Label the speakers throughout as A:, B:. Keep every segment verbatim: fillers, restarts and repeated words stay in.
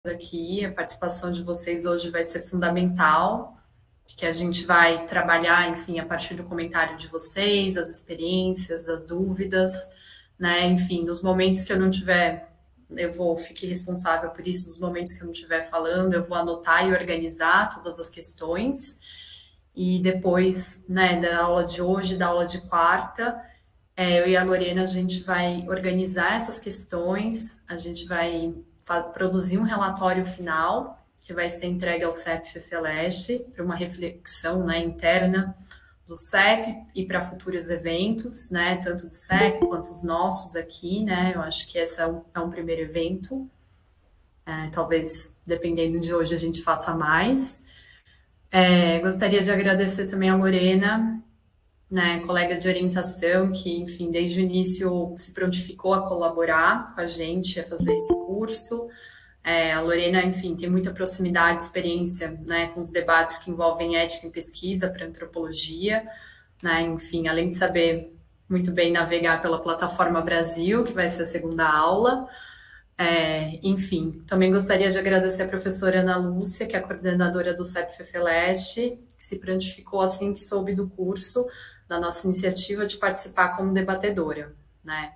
A: aqui. A participação de vocês hoje vai ser fundamental, porque a gente vai trabalhar, enfim, a partir do comentário de vocês, as experiências, as dúvidas, né? Enfim, nos momentos que eu não tiver, eu vou ficar responsável por isso, nos momentos que eu não estiver falando, eu vou anotar e organizar todas as questões. E depois, né, da aula de hoje, da aula de quarta, é, eu e a Lorena, a gente vai organizar essas questões, a gente vai faz, produzir um relatório final, que vai ser entregue ao C E P FEFELESH, para uma reflexão, né, interna do C E P e para futuros eventos, né, tanto do C E P quanto os nossos aqui, né, eu acho que esse é um, é um primeiro evento, é, talvez, dependendo de hoje, a gente faça mais. É, gostaria de agradecer também a Lorena, né, colega de orientação, que, enfim, desde o início se prontificou a colaborar com a gente, a fazer esse curso. É, a Lorena, enfim, tem muita proximidade, experiência, né, com os debates que envolvem ética em pesquisa para antropologia, né, enfim, além de saber muito bem navegar pela plataforma Brasil, que vai ser a segunda aula. É, enfim, também gostaria de agradecer a professora Ana Lúcia, que é a coordenadora do C E P FEFELESH, que se prontificou assim que soube do curso, da nossa iniciativa de participar como debatedora, né?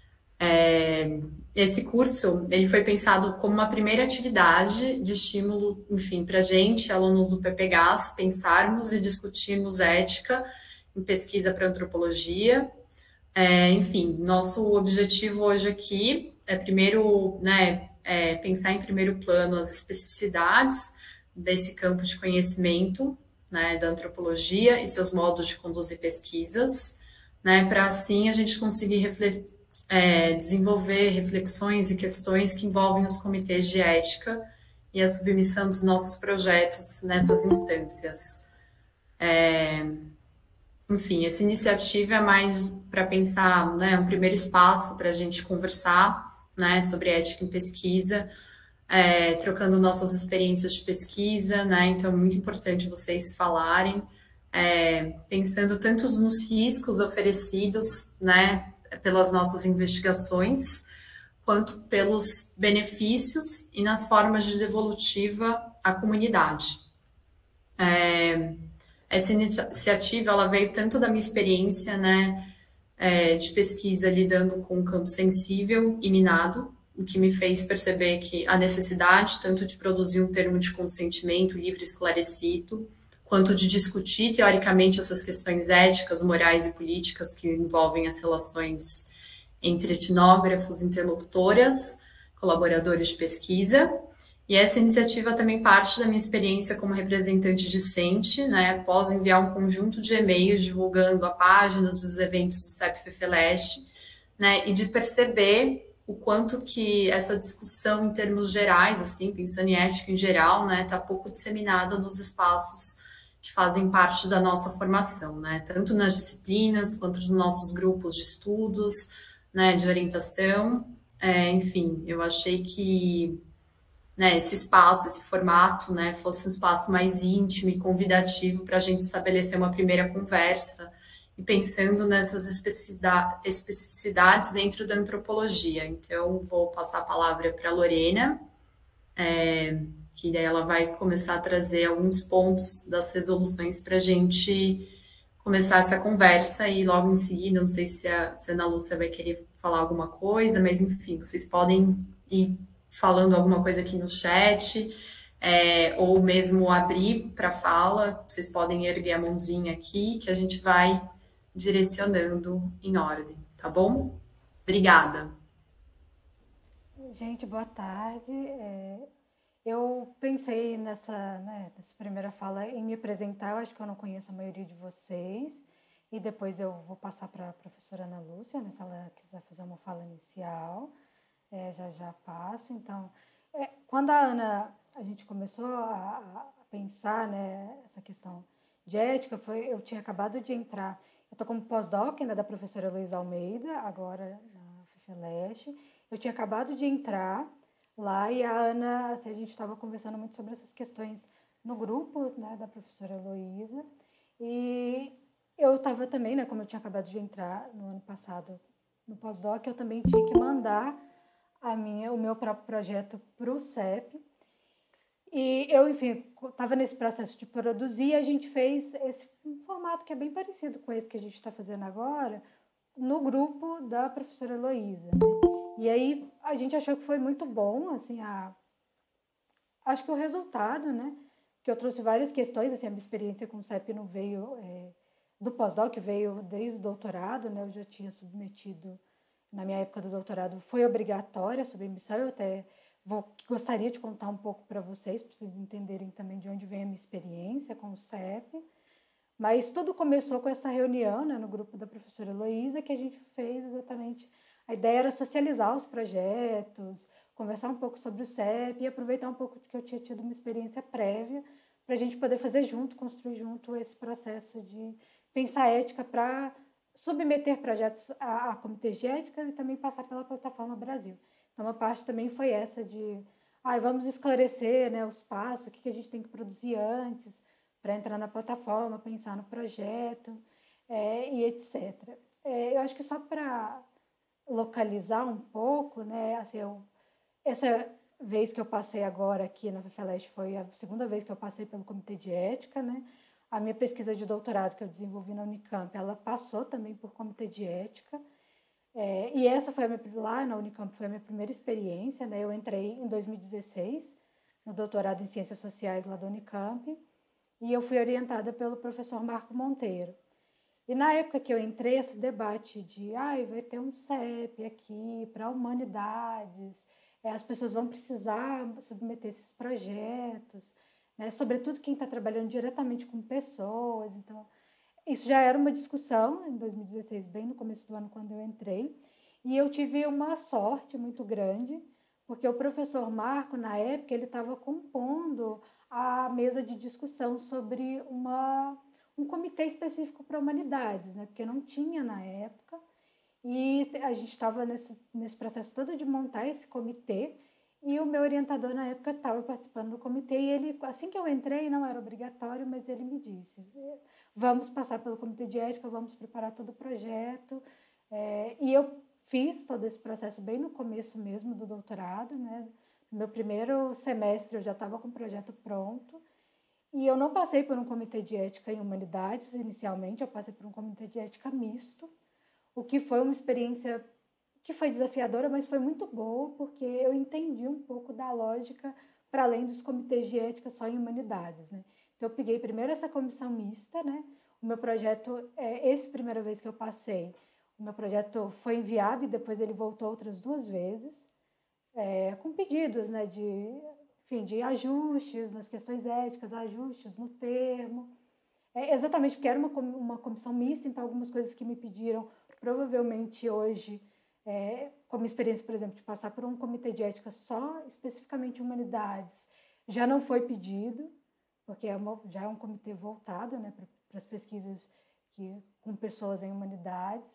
A: É, esse curso, ele foi pensado como uma primeira atividade de estímulo, enfim, para a gente, alunos do P P G A S, pensarmos e discutirmos ética em pesquisa para antropologia. É, enfim, nosso objetivo hoje aqui é primeiro, né, é pensar em primeiro plano as especificidades desse campo de conhecimento, né, da antropologia e seus modos de conduzir pesquisas, né, para assim a gente conseguir refletir, é, desenvolver reflexões e questões que envolvem os comitês de ética e a submissão dos nossos projetos nessas instâncias. É, enfim, essa iniciativa é mais para pensar, né, um primeiro espaço para a gente conversar, né, sobre ética em pesquisa, é, trocando nossas experiências de pesquisa, né, então é muito importante vocês falarem, é, pensando tanto nos riscos oferecidos, né, pelas nossas investigações, quanto pelos benefícios e nas formas de devolutiva à comunidade. É, essa iniciativa, ela veio tanto da minha experiência, né, é, de pesquisa lidando com um campo sensível e minado, o que me fez perceber que a necessidade tanto de produzir um termo de consentimento livre e esclarecido, quanto de discutir teoricamente essas questões éticas, morais e políticas que envolvem as relações entre etnógrafos, interlocutoras, colaboradores de pesquisa. E essa iniciativa também parte da minha experiência como representante discente, né, após enviar um conjunto de e-mails divulgando a páginas dos eventos do C E P FEFELESH, né, e de perceber o quanto que essa discussão em termos gerais, assim, pensando em ética em geral, né, está pouco disseminada nos espaços que fazem parte da nossa formação, né, tanto nas disciplinas quanto nos nossos grupos de estudos, né, de orientação. É, enfim, eu achei que, né, esse espaço, esse formato, né, fosse um espaço mais íntimo e convidativo para a gente estabelecer uma primeira conversa e pensando nessas especificidades dentro da antropologia. Então, vou passar a palavra para a Lorena, é, que daí ela vai começar a trazer alguns pontos das resoluções para a gente começar essa conversa e logo em seguida, não sei se a, se a Ana Lúcia vai querer falar alguma coisa, mas enfim, vocês podem ir falando alguma coisa aqui no chat, é, ou mesmo abrir para fala, vocês podem erguer a mãozinha aqui, que a gente vai direcionando em ordem, tá bom? Obrigada.
B: Gente, boa tarde. É, eu pensei nessa, né, nessa primeira fala em me apresentar, eu acho que eu não conheço a maioria de vocês, e depois eu vou passar para a professora Ana Lúcia, né, se ela quiser fazer uma fala inicial. É, já já passo. Então, é, quando a Ana, a gente começou a, a pensar, né, essa questão de ética, foi, eu tinha acabado de entrar, eu estou como pós-doc, né, da professora Luísa Almeida, agora na FEFELESH, eu tinha acabado de entrar lá e a Ana, assim, a gente estava conversando muito sobre essas questões no grupo, né, da professora Luísa, e eu estava também, né, como eu tinha acabado de entrar no ano passado no pós-doc, eu também tinha que mandar a minha, o meu próprio projeto para o C E P, E eu, enfim, estava nesse processo de produzir e a gente fez esse formato que é bem parecido com esse que a gente está fazendo agora, no grupo da professora Heloísa, né? E aí a gente achou que foi muito bom, assim, a... acho que o resultado, né? Que eu trouxe várias questões, assim, a minha experiência com o C E P não veio é, do pós-doc, veio desde o doutorado, né? Eu já tinha submetido, na minha época do doutorado, foi obrigatória a submissão, eu até vou, gostaria de contar um pouco para vocês, para vocês entenderem também de onde vem a minha experiência com o C E P. Mas tudo começou com essa reunião, né, no grupo da professora Heloísa, que a gente fez exatamente... A ideia era socializar os projetos, conversar um pouco sobre o C E P e aproveitar um pouco de que eu tinha tido uma experiência prévia para a gente poder fazer junto, construir junto esse processo de pensar ética para submeter projetos a, a comitês de ética e também passar pela Plataforma Brasil. Então, uma parte também foi essa de, ah, vamos esclarecer, né, os passos, o que, que a gente tem que produzir antes, para entrar na plataforma, pensar no projeto, é, e etcétera. É, eu acho que só para localizar um pouco, né, assim, eu, essa vez que eu passei agora aqui na FEFELESH foi a segunda vez que eu passei pelo Comitê de Ética, né? A minha pesquisa de doutorado que eu desenvolvi na Unicamp, ela passou também por Comitê de Ética, é, e essa foi a minha, lá na Unicamp foi a minha primeira experiência, né? Eu entrei em dois mil e dezesseis no doutorado em Ciências Sociais lá da Unicamp, e eu fui orientada pelo professor Marco Monteiro. E na época que eu entrei, esse debate de ah, vai ter um C E P aqui para humanidades, é, as pessoas vão precisar submeter esses projetos, né? Sobretudo quem está trabalhando diretamente com pessoas. Então, isso já era uma discussão em dois mil e dezesseis, bem no começo do ano, quando eu entrei. E eu tive uma sorte muito grande, porque o professor Marco, na época, ele estava compondo a mesa de discussão sobre uma, um comitê específico para humanidades, né? Porque não tinha na época, e a gente estava nesse, nesse processo todo de montar esse comitê, e o meu orientador na época estava participando do comitê, e ele, assim que eu entrei, não era obrigatório, mas ele me disse, vamos passar pelo comitê de ética, vamos preparar todo o projeto, é, e eu fiz todo esse processo bem no começo mesmo do doutorado, né? No meu primeiro semestre eu já estava com o projeto pronto, e eu não passei por um comitê de ética em humanidades inicialmente, eu passei por um comitê de ética misto, o que foi uma experiência que foi desafiadora, mas foi muito boa, porque eu entendi um pouco da lógica para além dos comitês de ética só em humanidades, né? Então, eu peguei primeiro essa comissão mista, né? O meu projeto, é, essa primeira vez que eu passei, o meu projeto foi enviado e depois ele voltou outras duas vezes, é, com pedidos, né, de, enfim, de ajustes nas questões éticas, ajustes no termo, é, exatamente porque era uma, uma comissão mista, então algumas coisas que me pediram, provavelmente hoje, é, como experiência, por exemplo, de passar por um comitê de ética só especificamente humanidades, já não foi pedido, porque é uma, já é um comitê voltado, né, para as pesquisas que, com pessoas em humanidades.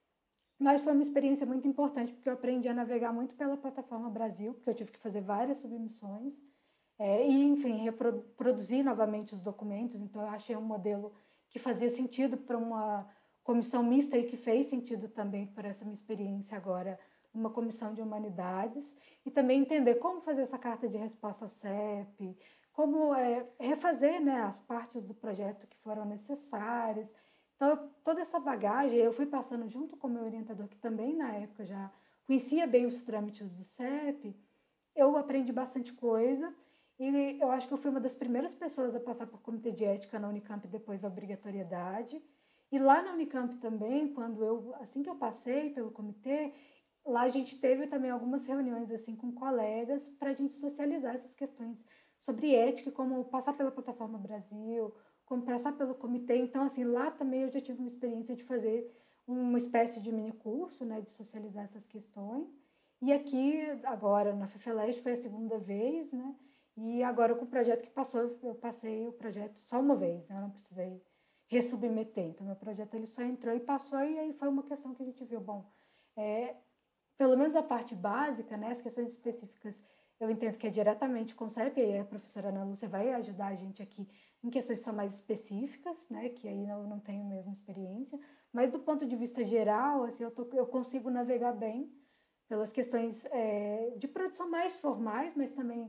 B: Mas foi uma experiência muito importante, porque eu aprendi a navegar muito pela Plataforma Brasil, porque eu tive que fazer várias submissões, é, e, enfim, reproduzir novamente os documentos. Então, eu achei um modelo que fazia sentido para uma comissão mista e que fez sentido também por essa minha experiência agora numa comissão de humanidades, e também entender como fazer essa carta de resposta ao C E P, como é, refazer, né, as partes do projeto que foram necessárias. Então, toda essa bagagem eu fui passando junto com o meu orientador, que também na época já conhecia bem os trâmites do C E P, eu aprendi bastante coisa, e eu acho que eu fui uma das primeiras pessoas a passar por comitê de ética na Unicamp depois da obrigatoriedade. E lá na Unicamp também, quando eu, assim que eu passei pelo comitê, lá a gente teve também algumas reuniões assim com colegas para a gente socializar essas questões sobre ética, como passar pela Plataforma Brasil, como passar pelo comitê. Então, assim, lá também eu já tive uma experiência de fazer uma espécie de mini curso, né, de socializar essas questões. E aqui, agora, na FEFELESH, foi a segunda vez, né? E agora, com o projeto que passou, eu passei o projeto só uma vez, né? Eu não precisei resubmeter. Então, meu projeto ele só entrou e passou, e aí foi uma questão que a gente viu, bom, é, pelo menos a parte básica, né, as questões específicas, eu entendo que é diretamente com o C E P, e a professora Ana Lúcia vai ajudar a gente aqui em questões que são mais específicas, né, que aí eu não tenho mesmo experiência, mas do ponto de vista geral, assim, eu, tô, eu consigo navegar bem pelas questões é, de produção mais formais, mas também do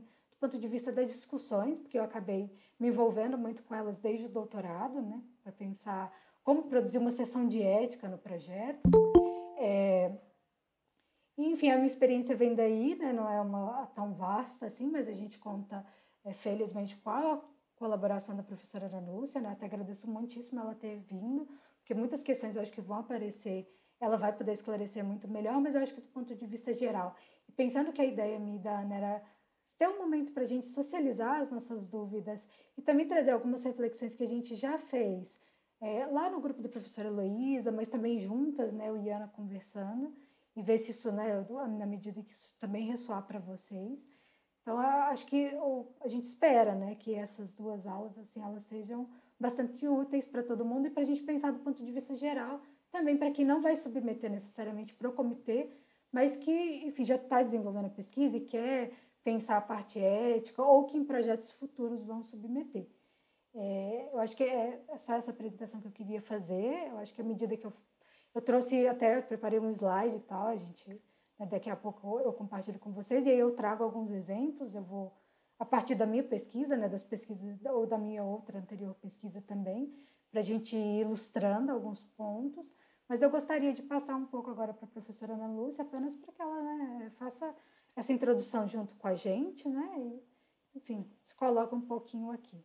B: ponto de vista das discussões, porque eu acabei me envolvendo muito com elas desde o doutorado, né, para pensar como produzir uma sessão de ética no projeto. É, enfim, a minha experiência vem daí, né, não é uma tão vasta assim, mas a gente conta, é, felizmente, com a colaboração da professora Ana Lúcia, né, até agradeço muitíssimo ela ter vindo, porque muitas questões eu acho que vão aparecer, ela vai poder esclarecer muito melhor, mas eu acho que do ponto de vista geral. E pensando que a ideia minha da Ana era ter um momento para a gente socializar as nossas dúvidas e também trazer algumas reflexões que a gente já fez é, lá no grupo da professora Heloísa, mas também juntas, né, eu e Ana conversando, e ver se isso, né, na medida que isso também ressoar para vocês. Então, acho que a gente espera, né, que essas duas aulas, assim, elas sejam bastante úteis para todo mundo e para a gente pensar do ponto de vista geral, também para quem não vai submeter necessariamente para o comitê, mas que, enfim, já está desenvolvendo a pesquisa e quer pensar a parte ética ou que em projetos futuros vão submeter. É, eu acho que é só essa apresentação que eu queria fazer. Eu acho que à medida que eu, eu trouxe, até eu preparei um slide e tal, a gente, né, daqui a pouco eu compartilho com vocês e aí eu trago alguns exemplos. Eu vou, a partir da minha pesquisa, né, das pesquisas, ou da minha outra anterior pesquisa também, para a gente ir ilustrando alguns pontos. Mas eu gostaria de passar um pouco agora para a professora Ana Lúcia, apenas para que ela, né, faça essa introdução junto com a gente, né? E, enfim, se coloca um pouquinho aqui.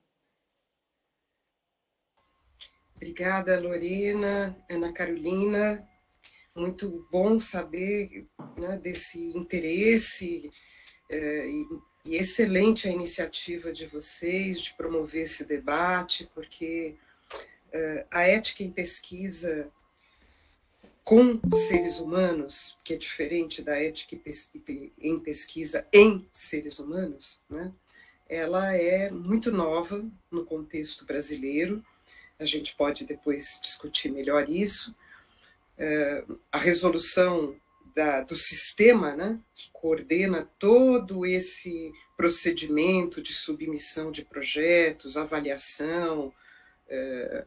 C: Obrigada, Lorena, Ana Carolina. Muito bom saber, né, desse interesse é, e, e excelente a iniciativa de vocês de promover esse debate, porque é, a ética em pesquisa com seres humanos, que é diferente da ética em pesquisa em seres humanos, né? Ela é muito nova no contexto brasileiro. A gente pode depois discutir melhor isso. É, a resolução da, do sistema, né, que coordena todo esse procedimento de submissão de projetos, avaliação, é,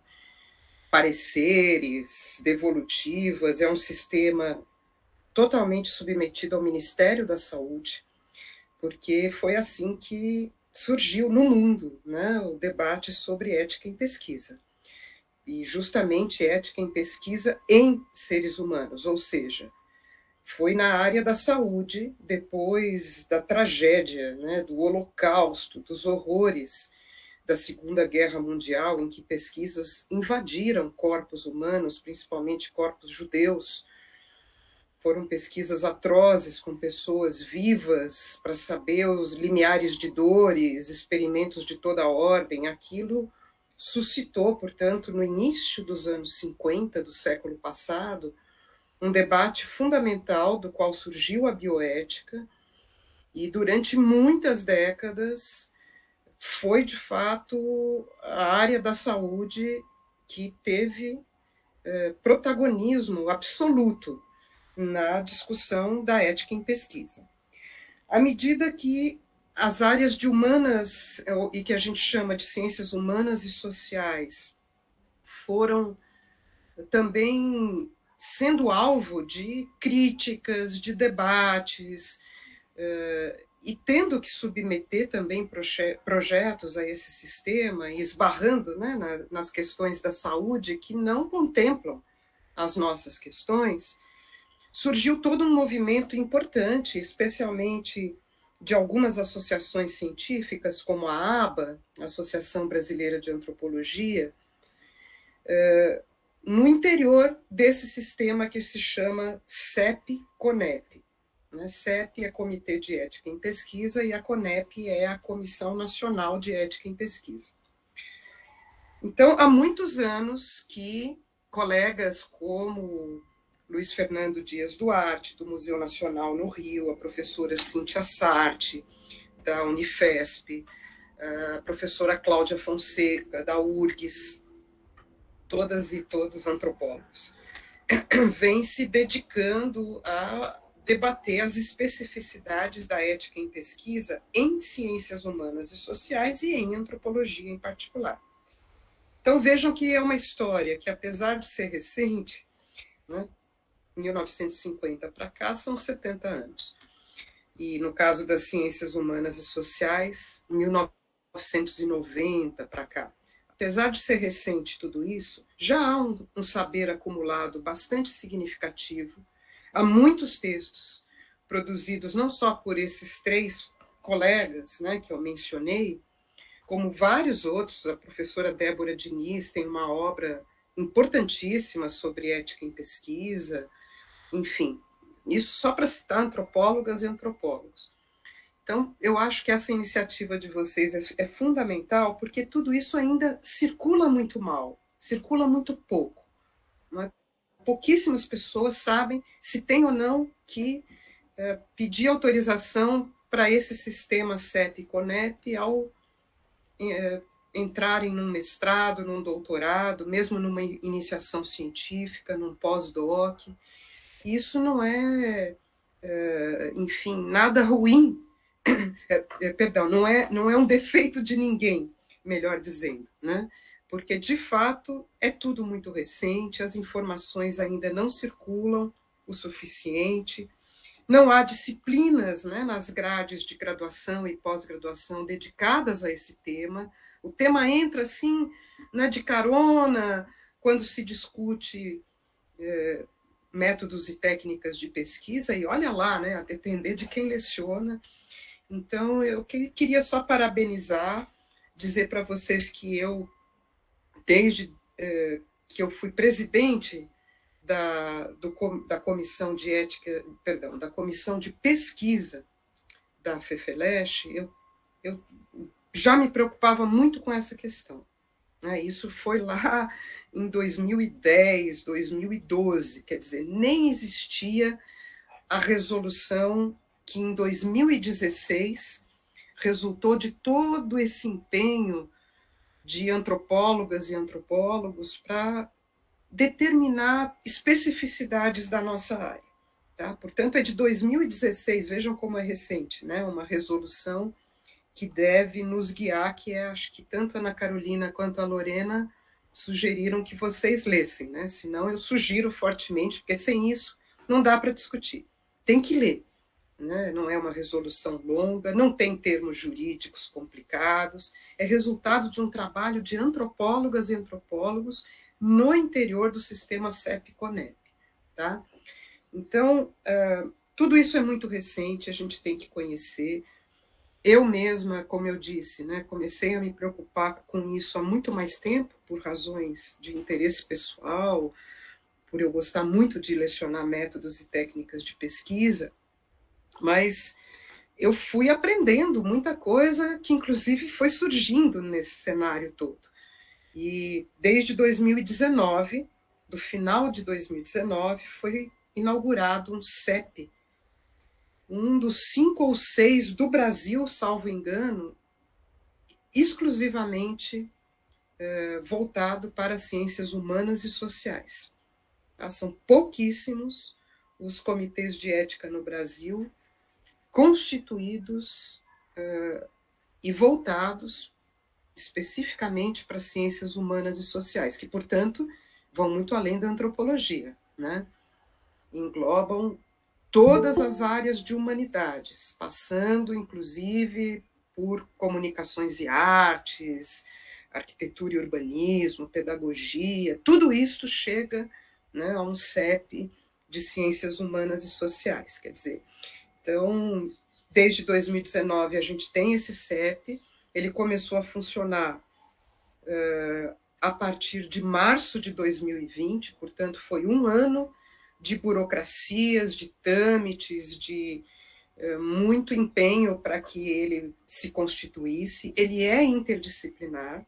C: pareceres, devolutivas, é um sistema totalmente submetido ao Ministério da Saúde, porque foi assim que surgiu no mundo, né, o debate sobre ética em pesquisa. E justamente ética em pesquisa em seres humanos, ou seja, foi na área da saúde, depois da tragédia, né, do Holocausto, dos horrores da Segunda Guerra Mundial, em que pesquisas invadiram corpos humanos, principalmente corpos judeus. Foram pesquisas atrozes com pessoas vivas para saber os limiares de dores, experimentos de toda ordem. Aquilo suscitou, portanto, no início dos anos cinquenta do século passado, um debate fundamental do qual surgiu a bioética, e durante muitas décadas foi, de fato, a área da saúde que teve eh, protagonismo absoluto na discussão da ética em pesquisa. À medida que as áreas de humanas, e que a gente chama de ciências humanas e sociais, foram também sendo alvo de críticas, de debates, e tendo que submeter também proje projetos a esse sistema, e esbarrando, né, na, nas questões da saúde que não contemplam as nossas questões, surgiu todo um movimento importante, especialmente de algumas associações científicas, como a ABA, Associação Brasileira de Antropologia, no interior desse sistema que se chama CEP-CONEP. CEP é Comitê de Ética em Pesquisa e a CONEP é a Comissão Nacional de Ética em Pesquisa. Então, há muitos anos que colegas como Luiz Fernando Dias Duarte, do Museu Nacional no Rio, a professora Cíntia Sarti, da Unifesp, a professora Cláudia Fonseca, da URGS, todas e todos antropólogos, vêm se dedicando a debater as especificidades da ética em pesquisa em ciências humanas e sociais e em antropologia em particular. Então vejam que é uma história que, apesar de ser recente, né, mil novecentos e cinquenta para cá, são setenta anos. e no caso das ciências humanas e sociais, mil novecentos e noventa para cá. Apesar de ser recente tudo isso, já há um, um saber acumulado bastante significativo, há muitos textos produzidos não só por esses três colegas, né, que eu mencionei, como vários outros. A professora Débora Diniz tem uma obra importantíssima sobre ética em pesquisa, enfim, isso só para citar antropólogas e antropólogos. Então, eu acho que essa iniciativa de vocês é, é fundamental, porque tudo isso ainda circula muito mal, circula muito pouco. Não é? Pouquíssimas pessoas sabem se tem ou não que é, pedir autorização para esse sistema C E P e CONEP ao é, entrarem num mestrado, num doutorado, mesmo numa iniciação científica, num pós-doc. Isso não é, é, enfim, nada ruim. É, é, perdão, não é, não é um defeito de ninguém, melhor dizendo, né? Porque, de fato, é tudo muito recente, as informações ainda não circulam o suficiente, não há disciplinas, né, nas grades de graduação e pós-graduação dedicadas a esse tema. O tema entra, assim, né, de carona, quando se discute é, métodos e técnicas de pesquisa, e olha lá, né, a depender de quem leciona. Então, eu queria só parabenizar, dizer para vocês que eu, desde eh, que eu fui presidente da, do, da comissão de ética, perdão, da comissão de pesquisa da FEFELESH, eu, eu já me preocupava muito com essa questão. Né? Isso foi lá em dois mil e dez, dois mil e doze, quer dizer, nem existia a resolução que em dois mil e dezesseis resultou de todo esse empenho de antropólogas e antropólogos para determinar especificidades da nossa área. Tá? Portanto, é de dois mil e dezesseis, vejam como é recente, né? Uma resolução que deve nos guiar, que é, acho que tanto a Ana Carolina quanto a Lorena sugeriram que vocês lessem, né? Senão eu sugiro fortemente, porque sem isso não dá para discutir. Tem que ler. Né? Não é uma resolução longa, não tem termos jurídicos complicados, é resultado de um trabalho de antropólogas e antropólogos no interior do sistema C E P e CONEP. Tá? Então, uh, tudo isso é muito recente, a gente tem que conhecer. Eu mesma, como eu disse, né, comecei a me preocupar com isso há muito mais tempo, por razões de interesse pessoal, por eu gostar muito de lecionar métodos e técnicas de pesquisa, mas eu fui aprendendo muita coisa que, inclusive, foi surgindo nesse cenário todo. E desde dois mil e dezenove, do final de dois mil e dezenove, foi inaugurado um C E P, um dos cinco ou seis do Brasil, salvo engano, exclusivamente eh, voltado para ciências humanas e sociais. Tá? São pouquíssimos os comitês de ética no Brasil constituídos uh, e voltados especificamente para ciências humanas e sociais, que, portanto, vão muito além da antropologia, né? Englobam todas as áreas de humanidades, passando, inclusive, por comunicações e artes, arquitetura e urbanismo, pedagogia, tudo isso chega, né, a um C E P de ciências humanas e sociais, quer dizer. Então, desde dois mil e dezenove, a gente tem esse C E P, ele começou a funcionar uh, a partir de março de dois mil e vinte, portanto, foi um ano de burocracias, de trâmites, de uh, muito empenho para que ele se constituísse. Ele é interdisciplinar.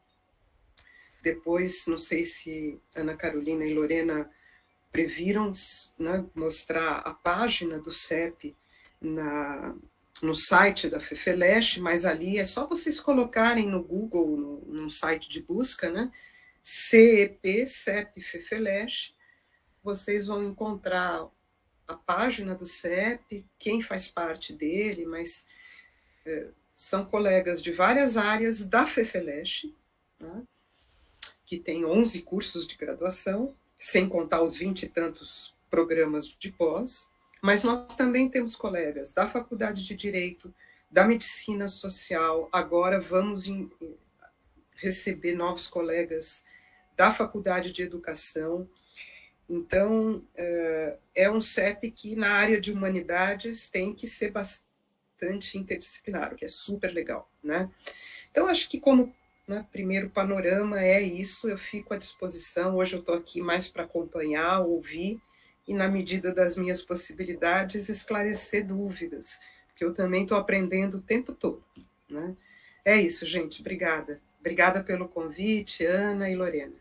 C: Depois, não sei se Ana Carolina e Lorena previram, né, mostrar a página do C E P Na, no site da FEFELESH, mas ali é só vocês colocarem no Google, no, num site de busca, né? C E P, C E P FEFELESH, vocês vão encontrar a página do C E P, quem faz parte dele, mas é, são colegas de várias áreas da FEFELESH, né? Que tem onze cursos de graduação, sem contar os vinte e tantos programas de pós. Mas nós também temos colegas da Faculdade de Direito, da Medicina Social, agora vamos em, receber novos colegas da Faculdade de Educação. Então, é um C E P que, na área de humanidades, tem que ser bastante interdisciplinar, o que é super legal, né? Então, acho que como, né, primeiro panorama é isso, eu fico à disposição. Hoje eu estou aqui mais para acompanhar, ouvir, e, na medida das minhas possibilidades, esclarecer dúvidas, porque eu também estou aprendendo o tempo todo, né? É isso, gente. Obrigada. Obrigada pelo convite, Ana e Lorena.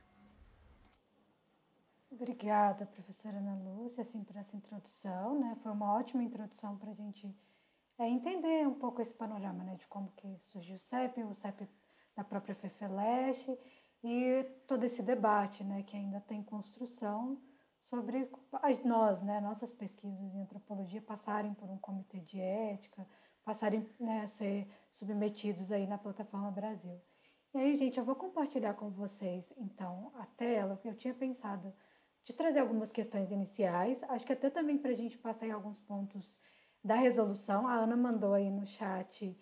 B: Obrigada, professora Ana Lúcia, assim, por essa introdução, né? Foi uma ótima introdução para a gente é, entender um pouco esse panorama, né? De como que surgiu o C E P, o C E P da própria FEFELESH e todo esse debate, né? Que ainda tem construção sobre nós, né? Nossas pesquisas em antropologia passarem por um comitê de ética, passarem, né, a ser submetidos aí na Plataforma Brasil. E aí, gente, eu vou compartilhar com vocês, então, a tela, que eu tinha pensado de trazer algumas questões iniciais, acho que até também para a gente passar em alguns pontos da resolução. A Ana mandou aí no chat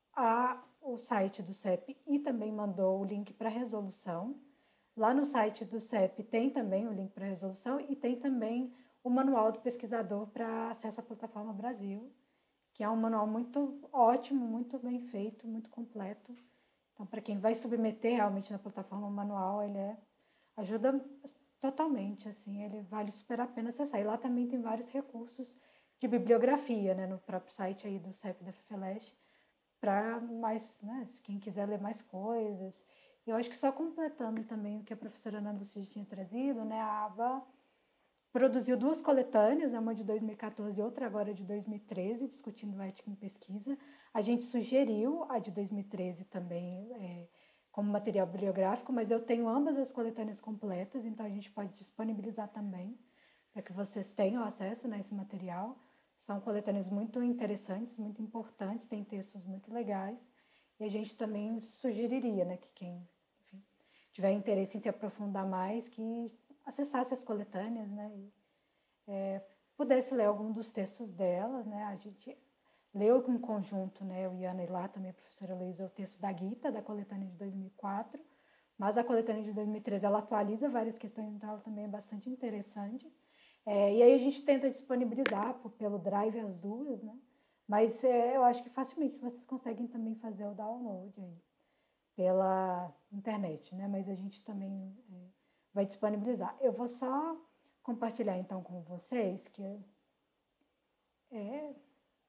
B: a, o site do C E P e também mandou o link para a resolução. Lá no site do C E P tem também o link para a resolução e tem também o manual do pesquisador para acesso à Plataforma Brasil, que é um manual muito ótimo, muito bem feito, muito completo. Então, para quem vai submeter realmente na plataforma o manual, ele é, ajuda totalmente, assim, ele vale super a pena acessar. E lá também tem vários recursos de bibliografia, né, no próprio site aí do C E P da FEFELESH, para mais, né, quem quiser ler mais coisas. E eu acho que só completando também o que a professora Ana Lúcia tinha trazido, né, a aba produziu duas coletâneas, uma de dois mil e quatorze e outra agora de dois mil e treze, discutindo ética em pesquisa. A gente sugeriu a de dois mil e treze também é, como material bibliográfico, mas eu tenho ambas as coletâneas completas, então a gente pode disponibilizar também, para que vocês tenham acesso, né, a esse material. São coletâneas muito interessantes, muito importantes, tem textos muito legais, e a gente também sugeriria, né, que quem, enfim, tiver interesse em se aprofundar mais, que acessasse as coletâneas, né, e é, pudesse ler algum dos textos delas, né, a gente leu em conjunto, né, eu e a Ana, e lá também a professora Luísa, o texto da Gita, da coletânea de dois mil e quatro, mas a coletânea de dois mil e treze, ela atualiza várias questões, então ela também é bastante interessante. É, e aí a gente tenta disponibilizar por, pelo Drive as duas, né, mas é, eu acho que facilmente vocês conseguem também fazer o download aí, pela internet, né, mas a gente também é, vai disponibilizar. Eu vou só compartilhar então com vocês que é,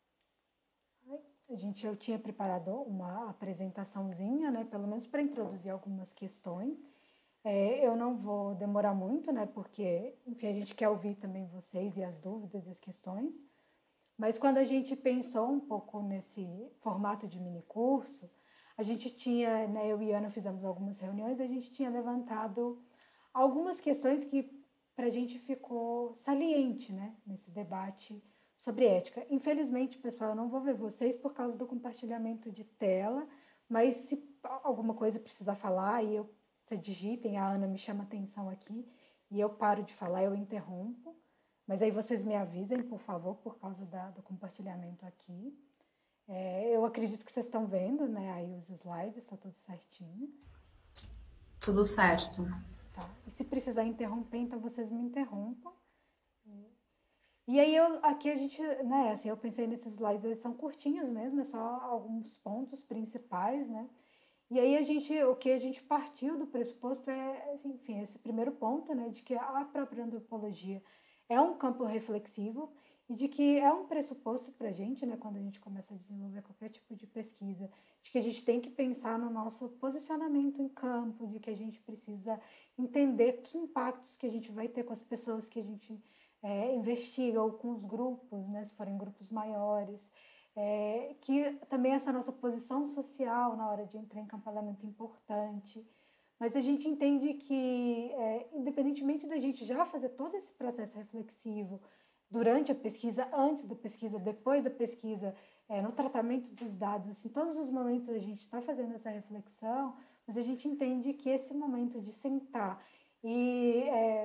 B: a gente, eu tinha preparado uma apresentaçãozinha, né, pelo menos para introduzir algumas questões. É, eu não vou demorar muito, né, porque, enfim, a gente quer ouvir também vocês e as dúvidas e as questões. Mas quando a gente pensou um pouco nesse formato de mini curso, a gente tinha, né, eu e a Ana fizemos algumas reuniões, a gente tinha levantado algumas questões que para a gente ficou saliente, né, nesse debate sobre ética. Infelizmente, pessoal, eu não vou ver vocês por causa do compartilhamento de tela, mas se alguma coisa precisar falar, e eu, você digitem, a Ana me chama atenção aqui, e eu paro de falar, eu interrompo, mas aí vocês me avisem, por favor, por causa da, do compartilhamento aqui. É, eu acredito que vocês estão vendo, né, aí os slides, está tudo certinho.
A: Tudo certo.
B: Tá. E se precisar interromper, então vocês me interrompam. E aí, eu, aqui a gente, né, assim, eu pensei nesses slides, eles são curtinhos mesmo, é só alguns pontos principais, né? E aí, a gente, o que a gente partiu do pressuposto é, enfim, esse primeiro ponto, né, de que a própria antropologia é um campo reflexivo e de que é um pressuposto para a gente, né, quando a gente começa a desenvolver qualquer tipo de pesquisa, de que a gente tem que pensar no nosso posicionamento em campo, de que a gente precisa entender que impactos que a gente vai ter com as pessoas que a gente É, investiga, ou com os grupos, né, se forem grupos maiores, é, que também essa nossa posição social na hora de entrar em campo é muito importante, mas a gente entende que, é, independentemente da gente já fazer todo esse processo reflexivo durante a pesquisa, antes da pesquisa, depois da pesquisa, é, no tratamento dos dados, assim, todos os momentos a gente está fazendo essa reflexão, mas a gente entende que esse momento de sentar e é,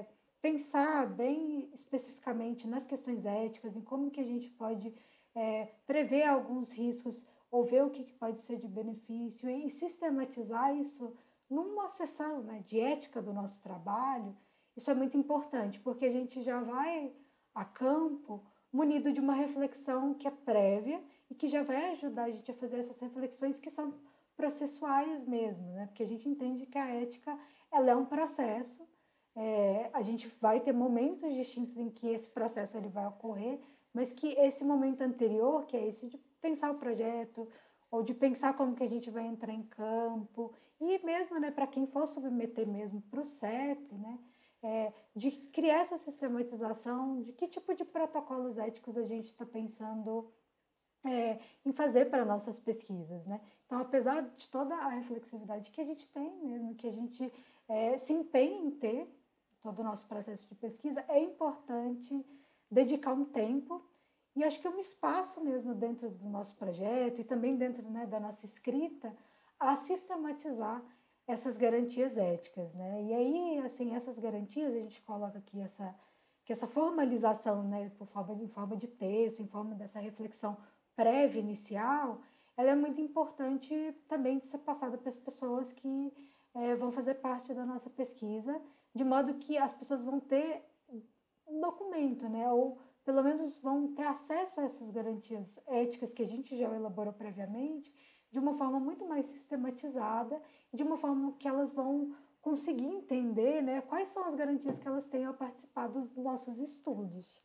B: pensar bem especificamente nas questões éticas, em como que a gente pode é, prever alguns riscos ou ver o que, que pode ser de benefício e sistematizar isso numa sessão, né, de ética do nosso trabalho. Isso é muito importante, porque a gente já vai a campo munido de uma reflexão que é prévia e que já vai ajudar a gente a fazer essas reflexões que são processuais mesmo, né? Porque a gente entende que a ética ela é um processo, é, a gente vai ter momentos distintos em que esse processo ele vai ocorrer, mas que esse momento anterior, que é esse de pensar o projeto, ou de pensar como que a gente vai entrar em campo, e mesmo, né, para quem for submeter mesmo para o C E P, né, é, de criar essa sistematização, de que tipo de protocolos éticos a gente está pensando é, em fazer para nossas pesquisas, né? Então, apesar de toda a reflexividade que a gente tem mesmo, que a gente é, se empenha em ter todo o nosso processo de pesquisa, é importante dedicar um tempo e acho que um espaço mesmo dentro do nosso projeto e também dentro, né, da nossa escrita a sistematizar essas garantias éticas, né? E aí, assim, essas garantias, a gente coloca aqui essa, que essa formalização, né, por forma, em forma de texto, em forma dessa reflexão prévia, inicial, ela é muito importante também de ser passada para as pessoas que é, vão fazer parte da nossa pesquisa, de modo que as pessoas vão ter um documento, né, ou pelo menos vão ter acesso a essas garantias éticas que a gente já elaborou previamente, de uma forma muito mais sistematizada, de uma forma que elas vão conseguir entender, né, quais são as garantias que elas têm ao participar dos nossos estudos.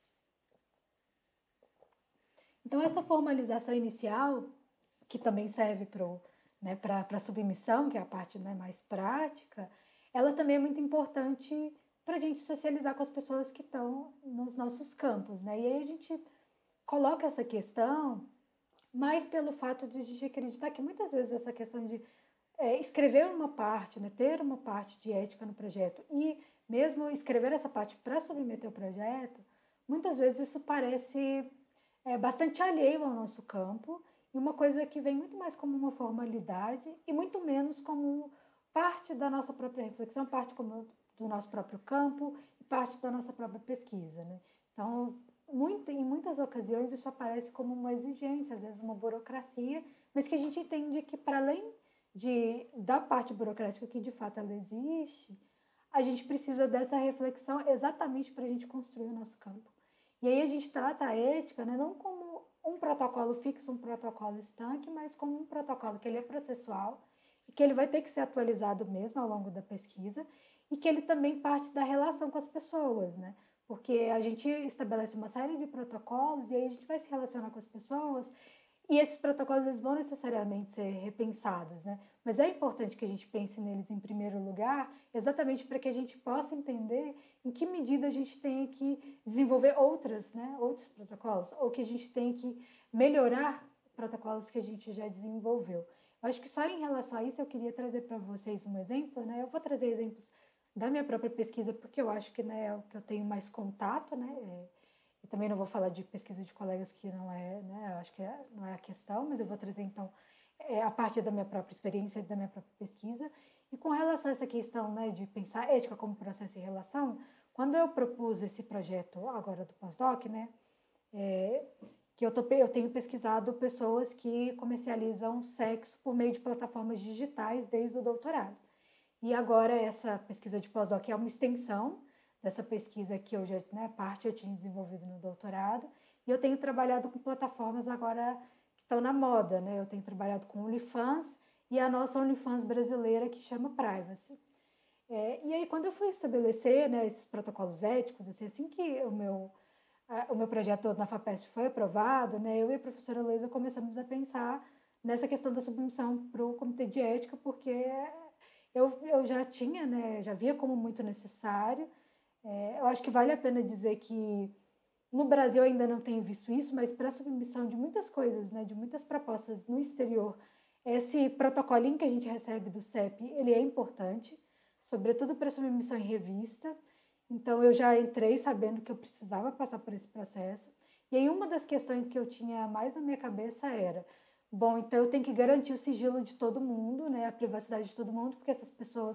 B: Então, essa formalização inicial, que também serve para né, a submissão, que é a parte, né, mais prática, ela também é muito importante para a gente socializar com as pessoas que estão nos nossos campos, né? E aí a gente coloca essa questão mais pelo fato de a gente acreditar que muitas vezes essa questão de é, escrever uma parte, né, ter uma parte de ética no projeto e mesmo escrever essa parte para submeter o projeto, muitas vezes isso parece é, bastante alheio ao nosso campo e uma coisa que vem muito mais como uma formalidade e muito menos como parte da nossa própria reflexão, parte como do nosso próprio campo e parte da nossa própria pesquisa, né? Então, muito, em muitas ocasiões isso aparece como uma exigência, às vezes uma burocracia, mas que a gente entende que para além de, da parte burocrática que de fato ela existe, a gente precisa dessa reflexão exatamente para a gente construir o nosso campo. E aí a gente trata a ética, né, não como um protocolo fixo, um protocolo estanque, mas como um protocolo que ele é processual e que ele vai ter que ser atualizado mesmo ao longo da pesquisa e que ele também parte da relação com as pessoas, né? Porque a gente estabelece uma série de protocolos e aí a gente vai se relacionar com as pessoas e esses protocolos eles vão necessariamente ser repensados, né? Mas é importante que a gente pense neles em primeiro lugar, exatamente para que a gente possa entender em que medida a gente tem que desenvolver outras, né, outros protocolos, ou que a gente tem que melhorar protocolos que a gente já desenvolveu. Eu acho que só em relação a isso eu queria trazer para vocês um exemplo, né? Eu vou trazer exemplos da minha própria pesquisa, porque eu acho que, né, é o que eu tenho mais contato, né? É, e também não vou falar de pesquisa de colegas que não é, né? Eu acho que é, não é a questão, mas eu vou trazer, então, é, a partir da minha própria experiência e da minha própria pesquisa. E com relação a essa questão, né, de pensar ética como processo e relação, quando eu propus esse projeto agora do pós-doc, né, é, que eu, tô, eu tenho pesquisado pessoas que comercializam sexo por meio de plataformas digitais desde o doutorado. E agora essa pesquisa de pós-doc é uma extensão dessa pesquisa que eu já, né, parte eu tinha desenvolvido no doutorado, e eu tenho trabalhado com plataformas agora que estão na moda, né? Eu tenho trabalhado com OnlyFans e a nossa OnlyFans brasileira que chama Privacy. É, e aí quando eu fui estabelecer, né, esses protocolos éticos, assim, assim que o meu, a, o meu projeto na FAPESP foi aprovado, né, eu e a professora Luísa começamos a pensar nessa questão da submissão para o comitê de ética, porque eu, eu já tinha, né, já via como muito necessário. É, eu acho que vale a pena dizer que no Brasil eu ainda não tenho visto isso, mas para a submissão de muitas coisas, né, de muitas propostas no exterior, esse protocolinho que a gente recebe do C E P, ele é importante, sobretudo para submissão em revista. Então eu já entrei sabendo que eu precisava passar por esse processo. E aí uma das questões que eu tinha mais na minha cabeça era, bom, então eu tenho que garantir o sigilo de todo mundo, né, a privacidade de todo mundo, porque essas pessoas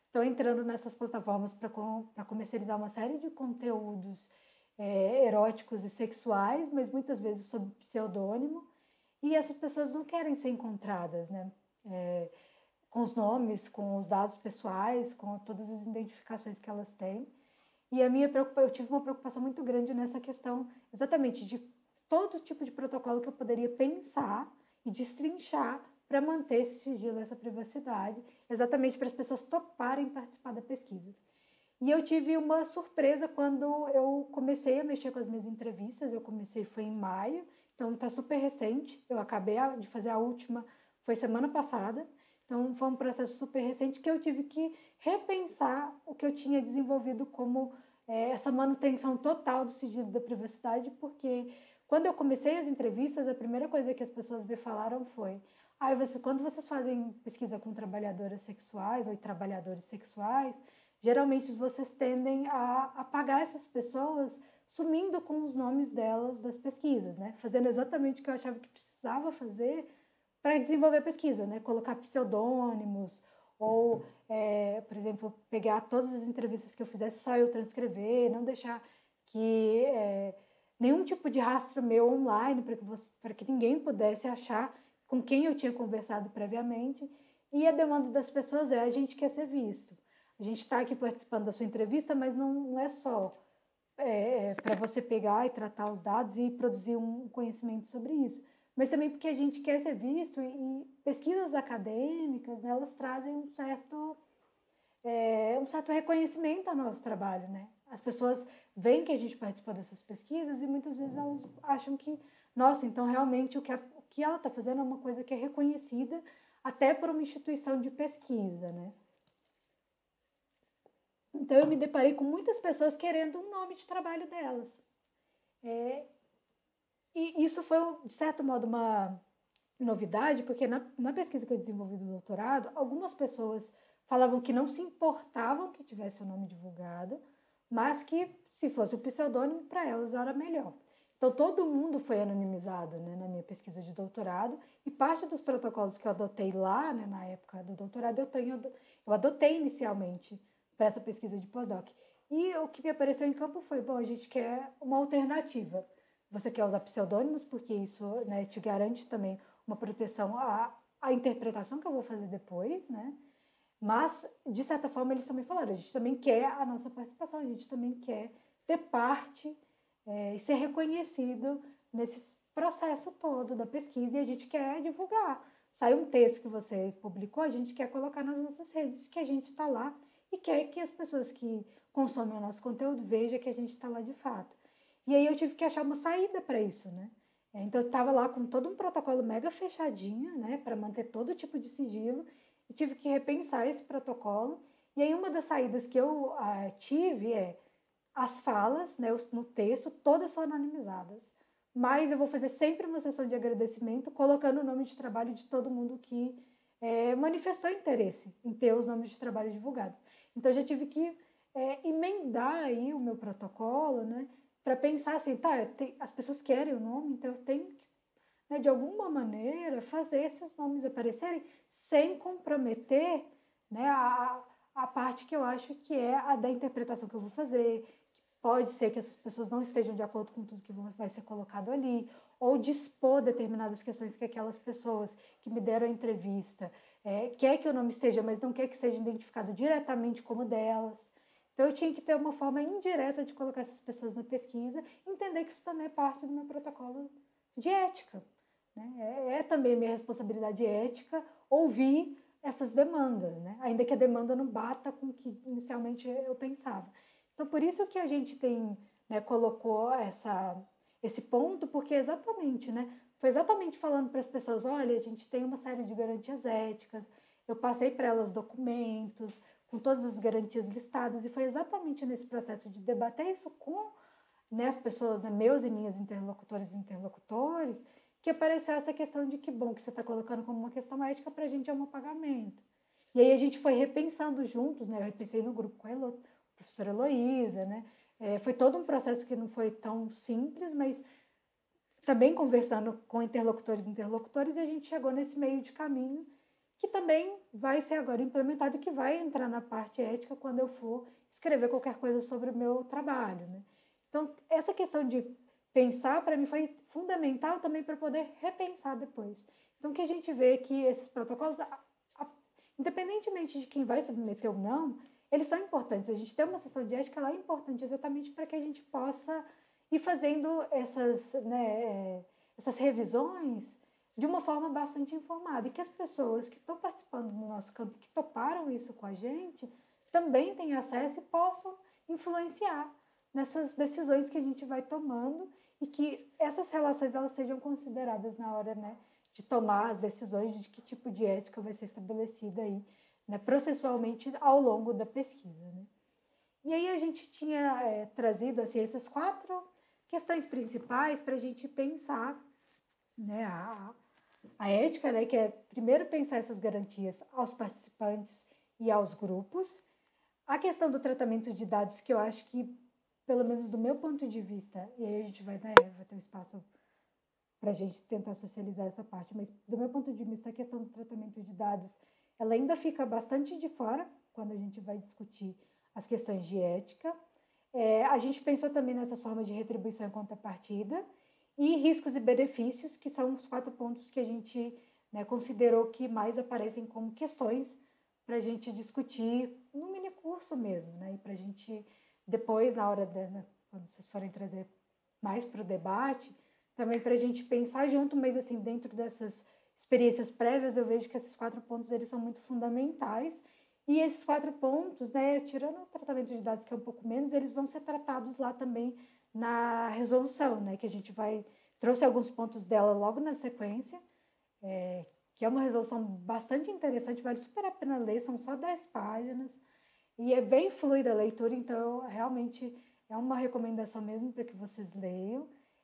B: estão entrando nessas plataformas para comercializar uma série de conteúdos é, eróticos e sexuais, mas muitas vezes sob pseudônimo, e essas pessoas não querem ser encontradas, né? É, com os nomes, com os dados pessoais, com todas as identificações que elas têm. E a minha preocupação, eu tive uma preocupação muito grande nessa questão, exatamente de todo tipo de protocolo que eu poderia pensar e destrinchar para manter esse sigilo, essa privacidade, exatamente para as pessoas toparem participar da pesquisa. E eu tive uma surpresa quando eu comecei a mexer com as minhas entrevistas. Eu comecei, foi em maio, então está super recente. Eu acabei de fazer a última, foi semana passada. Então foi um processo super recente que eu tive que repensar o que eu tinha desenvolvido como é, essa manutenção total do sigilo da privacidade, porque quando eu comecei as entrevistas, a primeira coisa que as pessoas me falaram foi: ah, você, quando vocês fazem pesquisa com trabalhadoras sexuais ou trabalhadores sexuais, geralmente vocês tendem a apagar essas pessoas sumindo com os nomes delas das pesquisas, né? Fazendo exatamente o que eu achava que precisava fazer para desenvolver a pesquisa, né? Colocar pseudônimos ou, é, por exemplo, pegar todas as entrevistas que eu fizesse, só eu transcrever, não deixar que é, nenhum tipo de rastro meu online para que, você, que ninguém pudesse achar com quem eu tinha conversado previamente. E a demanda das pessoas é: a gente quer ser visto. A gente está aqui participando da sua entrevista, mas não, não é só é, para você pegar e tratar os dados e produzir um conhecimento sobre isso, mas também porque a gente quer ser visto, e, e pesquisas acadêmicas, né, elas trazem um certo, é, um certo reconhecimento ao nosso trabalho, né? As pessoas veem que a gente participou dessas pesquisas e muitas vezes elas acham que, nossa, então realmente o que, a, o que ela está fazendo é uma coisa que é reconhecida até por uma instituição de pesquisa, né? Então, eu me deparei com muitas pessoas querendo um nome de trabalho delas. É, e isso foi, de certo modo, uma novidade, porque na, na pesquisa que eu desenvolvi do doutorado, algumas pessoas falavam que não se importavam que tivesse o nome divulgado, mas que, se fosse o pseudônimo, para elas era melhor. Então, todo mundo foi anonimizado, né, na minha pesquisa de doutorado, e parte dos protocolos que eu adotei lá, né, na época do doutorado, eu, tenho, eu adotei inicialmente para essa pesquisa de pós-doc. E o que me apareceu em campo foi: bom, a gente quer uma alternativa. Você quer usar pseudônimos, porque isso, né, te garante também uma proteção à, à interpretação que eu vou fazer depois, né? Mas, de certa forma, eles também falaram: a gente também quer a nossa participação, a gente também quer ter parte é, e ser reconhecido nesse processo todo da pesquisa, e a gente quer divulgar. Sai um texto que você publicou, a gente quer colocar nas nossas redes que a gente está lá e quer que as pessoas que consomem o nosso conteúdo vejam que a gente está lá de fato. E aí eu tive que achar uma saída para isso, né? Então eu estava lá com todo um protocolo mega fechadinho, né, para manter todo tipo de sigilo, e tive que repensar esse protocolo. E aí uma das saídas que eu ah, tive é: as falas, né, no texto, todas são anonimizadas, mas eu vou fazer sempre uma sessão de agradecimento colocando o nome de trabalho de todo mundo que é, manifestou interesse em ter os nomes de trabalho divulgados. Então, eu já tive que é, emendar aí o meu protocolo, né, para pensar assim: tá, tenho, as pessoas querem o nome, então eu tenho que, né, de alguma maneira, fazer esses nomes aparecerem sem comprometer, né, a, a parte que eu acho que é a da interpretação que eu vou fazer. Pode ser que essas pessoas não estejam de acordo com tudo que vai ser colocado ali, ou dispor determinadas questões que aquelas pessoas que me deram a entrevista é, quer que o nome esteja, mas não quer que seja identificado diretamente como delas. Então, eu tinha que ter uma forma indireta de colocar essas pessoas na pesquisa, entender que isso também é parte do meu protocolo de ética, né? É, é também minha responsabilidade ética ouvir essas demandas, né? Ainda que a demanda não bata com o que inicialmente eu pensava. Então, por isso que a gente tem, né, colocou essa, esse ponto, porque exatamente, né, foi exatamente falando para as pessoas: olha, a gente tem uma série de garantias éticas, eu passei para elas documentos com todas as garantias listadas, e foi exatamente nesse processo de debater isso com, né, as pessoas, né, meus e minhas interlocutores e interlocutores, que apareceu essa questão de que, bom, que você está colocando como uma questão ética, para a gente é um pagamento. E aí a gente foi repensando juntos, né, eu repensei no grupo com a Elo, professora Heloísa, né? É, foi todo um processo que não foi tão simples, mas também conversando com interlocutores e interlocutores, a gente chegou nesse meio de caminho que também vai ser agora implementado e que vai entrar na parte ética quando eu for escrever qualquer coisa sobre o meu trabalho, né? Então, essa questão de pensar, para mim, foi fundamental também para poder repensar depois. Então, que a gente vê que esses protocolos, a, a, independentemente de quem vai submeter ou não, eles são importantes. A gente ter uma sessão de ética lá é importante exatamente para que a gente possa ir fazendo essas, né, essas revisões de uma forma bastante informada. E que as pessoas que estão participando do nosso campo, que toparam isso com a gente, também tenham acesso e possam influenciar nessas decisões que a gente vai tomando e que essas relações elas sejam consideradas na hora, né, de tomar as decisões de que tipo de ética vai ser estabelecida aí, né, processualmente ao longo da pesquisa, né? E aí a gente tinha é, trazido assim, essas quatro questões principais para a gente pensar, né, a, a ética, né, que é primeiro pensar essas garantias aos participantes e aos grupos. A questão do tratamento de dados, que eu acho que, pelo menos do meu ponto de vista, e aí a gente vai, né, vai ter um espaço para a gente tentar socializar essa parte, mas do meu ponto de vista, a questão do tratamento de dados, ela ainda fica bastante de fora quando a gente vai discutir as questões de ética. É, a gente pensou também nessas formas de retribuição e contrapartida e riscos e benefícios, que são os quatro pontos que a gente, né, considerou que mais aparecem como questões para a gente discutir no mini curso mesmo, né? E para a gente depois, na hora, de, né, quando vocês forem trazer mais para o debate, também para a gente pensar junto, mas assim, dentro dessas experiências prévias, eu vejo que esses quatro pontos eles são muito fundamentais. E esses quatro pontos, né, tirando o tratamento de dados, que é um pouco menos, eles vão ser tratados lá também na resolução, né, que a gente vai... Trouxe alguns pontos dela logo na sequência, é, que é uma resolução bastante interessante, vale super a pena ler, são só dez páginas, e é bem fluida a leitura, então realmente é uma recomendação mesmo para que vocês leiam.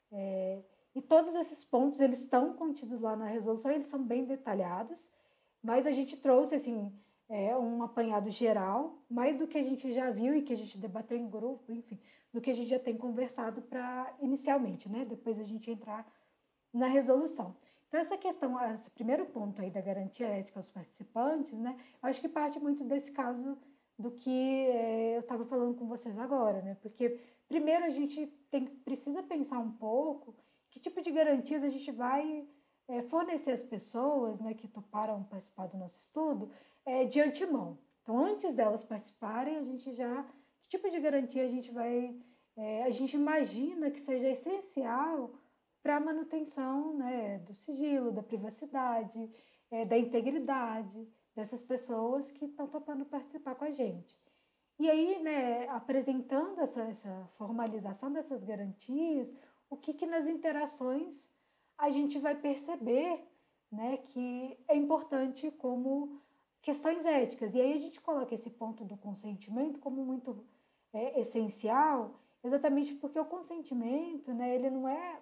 B: É, e todos esses pontos, eles estão contidos lá na resolução, eles são bem detalhados, mas a gente trouxe, assim, é, um apanhado geral, mais do que a gente já viu e que a gente debateu em grupo, enfim, do que a gente já tem conversado para inicialmente, né? Depois a gente entrar na resolução. Então, essa questão, esse primeiro ponto aí da garantia ética aos participantes, né? Eu acho que parte muito desse caso do que é, eu estava falando com vocês agora, né? Porque, primeiro, a gente tem, precisa pensar um pouco que tipo de garantias a gente vai é, fornecer às pessoas, né, que toparam participar do nosso estudo é, de antemão. Então, antes delas participarem, a gente já... Que tipo de garantia a gente vai... É, a gente imagina que seja essencial para a manutenção, né, do sigilo, da privacidade, é, da integridade dessas pessoas que estão topando participar com a gente. E aí, né, apresentando essa, essa formalização dessas garantias, o que, que nas interações a gente vai perceber, né, que é importante como questões éticas. E aí a gente coloca esse ponto do consentimento como muito é, essencial, exatamente porque o consentimento, né, ele não é...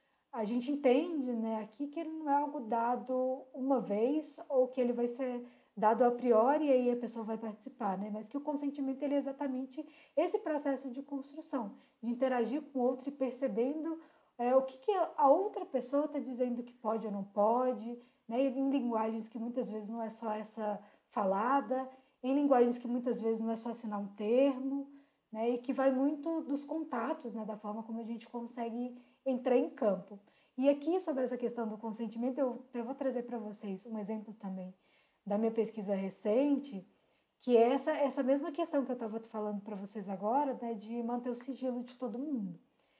B: A gente entende, né, aqui que ele não é algo dado uma vez ou que ele vai ser dado a priori e aí a pessoa vai participar, né, mas que o consentimento ele é exatamente esse processo de construção, de interagir com o outro e percebendo é, o que, que a outra pessoa está dizendo que pode ou não pode, né, em linguagens que muitas vezes não é só essa falada, em linguagens que muitas vezes não é só assinar um termo, né, e que vai muito dos contatos, né, da forma como a gente consegue entrar em campo. E aqui, sobre essa questão do consentimento, eu, eu vou trazer para vocês um exemplo também da minha pesquisa recente, que é essa, essa mesma questão que eu estava falando para vocês agora, né, de manter o sigilo de todo mundo.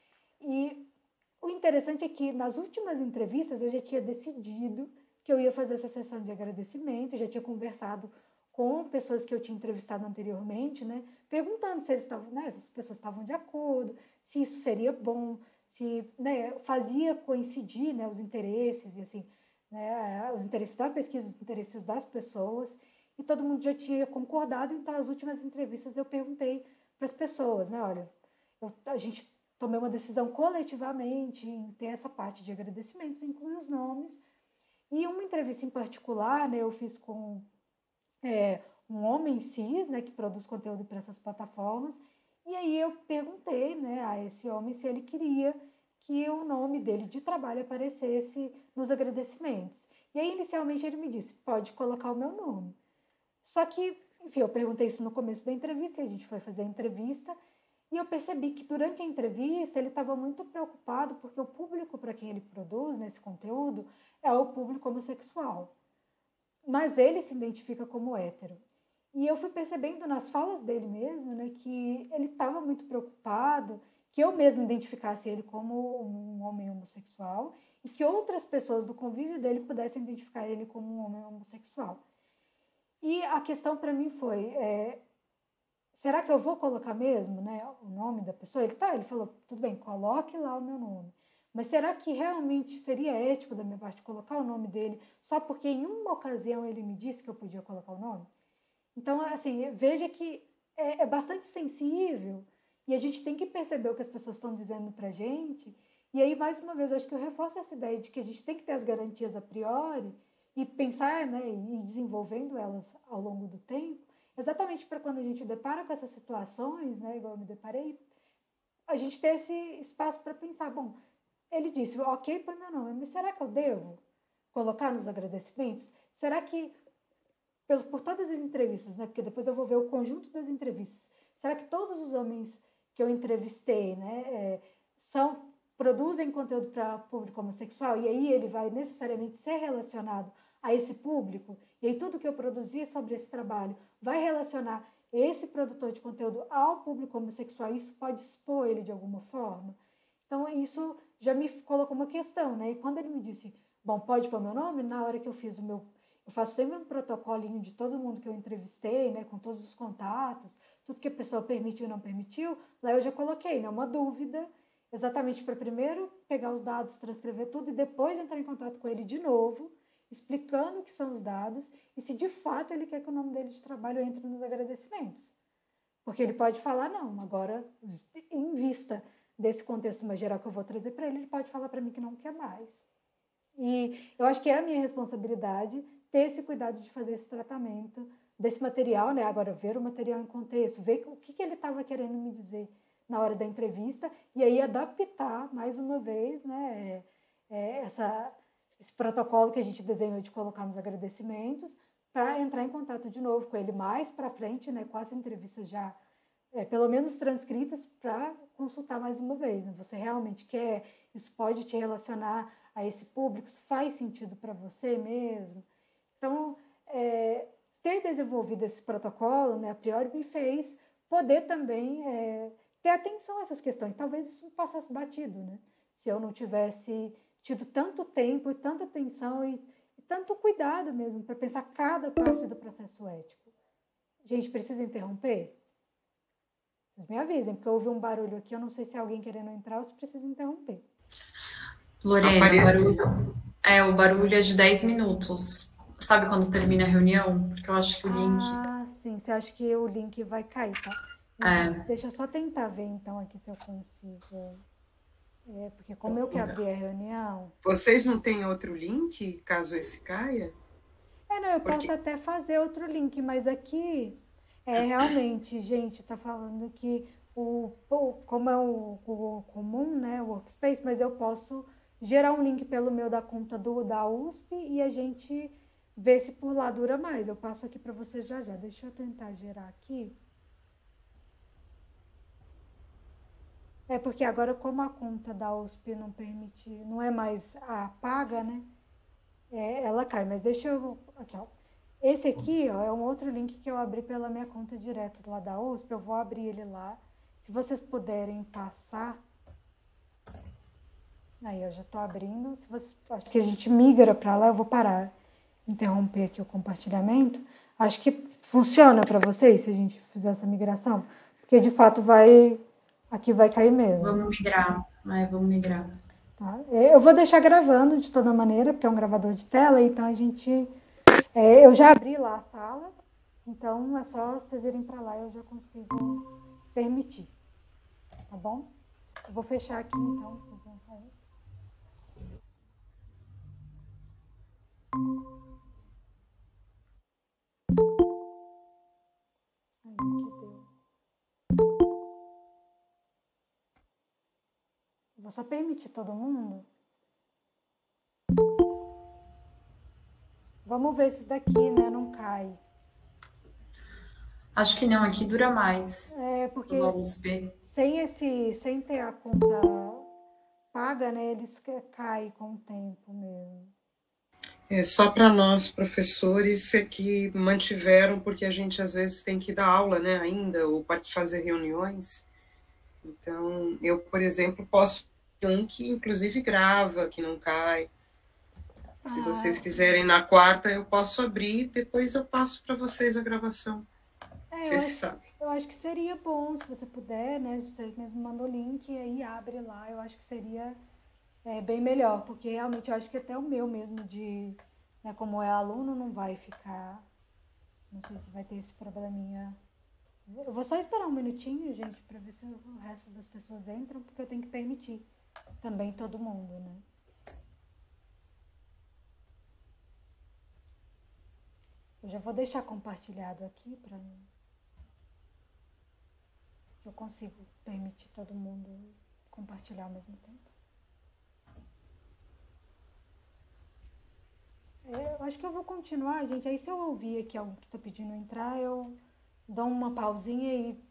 B: E o interessante é que nas últimas entrevistas eu já tinha decidido que eu ia fazer essa sessão de agradecimento, já tinha conversado com pessoas que eu tinha entrevistado anteriormente, né, perguntando se eles estavam, né, se as pessoas estavam de acordo, se isso seria bom, se, né, fazia coincidir, né, os interesses e assim, né, os interesses da pesquisa, os interesses das pessoas, e todo mundo já tinha concordado. Então, as últimas entrevistas eu perguntei para as pessoas, né, olha, eu, a gente tomei uma decisão coletivamente em ter essa parte de agradecimentos, inclui os nomes, e uma entrevista em particular, né, eu fiz com é, um homem cis, né, que produz conteúdo para essas plataformas, e aí eu perguntei, né, a esse homem se ele queria que o nome dele de trabalho aparecesse nos agradecimentos. E aí, inicialmente, ele me disse, pode colocar o meu nome. Só que, enfim, eu perguntei isso no começo da entrevista, e a gente foi fazer a entrevista, e eu percebi que durante a entrevista ele estava muito preocupado, porque o público para quem ele produz nesse conteúdo é o público homossexual. Mas ele se identifica como hétero. E eu fui percebendo nas falas dele mesmo, né, que ele estava muito preocupado que eu mesmo identificasse ele como um homem homossexual e que outras pessoas do convívio dele pudessem identificar ele como um homem homossexual. E a questão para mim foi, é, será que eu vou colocar mesmo, né, o nome da pessoa? Ele, tá, ele falou, tudo bem, coloque lá o meu nome. Mas será que realmente seria ético da minha parte colocar o nome dele só porque em uma ocasião ele me disse que eu podia colocar o nome? Então, assim, veja que é, é bastante sensível e a gente tem que perceber o que as pessoas estão dizendo pra gente. E aí, mais uma vez, eu acho que eu reforço essa ideia de que a gente tem que ter as garantias a priori e pensar, né, e ir desenvolvendo elas ao longo do tempo, exatamente para quando a gente depara com essas situações, né, igual eu me deparei, a gente ter esse espaço para pensar, bom, ele disse, ok, põe meu nome, mas será que eu devo colocar nos agradecimentos? Será que, por, por todas as entrevistas, né, porque depois eu vou ver o conjunto das entrevistas, será que todos os homens que eu entrevistei, né, é, são, produzem conteúdo para público homossexual, e aí ele vai necessariamente ser relacionado a esse público, e aí tudo que eu produzi sobre esse trabalho vai relacionar esse produtor de conteúdo ao público homossexual, isso pode expor ele de alguma forma? Então, isso já me colocou uma questão, né? E quando ele me disse, bom, pode pôr meu nome, na hora que eu fiz o meu... Eu faço sempre um protocolinho de todo mundo que eu entrevistei, né? Com todos os contatos, tudo que a pessoa permitiu e não permitiu, lá eu já coloquei, né? Uma dúvida, exatamente para primeiro pegar os dados, transcrever tudo e depois entrar em contato com ele de novo, explicando o que são os dados e se de fato ele quer que o nome dele de trabalho entre nos agradecimentos. Porque ele pode falar, não, agora, em vista desse contexto mais geral que eu vou trazer para ele, ele pode falar para mim que não quer mais. E eu acho que é a minha responsabilidade ter esse cuidado de fazer esse tratamento desse material, né? Agora, ver o material em contexto, ver o que, que ele estava querendo me dizer na hora da entrevista e aí adaptar, mais uma vez, né, é, essa, esse protocolo que a gente desenhou de colocar nos agradecimentos para entrar em contato de novo com ele mais para frente, né, com as entrevistas já É, pelo menos transcritas, para consultar mais uma vez. Né? Você realmente quer? Isso pode te relacionar a esse público? Isso faz sentido para você mesmo? Então, é, ter desenvolvido esse protocolo, né, a priori, me fez poder também é, ter atenção a essas questões. Talvez isso passasse batido, né? Se eu não tivesse tido tanto tempo e tanta atenção e, e tanto cuidado mesmo para pensar cada parte do processo ético. Gente, precisa interromper? Vocês me avisem, porque houve um barulho aqui, eu não sei se é alguém querendo entrar ou se precisa interromper.
A: Lorena, o barulho, é, o barulho é de dez minutos. Sabe quando termina a reunião? Porque eu acho que o link...
B: Ah, sim, você acha que o link vai cair, tá?
A: É.
B: Deixa eu só tentar ver, então, aqui se eu consigo... É, porque como eu que abri a reunião...
C: Vocês não têm outro link, caso esse caia?
B: É, não, eu
C: Porque...
B: posso até fazer outro link, mas aqui... É, realmente, gente, tá falando que o, o como é o, o comum, né, o Workspace, mas eu posso gerar um link pelo meu da conta do, da U S P e a gente vê se por lá dura mais. Eu passo aqui para vocês já já. Deixa eu tentar gerar aqui. É porque agora, como a conta da U S P não permite, não é mais a paga, né, é, ela cai. Mas deixa eu... Aqui, ó. Esse aqui, ó, é um outro link que eu abri pela minha conta direto lá da U S P. Eu vou abrir ele lá. Se vocês puderem passar... Aí, eu já estou abrindo. Se vocês... Acho que a gente migra para lá. Eu vou parar, interromper aqui o compartilhamento. Acho que funciona para vocês se a gente fizer essa migração. Porque, de fato, vai... Aqui vai cair mesmo.
A: Vamos migrar. É, vamos migrar.
B: Tá? Eu vou deixar gravando de toda maneira, porque é um gravador de tela. Então, a gente... É, eu já abri lá a sala, então é só vocês irem para lá e eu já consigo permitir, tá bom? Eu vou fechar aqui, então, vocês vão sair. Aí, aqui deu. Eu vou só permitir todo mundo. Vamos ver se daqui, né, não cai.
A: Acho que não, aqui dura mais.
B: É, porque
A: Na U S P.
B: sem esse, sem ter a conta paga, né, eles caem com o tempo mesmo.
C: É só para nós, professores, é que mantiveram, porque a gente às vezes tem que dar aula, né, ainda, ou fazer reuniões. Então, eu, por exemplo, posso ter um que inclusive grava, que não cai. Se
B: Ah,
C: vocês quiserem na quarta, eu posso abrir, depois eu passo para vocês a gravação.
B: é, eu
C: Vocês que
B: acho,
C: sabem.
B: eu acho que seria bom, se você puder, né? Você mesmo manda o link e aí abre lá. Eu acho que seria é, bem melhor, porque realmente eu acho que até o meu mesmo de, né, como é aluno, não vai ficar. Não sei se vai ter esse probleminha. Eu vou só esperar um minutinho, gente, para ver se o resto das pessoas entram, porque eu tenho que permitir também todo mundo, né? Eu já vou deixar compartilhado aqui para eu consigo permitir todo mundo compartilhar ao mesmo tempo. É, eu acho que eu vou continuar, gente. Aí se eu ouvir aqui alguém que está pedindo entrar, eu dou uma pausinha e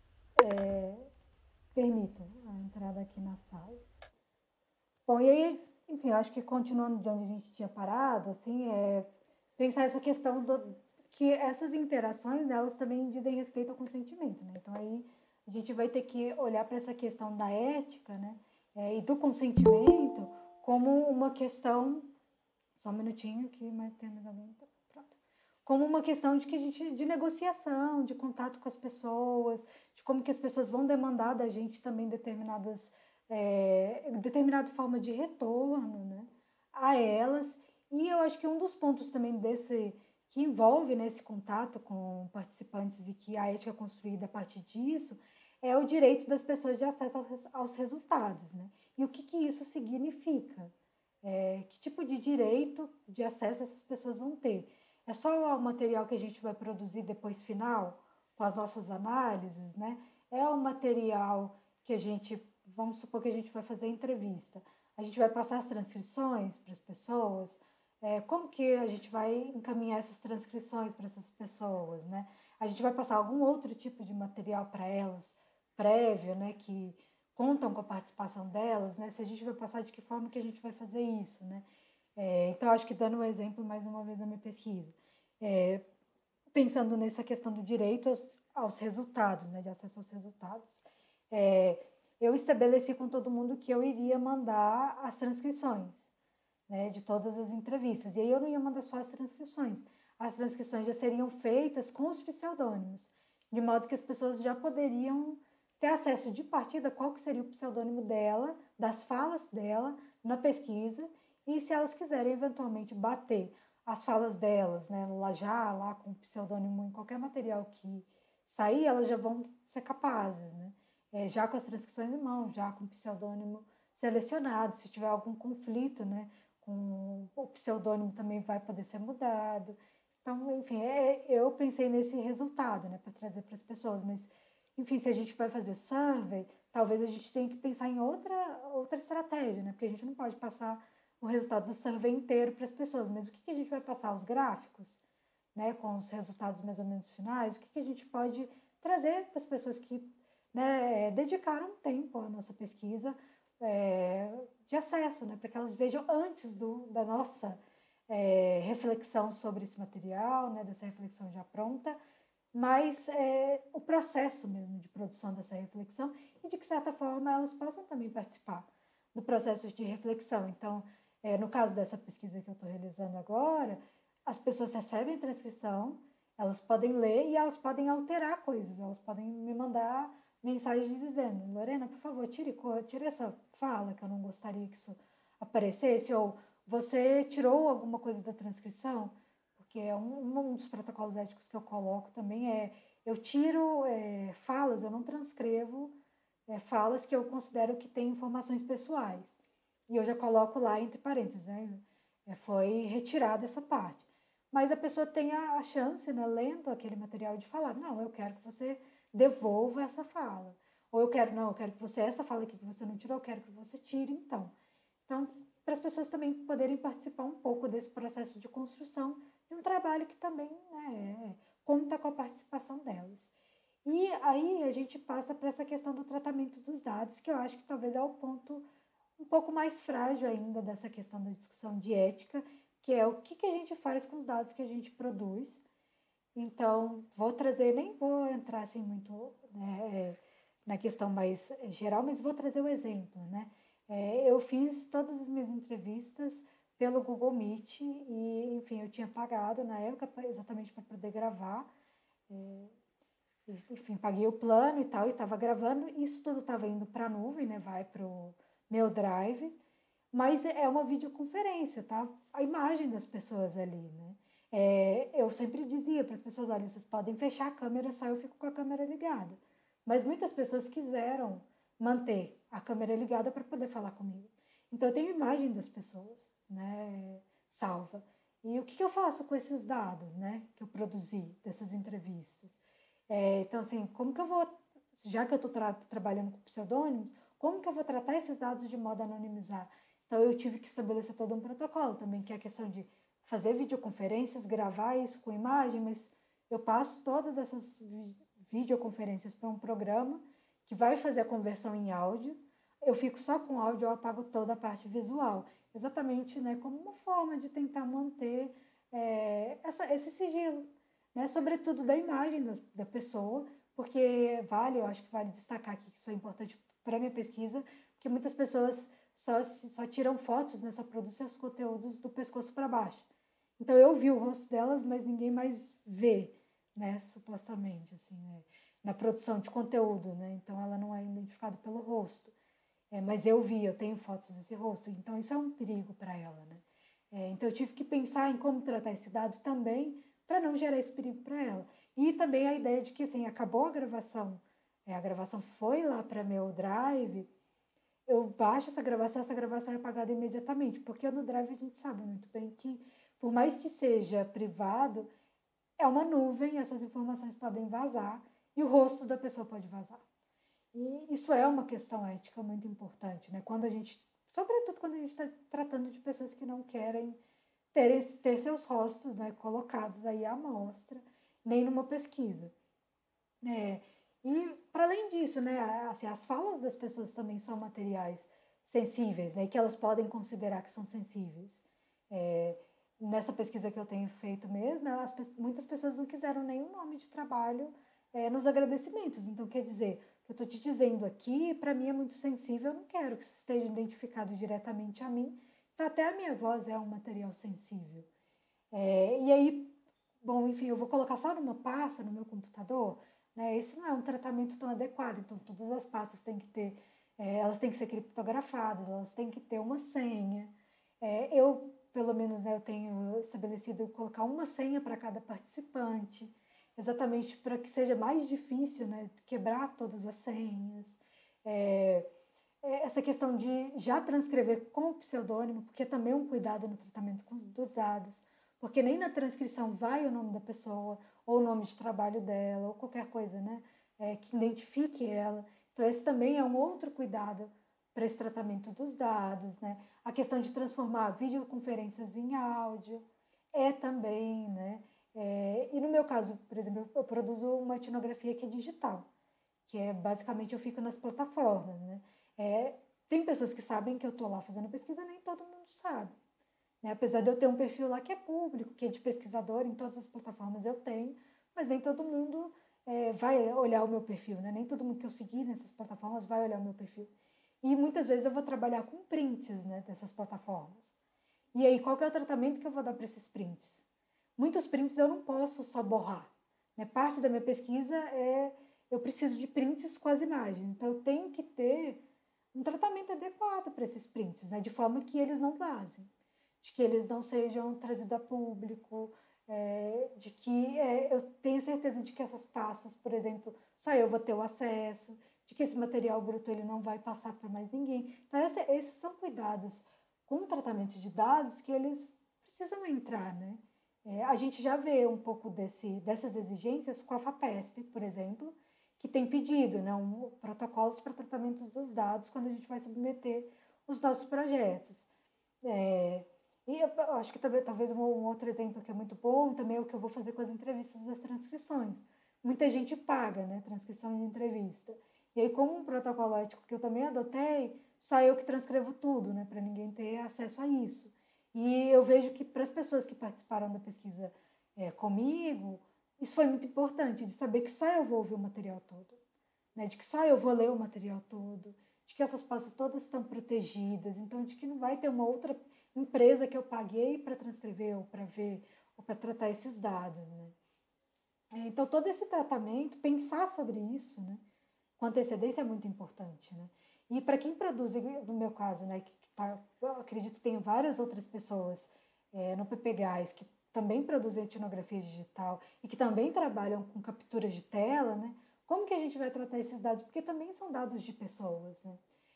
B: é, permito a entrada aqui na sala. Bom, e aí, enfim, eu acho que continuando de onde a gente tinha parado, assim, é pensar essa questão do, que essas interações, elas também dizem respeito ao consentimento, né? Então aí a gente vai ter que olhar para essa questão da ética, né? É, e do consentimento como uma questão, só um minutinho aqui, mas temos alguém, pronto. Como uma questão de que a gente, de negociação, de contato com as pessoas, de como que as pessoas vão demandar da gente também determinadas, é, determinada forma de retorno, né, a elas. E eu acho que um dos pontos também desse, que envolve nesse contato com participantes e que a ética é construída a partir disso, é o direito das pessoas de acesso aos, aos resultados, né? E o que, que isso significa? É, que tipo de direito de acesso essas pessoas vão ter? É só o material que a gente vai produzir depois final, com as nossas análises, né? É o material que a gente, vamos supor que a gente vai fazer entrevista, a gente vai passar as transcrições para as pessoas, é, como que a gente vai encaminhar essas transcrições para essas pessoas, né? A gente vai passar algum outro tipo de material para elas, prévio, né, que contam com a participação delas, né? Se a gente vai passar, de que forma que a gente vai fazer isso, né? É, então, acho que dando um exemplo, mais uma vez, da minha pesquisa, é, pensando nessa questão do direito aos, aos resultados, né, de acesso aos resultados, é, eu estabeleci com todo mundo que eu iria mandar as transcrições, né, de todas as entrevistas. E aí eu não ia mandar só as transcrições. As transcrições já seriam feitas com os pseudônimos, de modo que as pessoas já poderiam ter acesso de partida qual que seria o pseudônimo dela, das falas dela na pesquisa, e se elas quiserem eventualmente bater as falas delas, né, lá já lá com o pseudônimo em qualquer material que sair, elas já vão ser capazes, né? É, já com as transcrições em mão, já com o pseudônimo selecionado, se tiver algum conflito, né, com o pseudônimo também vai poder ser mudado. Então, enfim, é, eu pensei nesse resultado, né, para trazer para as pessoas, mas enfim, se a gente vai fazer survey, talvez a gente tenha que pensar em outra, outra estratégia, né? Porque a gente não pode passar o resultado do survey inteiro para as pessoas, mas o que, que a gente vai passar? Os gráficos, né? Com os resultados mais ou menos finais, o que, que a gente pode trazer para as pessoas que, né, dedicaram tempo à nossa pesquisa é, de acesso, né? Para que elas vejam antes do, da nossa é, reflexão sobre esse material, né? Dessa reflexão já pronta, mas é, o processo mesmo de produção dessa reflexão e de que certa forma elas possam também participar do processo de reflexão. Então, é, no caso dessa pesquisa que eu estou realizando agora, as pessoas recebem a transcrição, elas podem ler e elas podem alterar coisas, elas podem me mandar mensagens dizendo: Lorena, por favor, tire, tire essa fala que eu não gostaria que isso aparecesse, ou você tirou alguma coisa da transcrição. Porque é um, um dos protocolos éticos que eu coloco também é, eu tiro é, falas, eu não transcrevo é, falas que eu considero que têm informações pessoais. E eu já coloco lá entre parênteses, né? É, foi retirada essa parte. Mas a pessoa tem a, a chance, né, lendo aquele material, de falar: não, eu quero que você devolva essa fala. Ou eu quero, não, eu quero que você, essa fala aqui que você não tirou, eu quero que você tire, então. Então, para as pessoas também poderem participar um pouco desse processo de construção de um trabalho que também, né, conta com a participação delas. E aí a gente passa para essa questão do tratamento dos dados, que eu acho que talvez é o ponto um pouco mais frágil ainda dessa questão da discussão de ética, que é o que, que a gente faz com os dados que a gente produz. Então, vou trazer, nem vou entrar assim muito, né, na questão mais geral, mas vou trazer o exemplo, né? É, eu fiz todas as minhas entrevistas pelo Google Meet e, enfim, eu tinha pagado na época exatamente para poder gravar. É, enfim, paguei o plano e tal, e estava gravando. Isso tudo estava indo para a nuvem, né? Vai para o meu Drive. Mas é uma videoconferência, tá? A imagem das pessoas ali, né? É, eu sempre dizia para as pessoas, olha, vocês podem fechar a câmera, só eu fico com a câmera ligada. Mas muitas pessoas quiseram manter a câmera ligada para poder falar comigo. Então, eu tenho imagem das pessoas, né, salva. E o que, que eu faço com esses dados, né, que eu produzi dessas entrevistas? É, então, assim, como que eu vou, já que eu estou tra trabalhando com pseudônimos, como que eu vou tratar esses dados de modo a anonimizar? Então, eu tive que estabelecer todo um protocolo também, que é a questão de fazer videoconferências, gravar isso com imagem, mas eu passo todas essas videoconferências para um programa que vai fazer a conversão em áudio. Eu fico só com áudio, eu apago toda a parte visual. Exatamente, né, como uma forma de tentar manter é, essa, esse sigilo, né, sobretudo da imagem da, da pessoa, porque vale, eu acho que vale destacar aqui que isso é importante para a minha pesquisa, porque muitas pessoas só, só tiram fotos, né, só produzem seus conteúdos do pescoço para baixo. Então, eu vi o rosto delas, mas ninguém mais vê, né, supostamente, assim, né, na produção de conteúdo, né, então ela não é identificada pelo rosto. É, mas eu vi, eu tenho fotos desse rosto, então isso é um perigo para ela, né. É, então, eu tive que pensar em como tratar esse dado também, para não gerar esse perigo para ela. E também a ideia de que, assim, acabou a gravação, é, a gravação foi lá para meu Drive, eu baixo essa gravação, essa gravação é apagada imediatamente, porque no Drive a gente sabe muito bem que, por mais que seja privado, é uma nuvem, essas informações podem vazar e o rosto da pessoa pode vazar. E isso é uma questão ética muito importante, né? Quando a gente, sobretudo quando a gente está tratando de pessoas que não querem ter, ter seus rostos, né, colocados aí à mostra, nem numa pesquisa. É, e, para além disso, né, assim, as falas das pessoas também são materiais sensíveis, né, que elas podem considerar que são sensíveis. É, nessa pesquisa que eu tenho feito mesmo, as, muitas pessoas não quiseram nenhum nome de trabalho é, nos agradecimentos. Então, quer dizer, o que eu estou te dizendo aqui, para mim é muito sensível, eu não quero que isso esteja identificado diretamente a mim. Então, até a minha voz é um material sensível. É, e aí, bom, enfim, eu vou colocar só numa pasta no meu computador, né? Esse não é um tratamento tão adequado, então todas as pastas têm que ter, é, elas têm que ser criptografadas, elas têm que ter uma senha. É, eu, pelo menos, né, eu tenho estabelecido colocar uma senha para cada participante, exatamente para que seja mais difícil, né, quebrar todas as senhas. É, essa questão de já transcrever com o pseudônimo, porque também é um cuidado no tratamento dos dados, porque nem na transcrição vai o nome da pessoa, ou o nome de trabalho dela, ou qualquer coisa, né, é, que identifique ela. Então, esse também é um outro cuidado para esse tratamento dos dados, né? A questão de transformar videoconferências em áudio é também, né? É, e no meu caso, por exemplo, eu produzo uma etnografia que é digital, que é basicamente eu fico nas plataformas, né? É, tem pessoas que sabem que eu estou lá fazendo pesquisa, nem todo mundo sabe. Né? Apesar de eu ter um perfil lá que é público, que é de pesquisador, em todas as plataformas eu tenho, mas nem todo mundo é, vai olhar o meu perfil, né? Nem todo mundo que eu seguir nessas plataformas vai olhar o meu perfil. E muitas vezes eu vou trabalhar com prints, né, dessas plataformas. E aí, qual que é o tratamento que eu vou dar para esses prints? Muitos prints eu não posso só borrar. Né? Parte da minha pesquisa é... eu preciso de prints com as imagens. Então, eu tenho que ter um tratamento adequado para esses prints, né? De forma que eles não vazem, de que eles não sejam trazidos a público, é, de que é, eu tenha certeza de que essas pastas, por exemplo, só eu vou ter o acesso, de que esse material bruto ele não vai passar para mais ninguém. Então, esse, esses são cuidados com o tratamento de dados que eles precisam entrar, né? É, a gente já vê um pouco desse, dessas exigências com a FAPESP, por exemplo, que tem pedido, né, um, protocolos para tratamento dos dados quando a gente vai submeter os nossos projetos. É, E eu acho que também, talvez um outro exemplo que é muito bom também é o que eu vou fazer com as entrevistas das transcrições. Muita gente paga, né, transcrição de entrevista. E aí, como um protocolo ético que eu também adotei, só eu que transcrevo tudo, né, para ninguém ter acesso a isso. E eu vejo que para as pessoas que participaram da pesquisa é, comigo, isso foi muito importante, de saber que só eu vou ouvir o material todo, né, de que só eu vou ler o material todo, de que essas pastas todas estão protegidas, então de que não vai ter uma outra empresa que eu paguei para transcrever ou para ver ou para tratar esses dados, né? Então, todo esse tratamento, pensar sobre isso, né, com antecedência é muito importante, né? E para quem produz, no meu caso, né, que, que tá, eu acredito que tem várias outras pessoas é, no PPGás que também produzem etnografia digital e que também trabalham com capturas de tela, né? Como que a gente vai tratar esses dados? Porque também são dados de pessoas, né?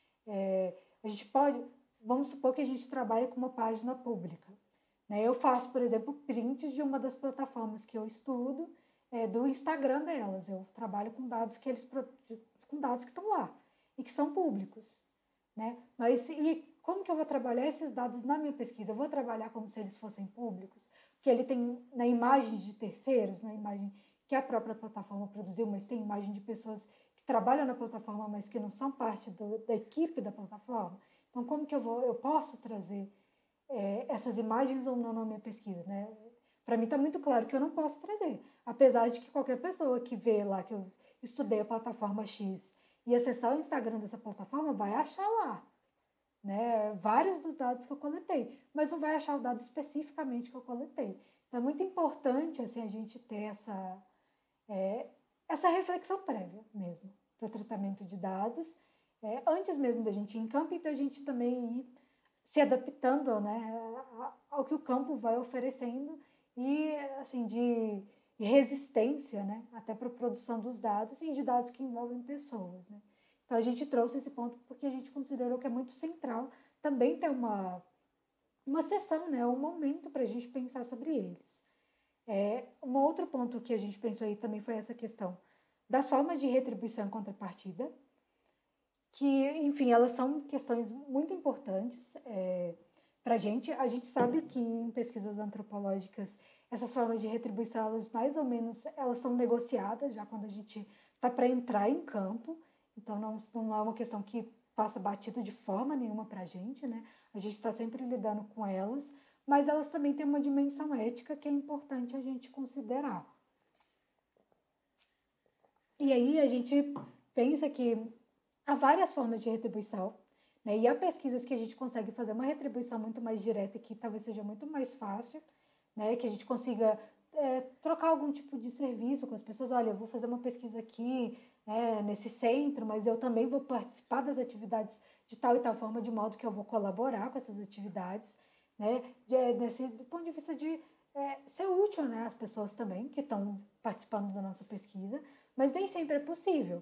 B: É, a gente pode, vamos supor que a gente trabalha com uma página pública, né? Eu faço, por exemplo, prints de uma das plataformas que eu estudo, é, do Instagram delas. Eu trabalho com dados que eles com dados que estão lá e que são públicos, né? Mas e como que eu vou trabalhar esses dados na minha pesquisa? Eu vou trabalhar como se eles fossem públicos, porque ele tem na imagem de terceiros, na imagem que a própria plataforma produziu, mas tem imagem de pessoas que trabalham na plataforma, mas que não são parte do, da equipe da plataforma. Então, como que eu vou, eu posso trazer é, essas imagens ou não na minha pesquisa, né? Para mim está muito claro que eu não posso trazer, apesar de que qualquer pessoa que vê lá que eu estudei a plataforma X e acessar o Instagram dessa plataforma vai achar lá, né, vários dos dados que eu coletei, mas não vai achar o dado especificamente que eu coletei. Então é muito importante assim, a gente ter essa, é, essa reflexão prévia mesmo para o tratamento de dados, é, antes mesmo da gente ir em campo e da gente também ir se adaptando, né, ao que o campo vai oferecendo e assim de resistência, né, até para a produção dos dados e de dados que envolvem pessoas, né. Então a gente trouxe esse ponto porque a gente considerou que é muito central também ter uma uma sessão, né, um momento para a gente pensar sobre eles. É, um outro ponto que a gente pensou aí também foi essa questão das formas de retribuição e contrapartida, que, enfim, elas são questões muito importantes é, para a gente. A gente sabe que em pesquisas antropológicas essas formas de retribuição, elas mais ou menos, elas são negociadas já quando a gente está para entrar em campo, então não, não é uma questão que passa batido de forma nenhuma para a gente, né? A gente está sempre lidando com elas, mas elas também têm uma dimensão ética que é importante a gente considerar. E aí a gente pensa que há várias formas de retribuição, né? E há pesquisas que a gente consegue fazer uma retribuição muito mais direta, que talvez seja muito mais fácil, né? Que a gente consiga é, trocar algum tipo de serviço com as pessoas. Olha, eu vou fazer uma pesquisa aqui é, nesse centro, mas eu também vou participar das atividades de tal e tal forma, de modo que eu vou colaborar com essas atividades, né? De, desse, do ponto de vista de é, ser útil, né? Às pessoas também que estão participando da nossa pesquisa, mas nem sempre é possível.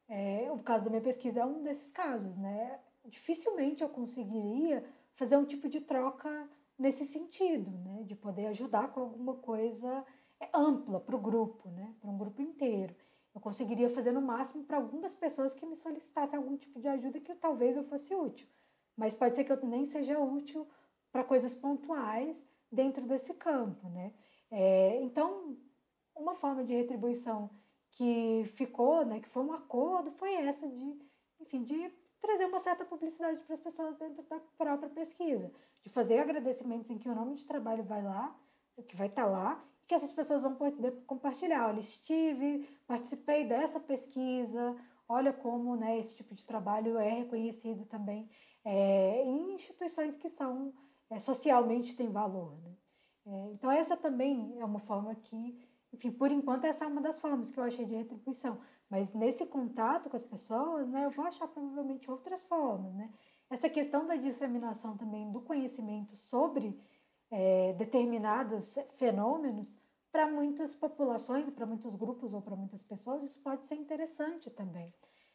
B: É, o caso da minha pesquisa é um desses casos, né? Dificilmente eu conseguiria fazer um tipo de troca nesse sentido, né? De poder ajudar com alguma coisa ampla para o grupo, né? Para um grupo inteiro. Eu conseguiria fazer no máximo para algumas pessoas que me solicitassem algum tipo de ajuda que talvez eu fosse útil. Mas pode ser que eu nem seja útil para coisas pontuais dentro desse campo, né? É, então, uma forma de retribuição que ficou, né, que foi um acordo, foi essa de, enfim, de trazer uma certa publicidade para as pessoas dentro da própria pesquisa, de fazer agradecimentos em que o nome de trabalho vai lá, que vai estar lá, e que essas pessoas vão poder compartilhar. Olha, estive, participei dessa pesquisa, olha como, né, esse tipo de trabalho é reconhecido também é, em instituições que são é, socialmente têm valor, né? É, então essa também é uma forma que, enfim, por enquanto essa é uma das formas que eu achei de retribuição, mas nesse contato com as pessoas, né, eu vou achar provavelmente outras formas, né? Essa questão da disseminação também do conhecimento sobre é, determinados fenômenos, para muitas populações, para muitos grupos ou para muitas pessoas, isso pode ser interessante também.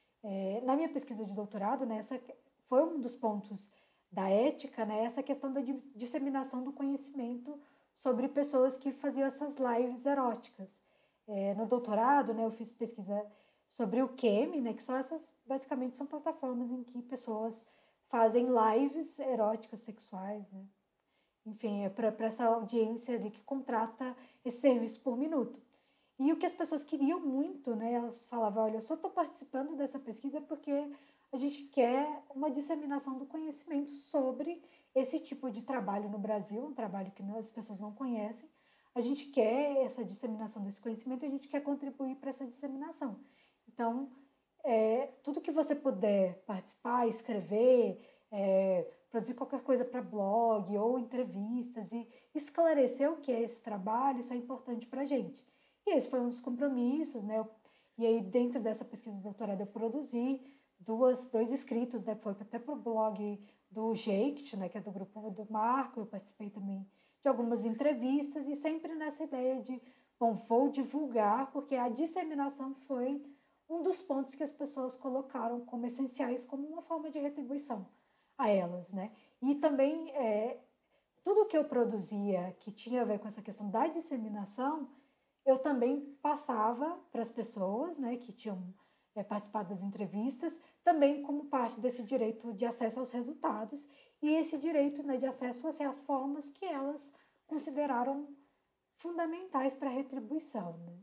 B: É, na minha pesquisa de doutorado, né, essa foi um dos pontos da ética, né, essa questão da disseminação do conhecimento sobre pessoas que faziam essas lives eróticas. É, no doutorado, né, eu fiz pesquisa sobre o Kemi, né, que são essas, basicamente, são plataformas em que pessoas fazem lives eróticas, sexuais, né, enfim, é para essa audiência ali que contrata esse serviço por minuto. E o que as pessoas queriam muito, né, elas falavam, olha, eu só estou participando dessa pesquisa porque a gente quer uma disseminação do conhecimento sobre esse tipo de trabalho no Brasil, um trabalho que as pessoas não conhecem. A gente quer essa disseminação desse conhecimento e a gente quer contribuir para essa disseminação. Então, é, tudo que você puder participar, escrever, é, produzir qualquer coisa para blog ou entrevistas e esclarecer o que é esse trabalho, isso é importante para a gente. E esse foi um dos compromissos, né? Eu, e aí, dentro dessa pesquisa de doutorado, eu produzi duas, dois escritos, né? Foi até para o blog do Jeikt, né? Que é do grupo do Marco, eu participei também de algumas entrevistas e sempre nessa ideia de, bom, vou divulgar, porque a disseminação foi um dos pontos que as pessoas colocaram como essenciais, como uma forma de retribuição a elas, né? E também, é, tudo que eu produzia que tinha a ver com essa questão da disseminação, eu também passava para as pessoas, né, que tinham é, participado das entrevistas, também como parte desse direito de acesso aos resultados e esse direito, né, de acesso assim, às formas que elas consideraram fundamentais para a retribuição, né?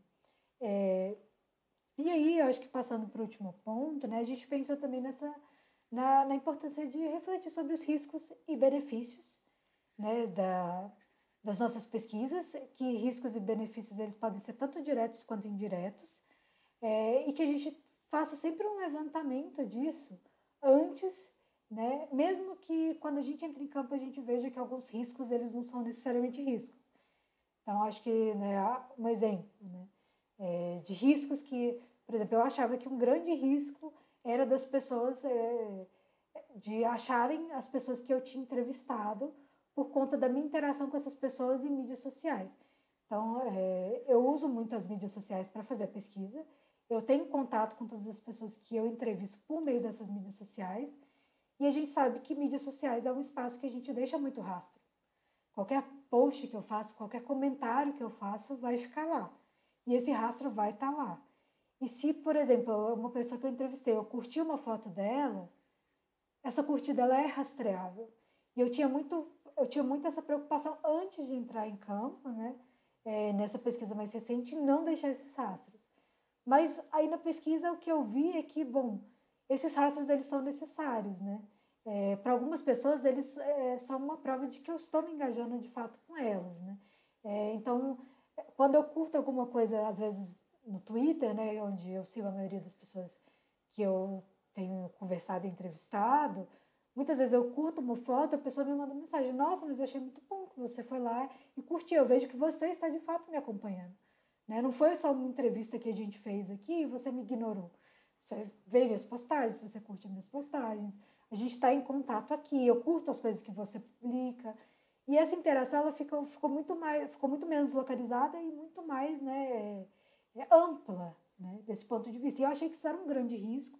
B: É, e aí, eu acho que passando para o último ponto, né, a gente pensou também nessa, na, na importância de refletir sobre os riscos e benefícios, né, da, das nossas pesquisas, que riscos e benefícios eles podem ser tanto diretos quanto indiretos, é, e que a gente faça sempre um levantamento disso antes, né, mesmo que quando a gente entra em campo a gente veja que alguns riscos eles não são necessariamente riscos. Então, acho que, né, um exemplo, né, é, de riscos que, por exemplo, eu achava que um grande risco era das pessoas, é, de acharem as pessoas que eu tinha entrevistado por conta da minha interação com essas pessoas em mídias sociais. Então, é, eu uso muito as mídias sociais para fazer a pesquisa, eu tenho contato com todas as pessoas que eu entrevisto por meio dessas mídias sociais, e a gente sabe que mídias sociais é um espaço que a gente deixa muito rastro. Qualquer post que eu faço, qualquer comentário que eu faço, vai ficar lá. E esse rastro vai estar lá. E se, por exemplo, uma pessoa que eu entrevistei, eu curti uma foto dela, essa curtida ela é rastreável. E eu tinha muito, eu tinha muito essa preocupação antes de entrar em campo, né? É, nessa pesquisa mais recente, não deixar esses rastros. Mas aí na pesquisa o que eu vi é que, bom, esses rastros eles são necessários, né? É, para algumas pessoas eles é, são uma prova de que eu estou me engajando de fato com elas, né? É, então, quando eu curto alguma coisa, às vezes no Twitter, né, onde eu sigo a maioria das pessoas que eu tenho conversado e entrevistado, muitas vezes eu curto uma foto, a pessoa me manda mensagem, nossa, mas eu achei muito bom que você foi lá e curtiu, eu vejo que você está de fato me acompanhando. Né? Não foi só uma entrevista que a gente fez aqui e você me ignorou. Você vê minhas postagens, você curte minhas postagens, a gente está em contato aqui, eu curto as coisas que você publica. E essa interação ela ficou, ficou, muito, mais, ficou muito menos localizada e muito mais, né, é, ampla, né, desse ponto de vista. E eu achei que isso era um grande risco.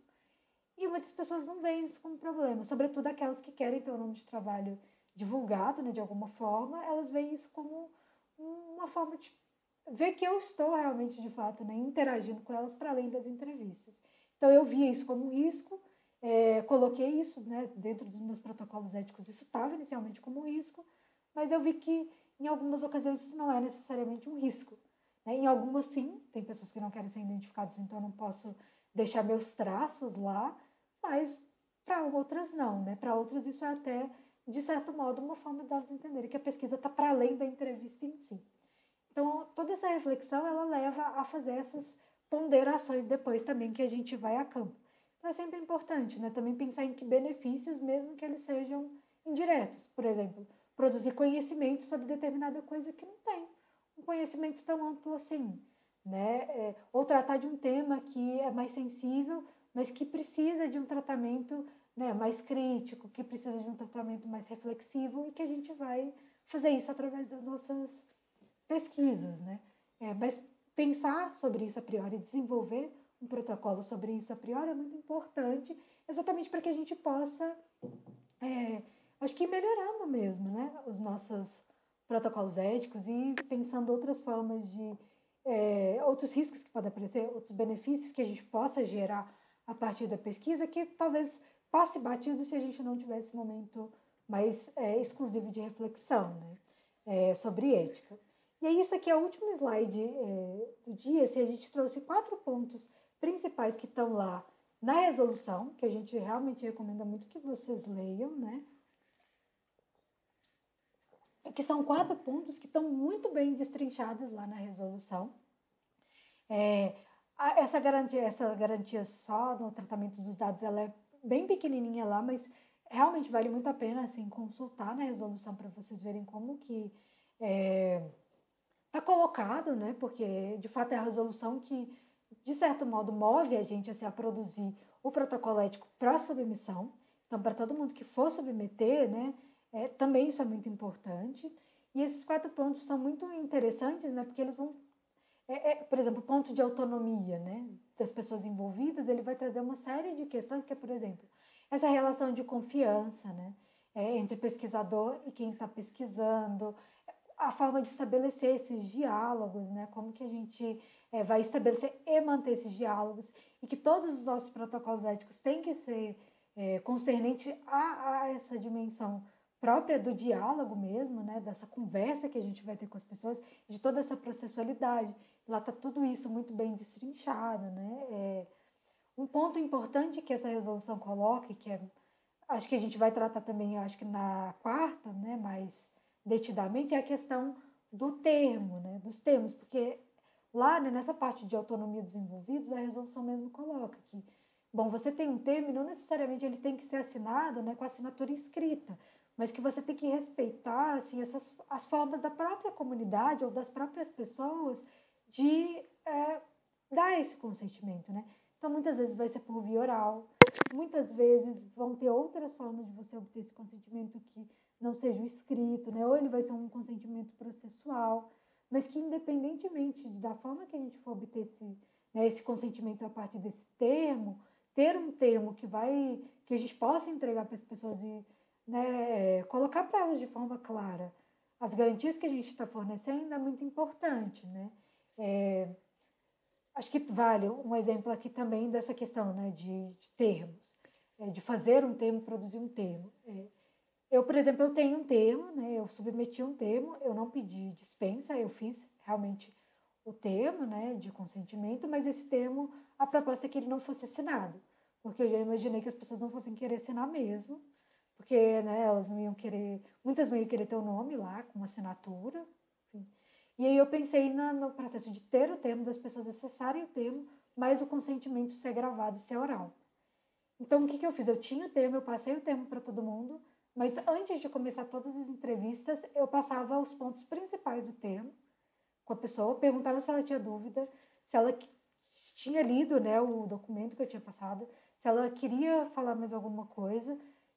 B: E muitas pessoas não veem isso como problema, sobretudo aquelas que querem ter o nome de trabalho divulgado, né, de alguma forma, elas veem isso como uma forma de ver que eu estou realmente, de fato, né, interagindo com elas para além das entrevistas. Então, eu via isso como um risco, é, coloquei isso, né, dentro dos meus protocolos éticos, isso estava inicialmente como um risco, mas eu vi que, em algumas ocasiões, isso não é necessariamente um risco. Né? Em algumas, sim, tem pessoas que não querem ser identificadas, então eu não posso deixar meus traços lá, mas para outras não, né? Para outras isso é até, de certo modo, uma forma delas entenderem que a pesquisa está para além da entrevista em si. Então, toda essa reflexão, ela leva a fazer essas ponderações depois também que a gente vai a campo. Então, é sempre importante, né? Também pensar em que benefícios, mesmo que eles sejam indiretos. Por exemplo, produzir conhecimento sobre determinada coisa que não tem um conhecimento tão amplo assim, né? É, ou tratar de um tema que é mais sensível, mas que precisa de um tratamento, né, mais crítico, que precisa de um tratamento mais reflexivo e que a gente vai fazer isso através das nossas pesquisas, né? É, mas pensar sobre isso a priori, desenvolver um protocolo sobre isso a priori é muito importante, exatamente para que a gente possa, é, acho que ir melhorando mesmo, né, os nossos protocolos éticos e pensando outras formas de, é, outros riscos que podem aparecer, outros benefícios que a gente possa gerar a partir da pesquisa, que talvez passe batido se a gente não tiver esse momento mais é, exclusivo de reflexão, né, é, sobre ética. E aí, isso aqui é o último slide é, do dia. Assim, a gente trouxe quatro pontos principais que estão lá na resolução, que a gente realmente recomenda muito que vocês leiam, né? Que são quatro pontos que estão muito bem destrinchados lá na resolução. É, essa, garantia, essa garantia só no tratamento dos dados, ela é bem pequenininha lá, mas realmente vale muito a pena assim, consultar na resolução para vocês verem como que está é, colocado, né? Porque, de fato, é a resolução que, de certo modo, move a gente assim, a produzir o protocolo ético para submissão. Então, para todo mundo que for submeter, né, é, também isso é muito importante. E esses quatro pontos são muito interessantes, né, porque eles vão... É, é, por exemplo, o ponto de autonomia, né, das pessoas envolvidas, ele vai trazer uma série de questões que é, por exemplo, essa relação de confiança, né, é, entre pesquisador e quem está pesquisando, a forma de estabelecer esses diálogos, né, como que a gente é, vai estabelecer e manter esses diálogos, e que todos os nossos protocolos éticos têm que ser é, concernente a, a essa dimensão própria do diálogo mesmo, né, dessa conversa que a gente vai ter com as pessoas, de toda essa processualidade. Lá está tudo isso muito bem destrinchado, né? É, um ponto importante que essa resolução coloca, e que é, acho que a gente vai tratar também, acho que na quarta, né, mais detidamente, é a questão do termo, né, dos termos, porque lá, né, nessa parte de autonomia dos envolvidos, a resolução mesmo coloca que, bom, você tem um termo e não necessariamente ele tem que ser assinado, né, com assinatura escrita, mas que você tem que respeitar assim, essas, as formas da própria comunidade ou das próprias pessoas de é, dar esse consentimento, né? Então, muitas vezes vai ser por via oral, muitas vezes vão ter outras formas de você obter esse consentimento que não seja o escrito, né? Ou ele vai ser um consentimento processual, mas que independentemente da forma que a gente for obter esse, né, esse consentimento a partir desse termo, ter um termo que vai, que a gente possa entregar para as pessoas e, né, colocar para elas de forma clara as garantias que a gente está fornecendo é muito importante, né? É, acho que vale um exemplo aqui também dessa questão, né, de, de termos, é, de fazer um termo, produzir um termo. É, eu, por exemplo, eu tenho um termo, né, eu submeti um termo, eu não pedi dispensa, eu fiz realmente o termo, né, de consentimento, mas esse termo, a proposta é que ele não fosse assinado, porque eu já imaginei que as pessoas não fossem querer assinar mesmo, porque, né, elas não iam querer, muitas não iam querer ter o nome lá, com uma assinatura, enfim. E aí eu pensei na, no processo de ter o termo, das pessoas acessarem o termo, mas o consentimento ser gravado, ser oral. Então, o que, que eu fiz? Eu tinha o termo, eu passei o termo para todo mundo, mas antes de começar todas as entrevistas, eu passava os pontos principais do termo com a pessoa, perguntava se ela tinha dúvida, se ela tinha lido, né, o documento que eu tinha passado, se ela queria falar mais alguma coisa,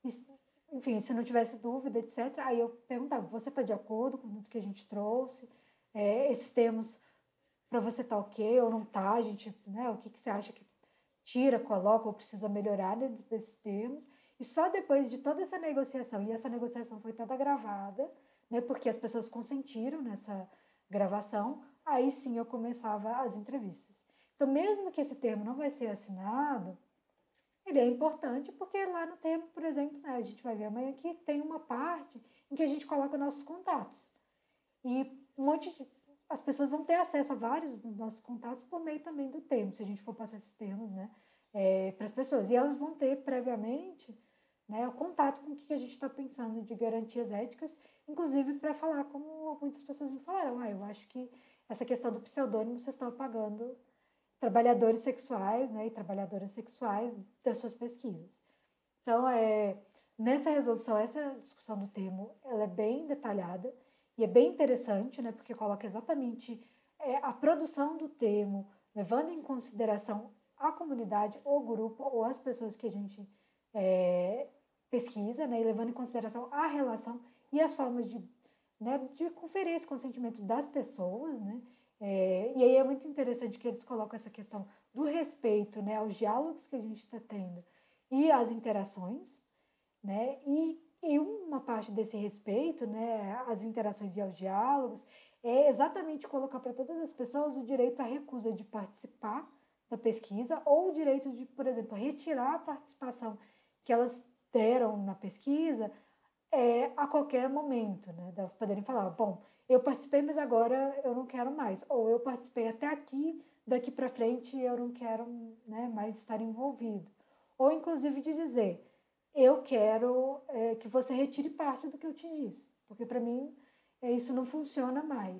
B: enfim, se não tivesse dúvida, etcétera. Aí eu perguntava, você está de acordo com tudo que a gente trouxe? É, esses termos, para você está ok ou não está? A gente, né, o que, que você acha que tira, coloca ou precisa melhorar dentro desses termos? E só depois de toda essa negociação, e essa negociação foi toda gravada, né, porque as pessoas consentiram nessa gravação, aí sim eu começava as entrevistas. Então, mesmo que esse termo não vai ser assinado, ele é importante porque lá no termo, por exemplo, né, a gente vai ver amanhã que tem uma parte em que a gente coloca nossos contatos. E um monte de... as pessoas vão ter acesso a vários dos nossos contatos por meio também do termo, se a gente for passar esses termos, né, é, para as pessoas. E elas vão ter previamente, né, o contato com o que a gente está pensando de garantias éticas, inclusive para falar como muitas pessoas me falaram, ah, eu acho que essa questão do pseudônimo vocês estão apagando trabalhadores sexuais, né, e trabalhadoras sexuais das suas pesquisas. Então, é, nessa resolução, essa discussão do termo, ela é bem detalhada e é bem interessante, né, porque coloca exatamente é, a produção do termo, levando em consideração a comunidade, o grupo ou as pessoas que a gente é, pesquisa, né, e levando em consideração a relação e as formas de, né, de conferir esse consentimento das pessoas, né. É, e aí é muito interessante que eles colocam essa questão do respeito, né, aos diálogos que a gente está tendo e às interações, né, e, e uma parte desse respeito, né, às interações e aos diálogos, é exatamente colocar para todas as pessoas o direito à recusa de participar da pesquisa ou o direito de, por exemplo, retirar a participação que elas deram na pesquisa é, a qualquer momento, né? Delas poderem falar, bom, eu participei, mas agora eu não quero mais. Ou eu participei até aqui, daqui para frente eu não quero, né, mais estar envolvido. Ou, inclusive, de dizer, eu quero é, que você retire parte do que eu te disse, porque para mim é, isso não funciona mais.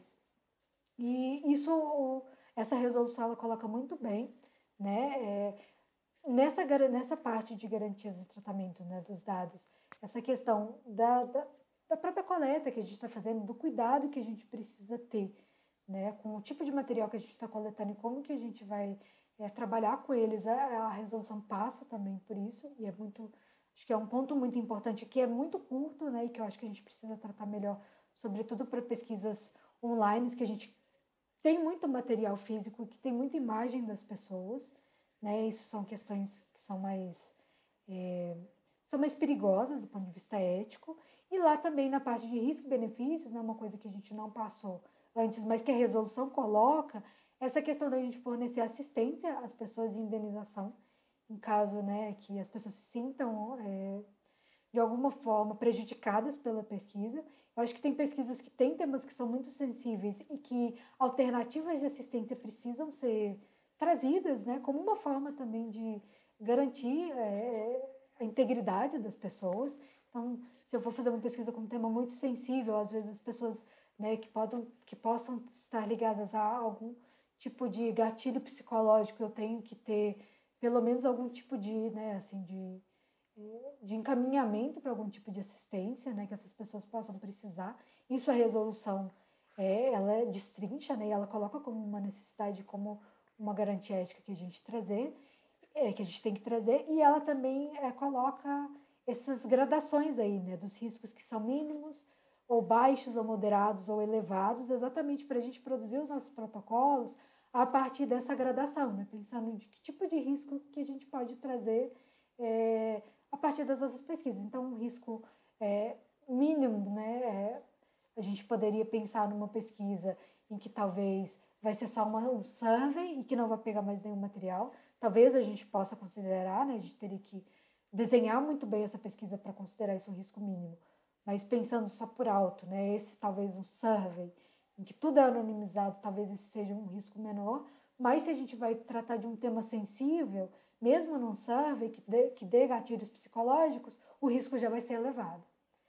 B: E isso, o, essa resolução ela coloca muito bem, né, é, nessa, nessa parte de garantias do tratamento, né, dos dados, essa questão da, da, da própria coleta que a gente está fazendo, do cuidado que a gente precisa ter, né, com o tipo de material que a gente está coletando e como que a gente vai é, trabalhar com eles. A, a resolução passa também por isso, e é muito, acho que é um ponto muito importante, que é muito curto, né, e que eu acho que a gente precisa tratar melhor, sobretudo para pesquisas online, que a gente tem muito material físico, que tem muita imagem das pessoas, né, isso são questões que são mais, é, são mais perigosas do ponto de vista ético, e lá também na parte de risco e benefícios, né, uma coisa que a gente não passou antes, mas que a resolução coloca, essa questão da gente fornecer assistência às pessoas de indenização, em caso, né, que as pessoas se sintam é, de alguma forma prejudicadas pela pesquisa. Eu acho que tem pesquisas que têm temas que são muito sensíveis e que alternativas de assistência precisam ser trazidas, né, como uma forma também de garantir é, a integridade das pessoas. Então, se eu for fazer uma pesquisa com um tema muito sensível, às vezes as pessoas, né, que, podam, que possam estar ligadas a algum tipo de gatilho psicológico, eu tenho que ter pelo menos algum tipo de, né, assim, de, de encaminhamento para algum tipo de assistência, né, que essas pessoas possam precisar. Isso a resolução, é, ela destrincha, né, e ela coloca como uma necessidade, como uma garantia ética que a gente trazer, é, que a gente tem que trazer, e ela também é, coloca essas gradações aí, né, dos riscos que são mínimos, ou baixos, ou moderados, ou elevados, exatamente para a gente produzir os nossos protocolos a partir dessa gradação, né, pensando de que tipo de risco que a gente pode trazer é, a partir das nossas pesquisas. Então, um risco é, mínimo, né, é, a gente poderia pensar numa pesquisa em que talvez vai ser só uma, um survey e que não vai pegar mais nenhum material. Talvez a gente possa considerar, né, a gente teria que desenhar muito bem essa pesquisa para considerar isso um risco mínimo, mas pensando só por alto, né, esse talvez um survey, em que tudo é anonimizado, talvez esse seja um risco menor, mas se a gente vai tratar de um tema sensível, mesmo num survey que dê, que dê gatilhos psicológicos, o risco já vai ser elevado.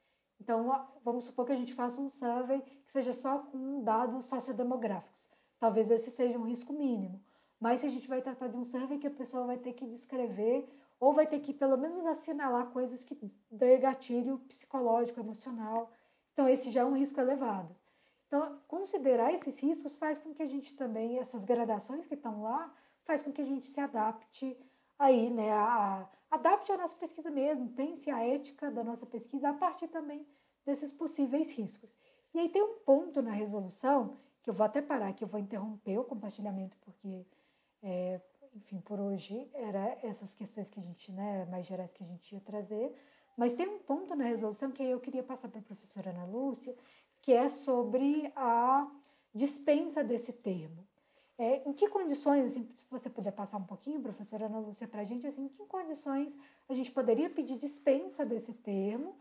B: Então, vamos supor que a gente faça um survey que seja só com dados sociodemográficos. Talvez esse seja um risco mínimo. Mas se a gente vai tratar de um survey que a pessoa vai ter que descrever ou vai ter que, pelo menos, assinalar coisas que dê gatilho psicológico, emocional. Então, esse já é um risco elevado. Então, considerar esses riscos faz com que a gente também, essas gradações que estão lá, faz com que a gente se adapte aí, né, a, a, adapte a nossa pesquisa mesmo, pense a ética da nossa pesquisa a partir também desses possíveis riscos. E aí tem um ponto na resolução, que eu vou até parar, que eu vou interromper o compartilhamento, porque, é, enfim, por hoje, era essas questões que a gente, né, mais gerais que a gente ia trazer, mas tem um ponto na resolução que eu queria passar para a professora Ana Lúcia, que é sobre a dispensa desse termo. É, em que condições, assim, se você puder passar um pouquinho, professora Ana Lúcia, para a gente, assim, em que condições a gente poderia pedir dispensa desse termo,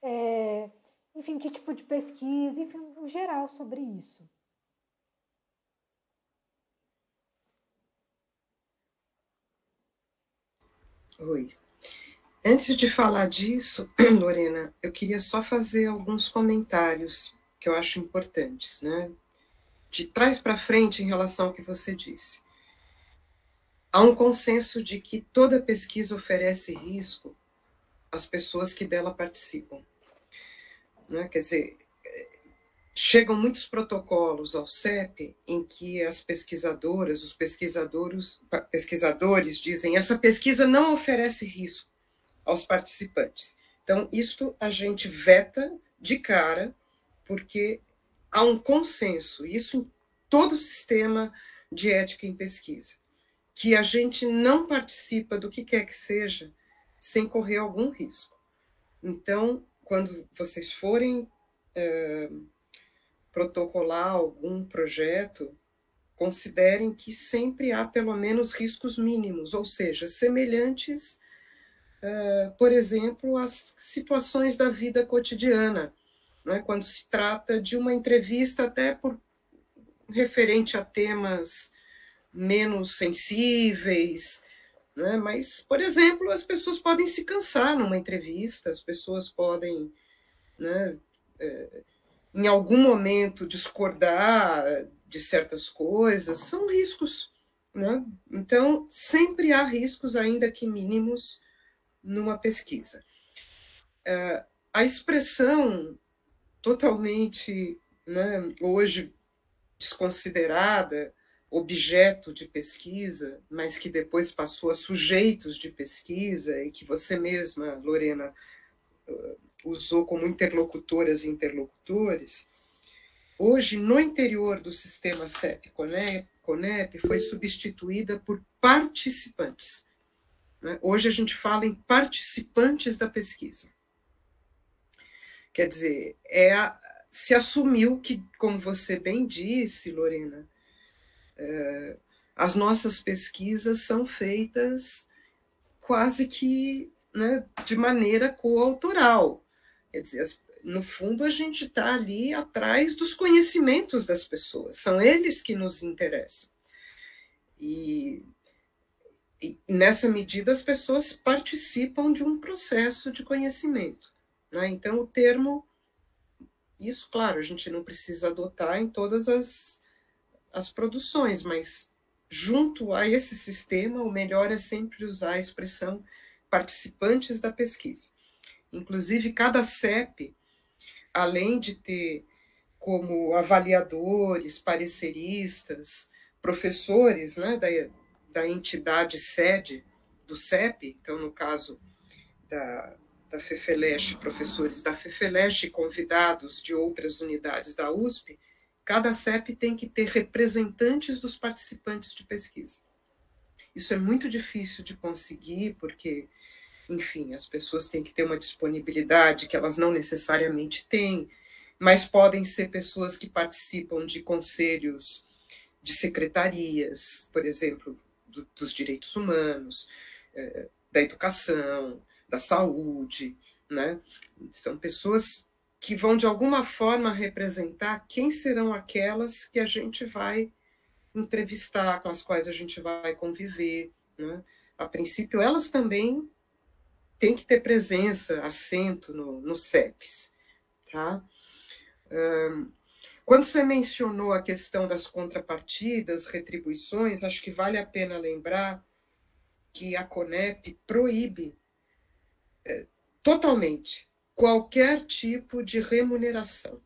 B: é, enfim, que tipo de pesquisa, enfim, no geral sobre isso.
C: Oi. Antes de falar disso, Lorena, eu queria só fazer alguns comentários que eu acho importantes, né? De trás para frente em relação ao que você disse. Há um consenso de que toda pesquisa oferece risco às pessoas que dela participam. Né? Quer dizer, chegam muitos protocolos ao C E P em que as pesquisadoras, os pesquisadores, pesquisadores dizem essa pesquisa não oferece risco aos participantes. Então, isto a gente veta de cara, porque há um consenso, isso em todo o sistema de ética em pesquisa, que a gente não participa do que quer que seja sem correr algum risco. Então, quando vocês forem é, protocolar algum projeto, considerem que sempre há pelo menos riscos mínimos, ou seja, semelhantes por exemplo, as situações da vida cotidiana, né, quando se trata de uma entrevista até por, referente a temas menos sensíveis, né, mas, por exemplo, as pessoas podem se cansar numa entrevista, as pessoas podem, né, é, em algum momento, discordar de certas coisas, são riscos, né? Então, sempre há riscos, ainda que mínimos, numa pesquisa. A expressão totalmente, né, hoje desconsiderada, objeto de pesquisa, mas que depois passou a sujeitos de pesquisa, e que você mesma, Lorena, usou como interlocutoras e interlocutores, hoje, no interior do sistema C E P-CONEP, foi substituída por participantes. Hoje a gente fala em participantes da pesquisa. Quer dizer, é a, se assumiu que, como você bem disse, Lorena, é, as nossas pesquisas são feitas quase que, né, de maneira coautoral. Quer dizer, as, no fundo, a gente está ali atrás dos conhecimentos das pessoas, são eles que nos interessam. E, e nessa medida, as pessoas participam de um processo de conhecimento, né? Então, o termo, isso, claro, a gente não precisa adotar em todas as, as produções, mas junto a esse sistema, o melhor é sempre usar a expressão participantes da pesquisa. Inclusive, cada C E P, além de ter como avaliadores, pareceristas, professores, né, da, da entidade sede do C E P, então, no caso da, da FEFELESH, professores da FEFELESH e convidados de outras unidades da U S P, cada C E P tem que ter representantes dos participantes de pesquisa. Isso é muito difícil de conseguir, porque, enfim, as pessoas têm que ter uma disponibilidade que elas não necessariamente têm, mas podem ser pessoas que participam de conselhos de secretarias, por exemplo, do, dos direitos humanos, é, da educação, da saúde, né? São pessoas que vão, de alguma forma, representar quem serão aquelas que a gente vai entrevistar, com as quais a gente vai conviver, né? A princípio, elas também têm que ter presença, assento no, no C E Ps, tá? Um, quando você mencionou a questão das contrapartidas, retribuições, acho que vale a pena lembrar que a CONEP proíbe é, totalmente qualquer tipo de remuneração,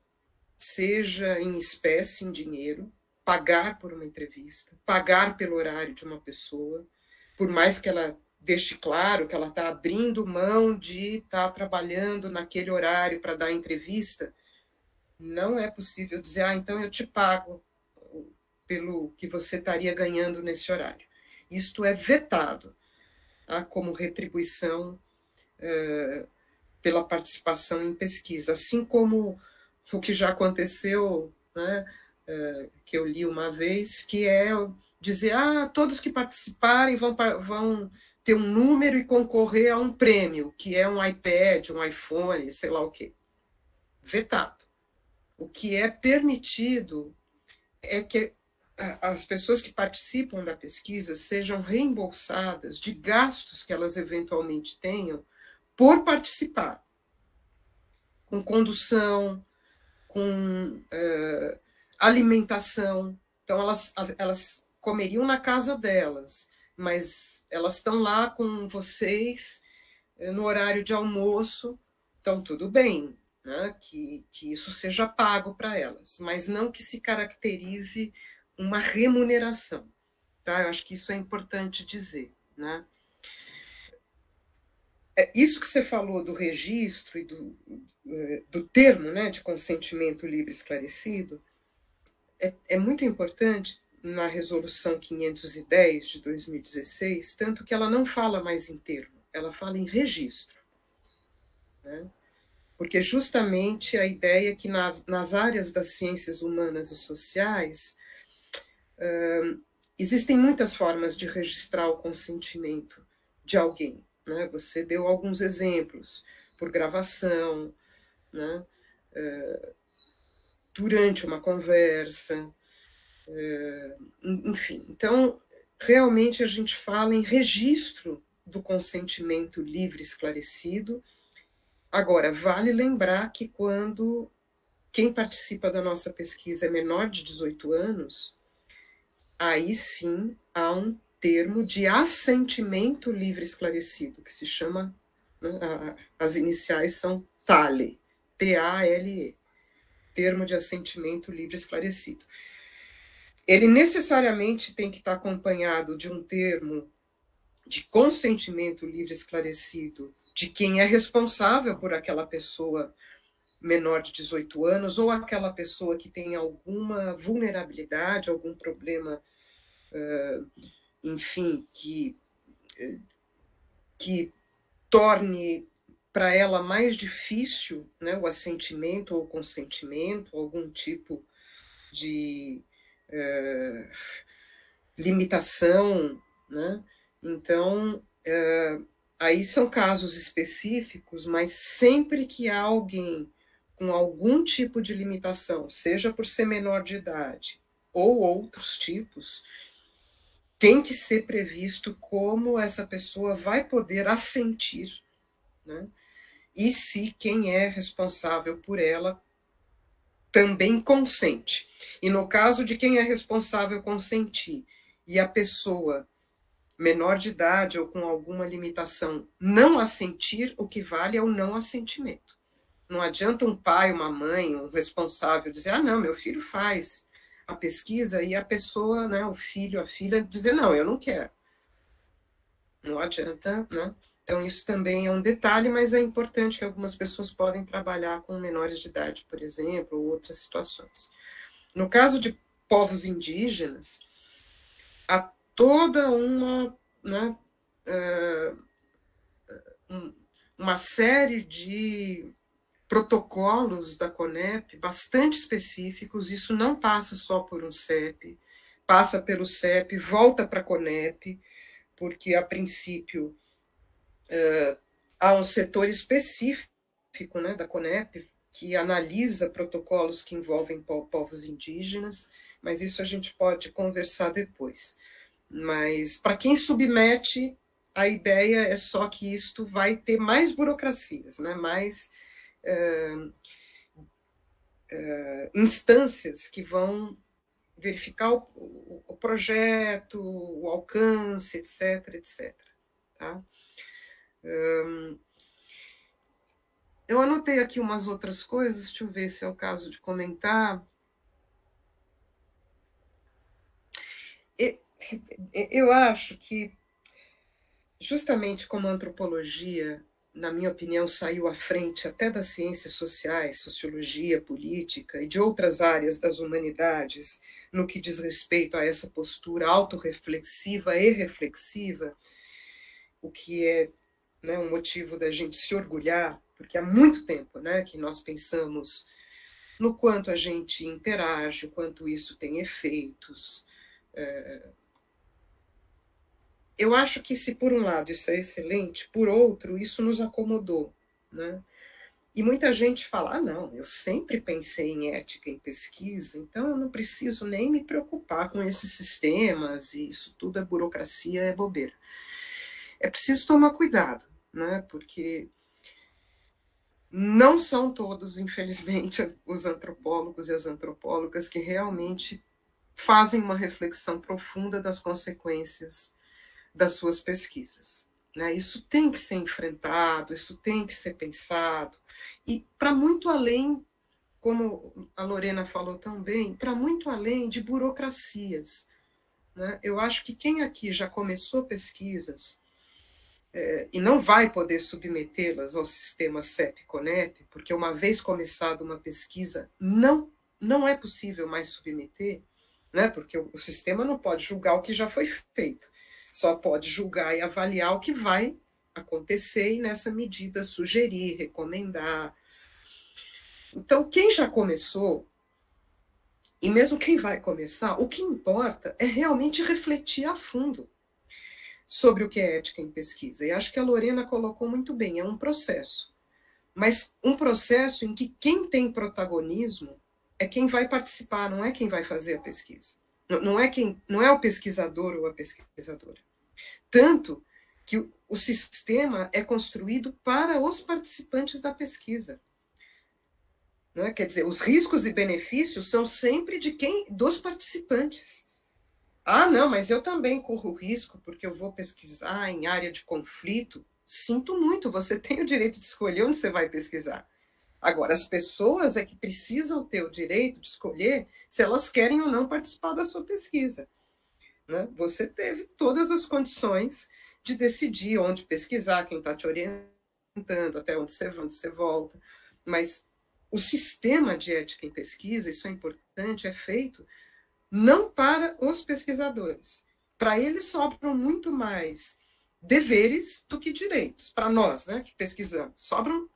C: seja em espécie, em dinheiro, pagar por uma entrevista, pagar pelo horário de uma pessoa, por mais que ela deixe claro que ela está abrindo mão de estar trabalhando naquele horário para dar entrevista, não é possível dizer, ah, então eu te pago pelo que você estaria ganhando nesse horário. Isto é vetado, tá, como retribuição é, pela participação em pesquisa, assim como o que já aconteceu, né, é, que eu li uma vez, que é dizer, ah, todos que participarem vão, vão ter um número e concorrer a um prêmio, que é um iPad, um iPhone, sei lá o quê. Vetado. O que é permitido é que as pessoas que participam da pesquisa sejam reembolsadas de gastos que elas eventualmente tenham por participar, com condução, com uh, alimentação. Então, elas, elas comeriam na casa delas, mas elas estão lá com vocês no horário de almoço, então tudo bem, né, que, que isso seja pago para elas, mas não que se caracterize uma remuneração. Tá? Eu acho que isso é importante dizer. Né? É, isso que você falou do registro e do, do termo, né, de consentimento livre e esclarecido é, é muito importante na Resolução quinhentos e dez de dois mil e dezesseis, tanto que ela não fala mais em termo, ela fala em registro. Né? Porque justamente a ideia é que nas, nas áreas das ciências humanas e sociais uh, existem muitas formas de registrar o consentimento de alguém. né? Você deu alguns exemplos, por gravação, né? É, durante uma conversa, é, enfim. Então, realmente a gente fala em registro do consentimento livre e esclarecido. Agora, vale lembrar que quando quem participa da nossa pesquisa é menor de dezoito anos, aí sim há um termo de assentimento livre e esclarecido, que se chama, né, as iniciais são TALE, T A L E, termo de assentimento livre e esclarecido. Ele necessariamente tem que estar acompanhado de um termo de consentimento livre e esclarecido de quem é responsável por aquela pessoa menor de dezoito anos, ou aquela pessoa que tem alguma vulnerabilidade, algum problema, enfim, que, que torne para ela mais difícil, né, o assentimento ou o consentimento, algum tipo de é, limitação, né? Então, é, aí são casos específicos, mas sempre que há alguém com algum tipo de limitação, seja por ser menor de idade ou outros tipos, tem que ser previsto como essa pessoa vai poder assentir, né? E se quem é responsável por ela também consente. E no caso de quem é responsável consentir e a pessoa menor de idade ou com alguma limitação não assentir, o que vale é o não assentimento. Não adianta um pai, uma mãe, um responsável dizer, ah, não, meu filho faz a pesquisa, e a pessoa, né, o filho, a filha, dizer, não, eu não quero. Não adianta, né? Então, isso também é um detalhe, mas é importante que algumas pessoas podem trabalhar com menores de idade, por exemplo, ou outras situações. No caso de povos indígenas, há toda uma, né, uh, uma série de protocolos da CONEP bastante específicos. Isso não passa só por um C E P, passa pelo C E P, volta para a CONEP, porque, a princípio, uh, há um setor específico, né, da CONEP que analisa protocolos que envolvem povos indígenas, mas isso a gente pode conversar depois. Mas, para quem submete, a ideia é só que isto vai ter mais burocracias, né, mais uh, uh, instâncias que vão verificar o, o, o projeto, o alcance, etc, etcétera. Tá? Um, eu anotei aqui umas outras coisas, deixa eu ver se é o caso de comentar. Eu acho que, justamente como a antropologia, na minha opinião, saiu à frente até das ciências sociais, sociologia, política e de outras áreas das humanidades, no que diz respeito a essa postura autorreflexiva e reflexiva, o que é, né, um motivo da gente se orgulhar, porque há muito tempo, né, que nós pensamos no quanto a gente interage, o quanto isso tem efeitos. É... Eu acho que, se por um lado isso é excelente, por outro, isso nos acomodou, né? E muita gente fala, ah, não, eu sempre pensei em ética em pesquisa, então eu não preciso nem me preocupar com esses sistemas, e isso tudo é burocracia, é bobeira. É preciso tomar cuidado, né? Porque não são todos, infelizmente, os antropólogos e as antropólogas que realmente fazem uma reflexão profunda das consequências das suas pesquisas, né? Isso tem que ser enfrentado, isso tem que ser pensado, e para muito além, como a Lorena falou também, para muito além de burocracias, né? Eu acho que quem aqui já começou pesquisas é, e não vai poder submetê-las ao sistema C E P-CONEP, porque uma vez começada uma pesquisa, não, não é possível mais submeter, né? Porque o, o sistema não pode julgar o que já foi feito, só pode julgar e avaliar o que vai acontecer e, nessa medida, sugerir, recomendar. Então, quem já começou, e mesmo quem vai começar, o que importa é realmente refletir a fundo. sobre o que é ética em pesquisa. E acho que a Lorena colocou muito bem, é um processo. Mas um processo em que quem tem protagonismo é quem vai participar, não é quem vai fazer a pesquisa. Não é, quem, não é o pesquisador ou a pesquisadora. Tanto que o, o sistema é construído para os participantes da pesquisa. Não é? Quer dizer, os riscos e benefícios são sempre de quem, dos participantes. Ah, não, mas eu também corro risco porque eu vou pesquisar em área de conflito. Sinto muito, você tem o direito de escolher onde você vai pesquisar. Agora, as pessoas é que precisam ter o direito de escolher se elas querem ou não participar da sua pesquisa. Né? Você teve todas as condições de decidir onde pesquisar, quem está te orientando, até onde você, onde você volta. Mas o sistema de ética em pesquisa, isso é importante, é feito não para os pesquisadores. Para eles sobram muito mais deveres do que direitos. Para nós, né, que pesquisamos, sobram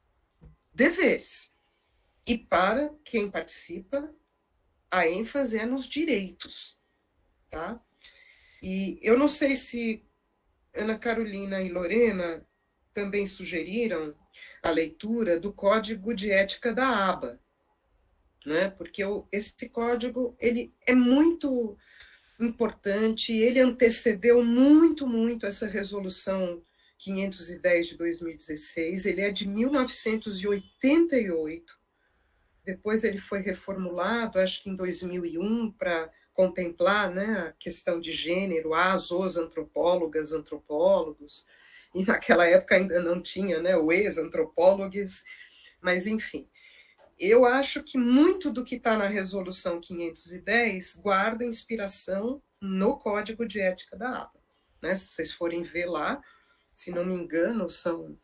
C: deveres. E para quem participa, a ênfase é nos direitos. Tá? E eu não sei se Ana Carolina e Lorena também sugeriram a leitura do Código de Ética da A B A, né? Porque eu, esse código ele é muito importante, ele antecedeu muito, muito essa resolução quinhentos e dez de dois mil e dezesseis, ele é de mil novecentos e oitenta e oito, depois ele foi reformulado, acho que em dois mil e um, para contemplar, né, a questão de gênero, as, os antropólogas, antropólogos, e naquela época ainda não tinha, né, o ex-antropólogos, mas enfim. Eu acho que muito do que está na resolução quinhentos e dez guarda inspiração no Código de Ética da A B A. Né? Se vocês forem ver lá, se não me engano, são...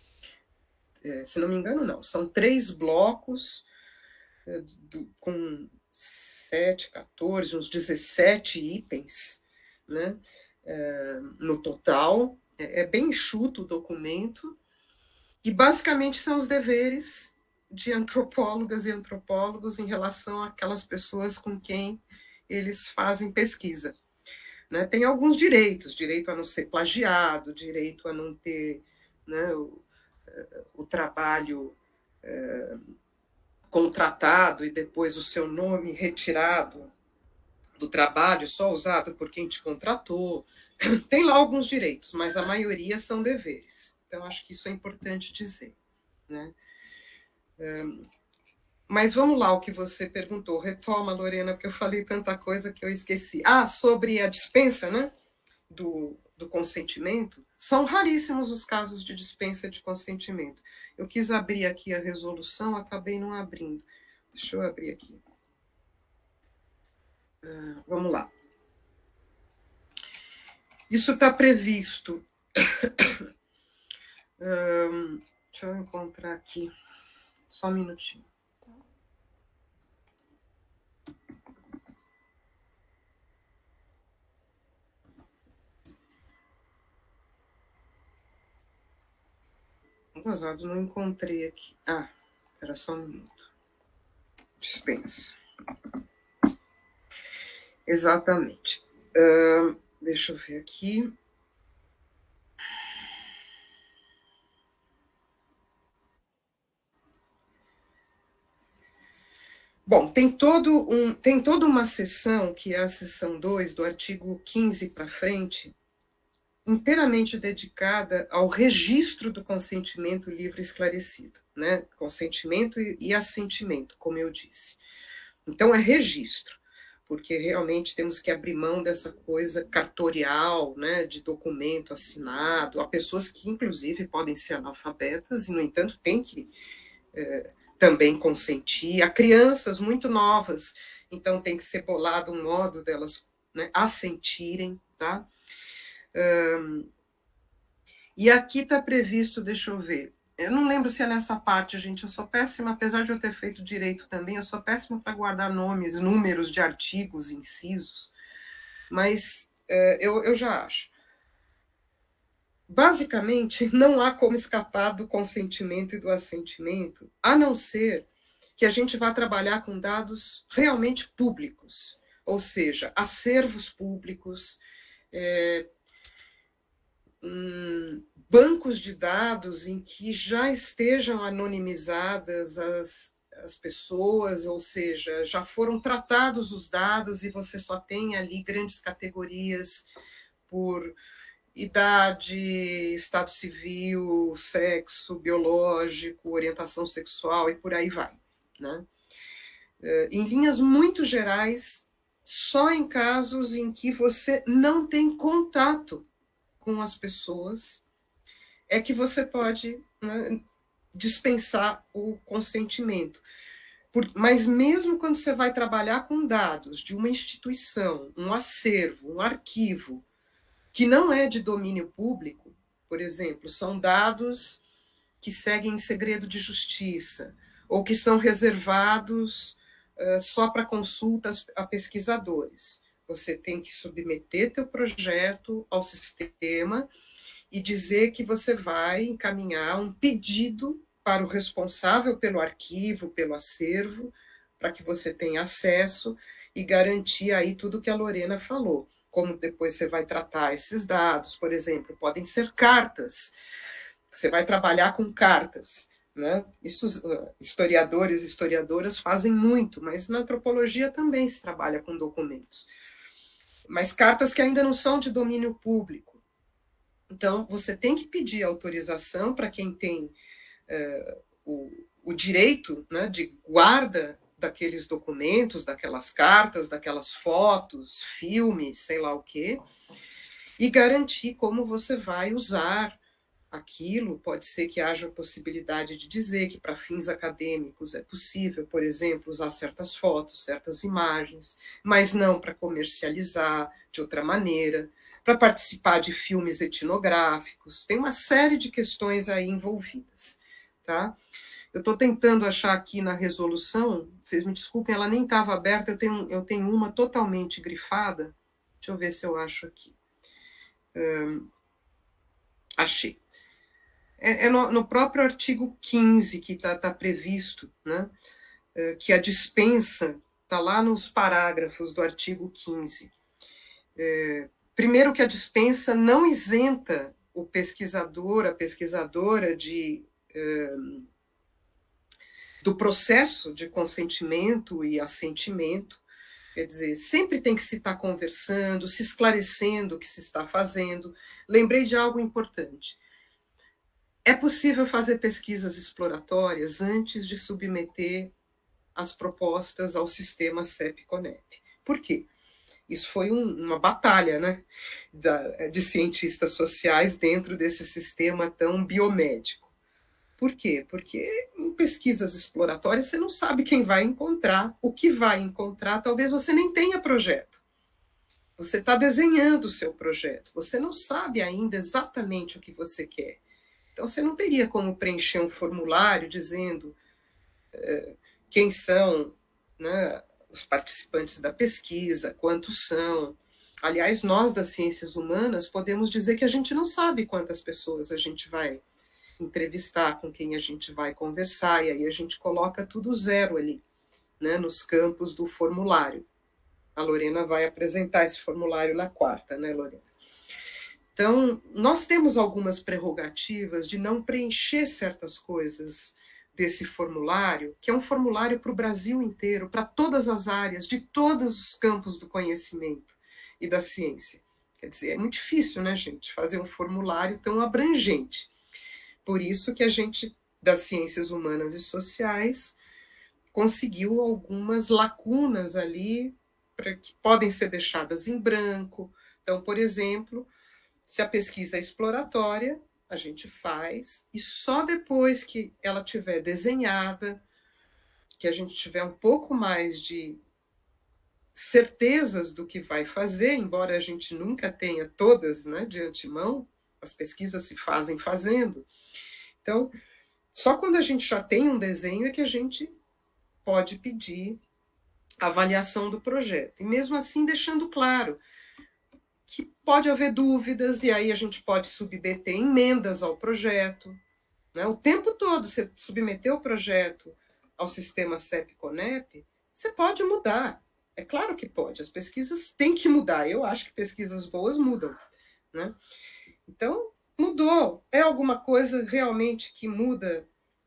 C: É, se não me engano, não. São três blocos é, do, com sete, quatorze, uns dezessete itens, né? É, no total. É, é bem enxuto o documento. E, basicamente, são os deveres de antropólogas e antropólogos em relação àquelas pessoas com quem eles fazem pesquisa. Né? Tem alguns direitos, direito a não ser plagiado, direito a não ter, né, o, o trabalho é, contratado e depois o seu nome retirado do trabalho, só usado por quem te contratou. Tem lá alguns direitos, mas a maioria são deveres. Então, acho que isso é importante dizer. Né? Um, mas vamos lá, o que você perguntou. Retoma, Lorena, porque eu falei tanta coisa que eu esqueci. Ah, sobre a dispensa, né, do, do consentimento. São raríssimos os casos de dispensa de consentimento. Eu quis abrir aqui a resolução, acabei não abrindo. Deixa eu abrir aqui. Uh, vamos lá. Isso está previsto. um, deixa eu encontrar aqui. Só um minutinho. Gozado, não encontrei aqui. Ah, era só um minuto. Dispensa. Exatamente. Uh, deixa eu ver aqui. Bom, tem, todo um, tem toda uma seção, que é a seção dois, do artigo quinze para frente, inteiramente dedicada ao registro do consentimento livre e esclarecido, né? Consentimento e, e assentimento, como eu disse. Então, é registro, porque realmente temos que abrir mão dessa coisa cartorial, né, de documento assinado. Há pessoas que, inclusive, podem ser analfabetas e, no entanto, têm que é, também consentir. Há crianças muito novas, então tem que ser bolado um modo delas, né, assentirem, tá? Um, e aqui está previsto, deixa eu ver, eu não lembro se é nessa parte, gente, eu sou péssima, apesar de eu ter feito direito também, eu sou péssima para guardar nomes, números de artigos, incisos, mas uh, eu, eu já acho. Basicamente, não há como escapar do consentimento e do assentimento, a não ser que a gente vá trabalhar com dados realmente públicos, ou seja, acervos públicos, é, hum, bancos de dados em que já estejam anonimizadas as, as pessoas, ou seja, já foram tratados os dados e você só tem ali grandes categorias por idade, estado civil, sexo, biológico, orientação sexual e por aí vai, né? Em linhas muito gerais, só em casos em que você não tem contato com as pessoas é que você pode, né, dispensar o consentimento. Por, mas mesmo quando você vai trabalhar com dados de uma instituição, um acervo, um arquivo, que não é de domínio público, por exemplo, são dados que seguem em segredo de justiça, ou que são reservados uh, só para consultas a pesquisadores. Você tem que submeter teu projeto ao sistema e dizer que você vai encaminhar um pedido para o responsável pelo arquivo, pelo acervo, para que você tenha acesso e garantir aí tudo que a Lorena falou. Como depois você vai tratar esses dados, por exemplo, podem ser cartas. Você vai trabalhar com cartas, né? Isso, historiadores e historiadoras fazem muito, mas na antropologia também se trabalha com documentos. Mas cartas que ainda não são de domínio público. Então, você tem que pedir autorização para quem tem uh, o, o direito, né, de guarda daqueles documentos, daquelas cartas, daquelas fotos, filmes, sei lá o quê, e garantir como você vai usar aquilo. Pode ser que haja a possibilidade de dizer que para fins acadêmicos é possível, por exemplo, usar certas fotos, certas imagens, mas não para comercializar de outra maneira, para participar de filmes etnográficos. Tem uma série de questões aí envolvidas, tá? Eu estou tentando achar aqui na resolução, vocês me desculpem, ela nem estava aberta, eu tenho, eu tenho uma totalmente grifada. Deixa eu ver se eu acho aqui. Hum, achei. É, é no, no próprio artigo quinze que está tá previsto, né, que a dispensa está lá nos parágrafos do artigo quinze. É, primeiro que a dispensa não isenta o pesquisador, a pesquisadora de... Um, do processo de consentimento e assentimento, quer dizer, sempre tem que se estar conversando, se esclarecendo o que se está fazendo. Lembrei de algo importante. É possível fazer pesquisas exploratórias antes de submeter as propostas ao sistema CEP-CONEP. Por quê? Isso foi um, uma batalha, né, de cientistas sociais dentro desse sistema tão biomédico. Por quê? Porque em pesquisas exploratórias você não sabe quem vai encontrar, o que vai encontrar, talvez você nem tenha projeto. Você está desenhando o seu projeto, você não sabe ainda exatamente o que você quer. Então você não teria como preencher um formulário dizendo uh, quem são, né, os participantes da pesquisa, quantos são. Aliás, nós das ciências humanas podemos dizer que a gente não sabe quantas pessoas a gente vai entrevistar, com quem a gente vai conversar, e aí a gente coloca tudo zero ali, né, nos campos do formulário. A Lorena vai apresentar esse formulário na quarta, né, Lorena? Então, nós temos algumas prerrogativas de não preencher certas coisas desse formulário, que é um formulário para o Brasil inteiro, para todas as áreas, de todos os campos do conhecimento e da ciência. Quer dizer, é muito difícil, né, gente, fazer um formulário tão abrangente. Por isso que a gente, das ciências humanas e sociais, conseguiu algumas lacunas ali pra, que podem ser deixadas em branco. Então, por exemplo, se a pesquisa é exploratória, a gente faz, e só depois que ela tiver desenhada, que a gente tiver um pouco mais de certezas do que vai fazer, embora a gente nunca tenha todas, né, de antemão, as pesquisas se fazem fazendo. Então, só quando a gente já tem um desenho é que a gente pode pedir a avaliação do projeto. E mesmo assim deixando claro que pode haver dúvidas, e aí a gente pode submeter emendas ao projeto, né? O tempo todo você submeter o projeto ao sistema CEP-CONEP, você pode mudar. É claro que pode, as pesquisas têm que mudar. Eu acho que pesquisas boas mudam, né? Então, mudou. É alguma coisa realmente que muda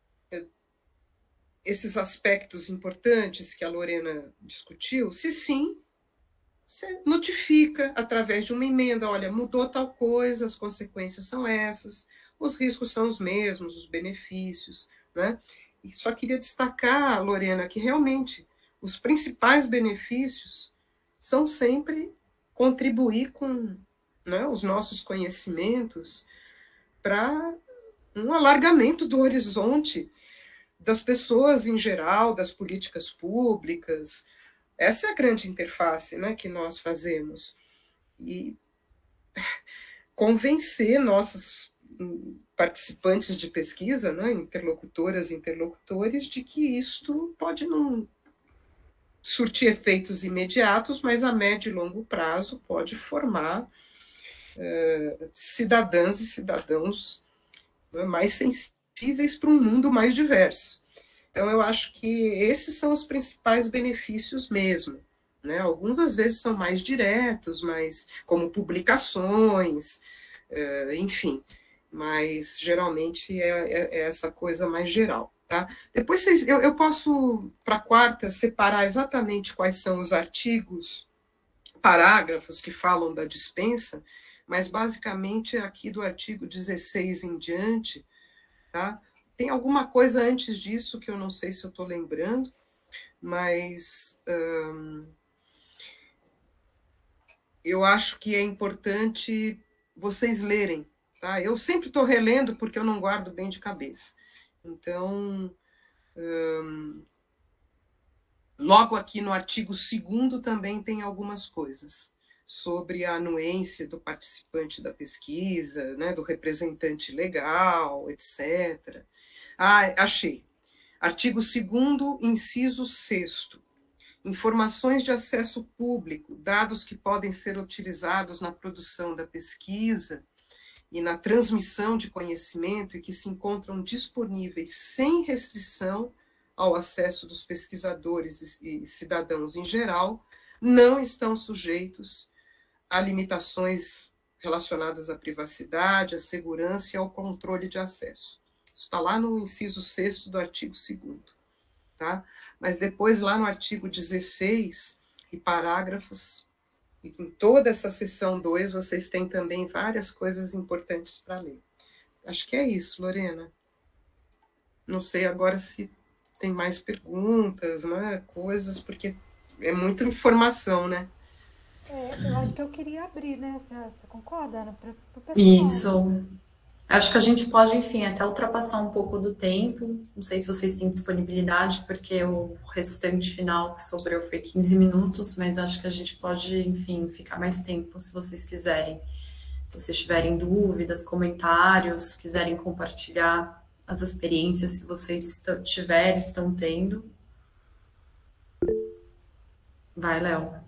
C: esses aspectos importantes que a Lorena discutiu? Se sim, você notifica através de uma emenda, olha, mudou tal coisa, as consequências são essas, os riscos são os mesmos, os benefícios, né? E só queria destacar, Lorena, que realmente os principais benefícios são sempre contribuir com, né, os nossos conhecimentos para um alargamento do horizonte das pessoas em geral, das políticas públicas. Essa é a grande interface, né, que nós fazemos. E convencer nossos participantes de pesquisa, né, interlocutoras e interlocutores, de que isto pode não surtir efeitos imediatos, mas a médio e longo prazo pode formar uh, cidadãs e cidadãos, né, mais sensíveis para um mundo mais diverso. Então, eu acho que esses são os principais benefícios mesmo, né? Alguns, às vezes, são mais diretos, mas, como publicações, uh, enfim, mas, geralmente, é, é, é essa coisa mais geral. Tá? Depois vocês, eu, eu posso, para a quarta, separar exatamente quais são os artigos, parágrafos que falam da dispensa, mas basicamente aqui do artigo dezesseis em diante, tá? Tem alguma coisa antes disso que eu não sei se eu estou lembrando, mas hum, eu acho que é importante vocês lerem. Tá? Eu sempre estou relendo porque eu não guardo bem de cabeça. Então, hum, logo aqui no artigo segundo também tem algumas coisas sobre a anuência do participante da pesquisa, né, do representante legal, etcétera. Ah, achei. Artigo segundo, inciso sexto. Informações de acesso público, dados que podem ser utilizados na produção da pesquisa e na transmissão de conhecimento e que se encontram disponíveis sem restrição ao acesso dos pesquisadores e cidadãos em geral, não estão sujeitos a limitações relacionadas à privacidade, à segurança e ao controle de acesso. Isso está lá no inciso sexto do artigo segundo. Tá? Mas depois, lá no artigo dezesseis, e parágrafos, e em toda essa seção dois, vocês têm também várias coisas importantes para ler. Acho que é isso, Lorena. Não sei agora se tem mais perguntas, né, coisas, porque é muita informação, né?
B: É, eu acho que eu queria abrir, né? Você, você concorda, Ana? Pra, pro pessoal.
A: Isso. Acho que a gente pode, enfim, até ultrapassar um pouco do tempo. Não sei se vocês têm disponibilidade, porque o restante final que sobrou foi quinze minutos, mas acho que a gente pode, enfim, ficar mais tempo, se vocês quiserem. Se vocês tiverem dúvidas, comentários, quiserem compartilhar as experiências que vocês tiverem, estão tendo. Vai, Léo.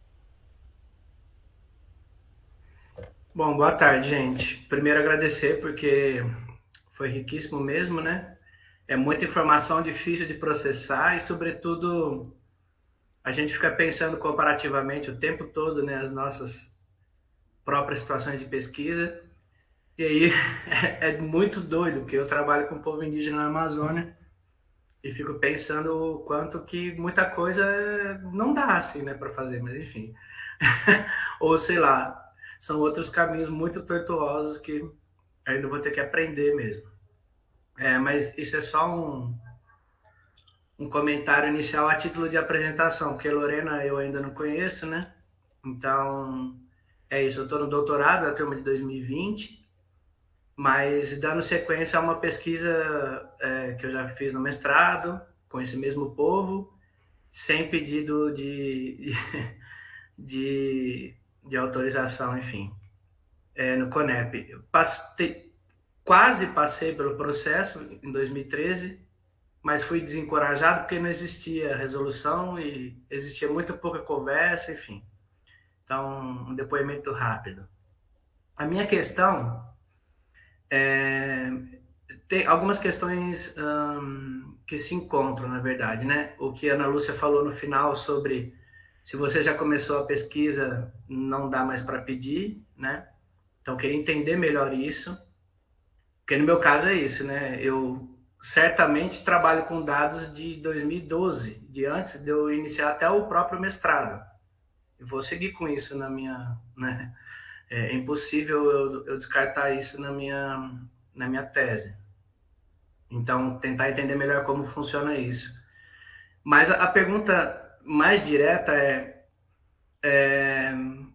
D: Bom, boa tarde, gente. Primeiro agradecer, porque foi riquíssimo mesmo, né? É muita informação difícil de processar e, sobretudo, a gente fica pensando comparativamente o tempo todo, né, as nossas próprias situações de pesquisa. E aí é, é muito doido, porque eu trabalho com o povo indígena na Amazônia e fico pensando o quanto que muita coisa não dá, assim, né, para fazer, mas enfim. Ou, sei lá, são outros caminhos muito tortuosos que ainda vou ter que aprender mesmo. É, mas isso é só um, um comentário inicial a título de apresentação, porque Lorena eu ainda não conheço, né? Então, é isso. Eu estou no doutorado, a turma de dois mil e vinte, mas dando sequência a uma pesquisa é, que eu já fiz no mestrado, com esse mesmo povo, sem pedido de... de de autorização, enfim, é, no CONEP. Eu passei, quase passei pelo processo em dois mil e treze, mas fui desencorajado porque não existia resolução e existia muito pouca conversa, enfim. Então, um depoimento rápido. A minha questão é... tem algumas questões hum, que se encontram, na verdade, né? O que a Ana Lúcia falou no final sobre se você já começou a pesquisa, não dá mais para pedir, né? Então, eu queria entender melhor isso, porque no meu caso é isso, né? Eu certamente trabalho com dados de dois mil e doze, de antes de eu iniciar até o próprio mestrado. Eu vou seguir com isso na minha... Né? É impossível eu, eu descartar isso na minha, na minha tese. Então, tentar entender melhor como funciona isso. Mas a, a pergunta mais direta é, é...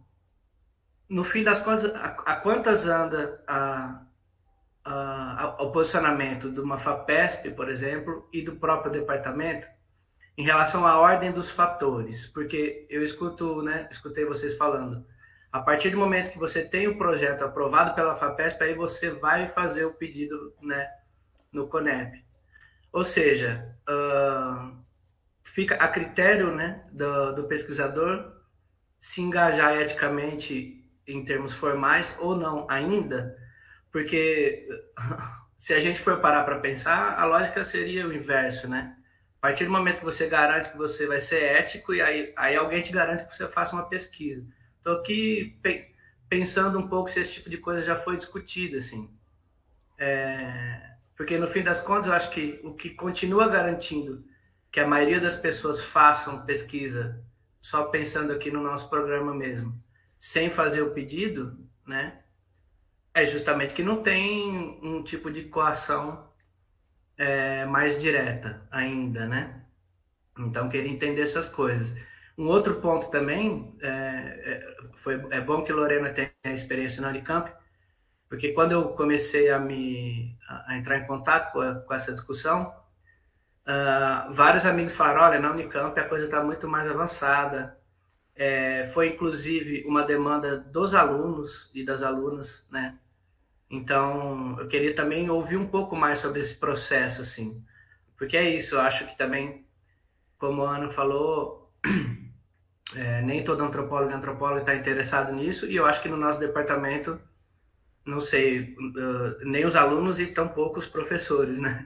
D: No fim das contas, a, a quantas anda a, a, a, o posicionamento de uma FAPESP, por exemplo, e do próprio departamento em relação à ordem dos fatores? Porque eu escuto, né, escutei vocês falando, a partir do momento que você tem o projeto aprovado pela FAPESP, aí você vai fazer o pedido, né, no CONEP. Ou seja, uh, fica a critério, né, do, do pesquisador se engajar eticamente em termos formais ou não ainda, porque se a gente for parar para pensar, a lógica seria o inverso, né? A partir do momento que você garante que você vai ser ético, e aí, aí alguém te garante que você faça uma pesquisa. Estou aqui pe pensando um pouco se esse tipo de coisa já foi discutido, assim. É... Porque, no fim das contas, eu acho que o que continua garantindo que a maioria das pessoas façam pesquisa, só pensando aqui no nosso programa mesmo, sem fazer o pedido, né, é justamente que não tem um tipo de coação é, mais direta ainda, né? Então, queria entender essas coisas. Um outro ponto também, é, é, foi, é bom que Lorena tenha experiência na Unicamp, porque quando eu comecei a, me, a entrar em contato com, a, com essa discussão, uh, vários amigos falaram, olha, na Unicamp a coisa está muito mais avançada. É, foi, inclusive, uma demanda dos alunos e das alunas, né? Então, eu queria também ouvir um pouco mais sobre esse processo, assim. Porque é isso, eu acho que também, como a Ana falou, é, nem todo antropólogo e antropóloga está interessado nisso, e eu acho que no nosso departamento, não sei, uh, nem os alunos e tampouco os professores, né?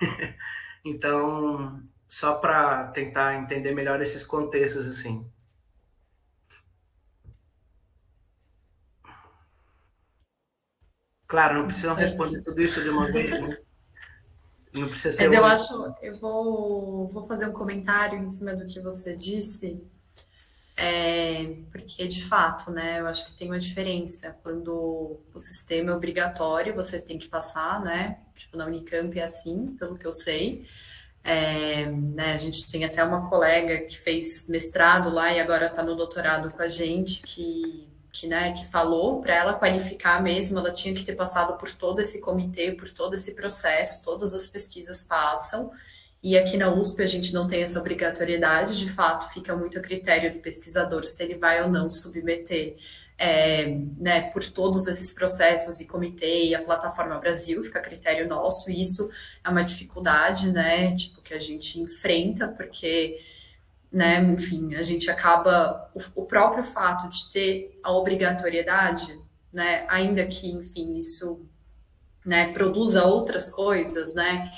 D: Então, só para tentar entender melhor esses contextos, assim. Claro, não precisam responder tudo isso de uma vez, né? Não precisa ser.
A: Mas eu
D: um...
A: acho, eu vou, vou fazer um comentário em cima do que você disse, é, porque de fato, né, eu acho que tem uma diferença. Quando o sistema é obrigatório, você tem que passar, né? Tipo, na Unicamp é assim, pelo que eu sei. É, né, a gente tem até uma colega que fez mestrado lá e agora está no doutorado com a gente, que que, né, que falou para ela qualificar mesmo, ela tinha que ter passado por todo esse comitê, por todo esse processo, todas as pesquisas passam, e aqui na U S P a gente não tem essa obrigatoriedade, de fato fica muito a critério do pesquisador se ele vai ou não submeter, é, né, por todos esses processos e comitê e a plataforma Brasil, fica a critério nosso, e isso é uma dificuldade, né, tipo, que a gente enfrenta, porque... Né? Enfim, a gente acaba, o, o próprio fato de ter a obrigatoriedade, né? Ainda que, enfim, isso, né, produza outras coisas, né?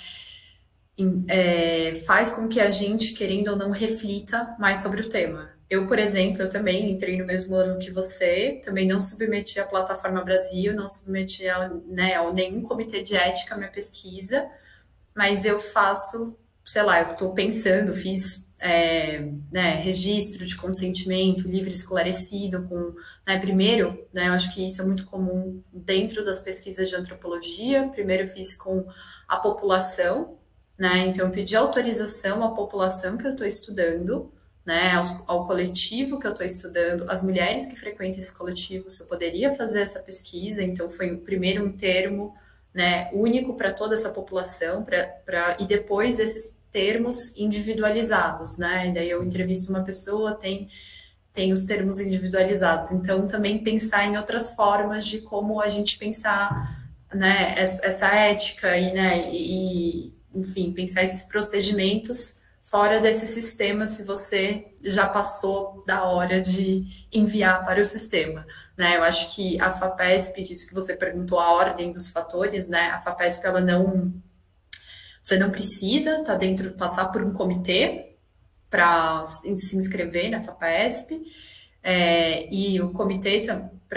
A: É, faz com que a gente, querendo ou não, reflita mais sobre o tema. Eu, por exemplo, eu também entrei no mesmo ano que você, também não submeti à Plataforma Brasil, não submeti a, né, a nenhum comitê de ética a minha pesquisa, mas eu faço, sei lá, eu estou pensando, fiz... É, né, registro de consentimento livre esclarecido com, né, primeiro, né, eu acho que isso é muito comum dentro das pesquisas de antropologia. Primeiro eu fiz com a população, né, então eu pedi autorização à população que eu estou estudando, né, ao, ao coletivo que eu estou estudando, as mulheres que frequentam esse coletivo, se eu poderia fazer essa pesquisa. Então foi o primeiro um termo, né, único para toda essa população, pra, pra, e depois esses termos individualizados, né? E daí eu entrevisto uma pessoa, tem, tem os termos individualizados. Então, também pensar em outras formas de como a gente pensar, né, essa ética e, né, e, enfim, pensar esses procedimentos fora desse sistema, se você já passou da hora de enviar para o sistema, né? Eu acho que a FAPESP, isso que você perguntou, a ordem dos fatores, né? A FAPESP, ela não... Você não precisa tá dentro, passar por um comitê para se inscrever na FAPESP, é, e o comitê, para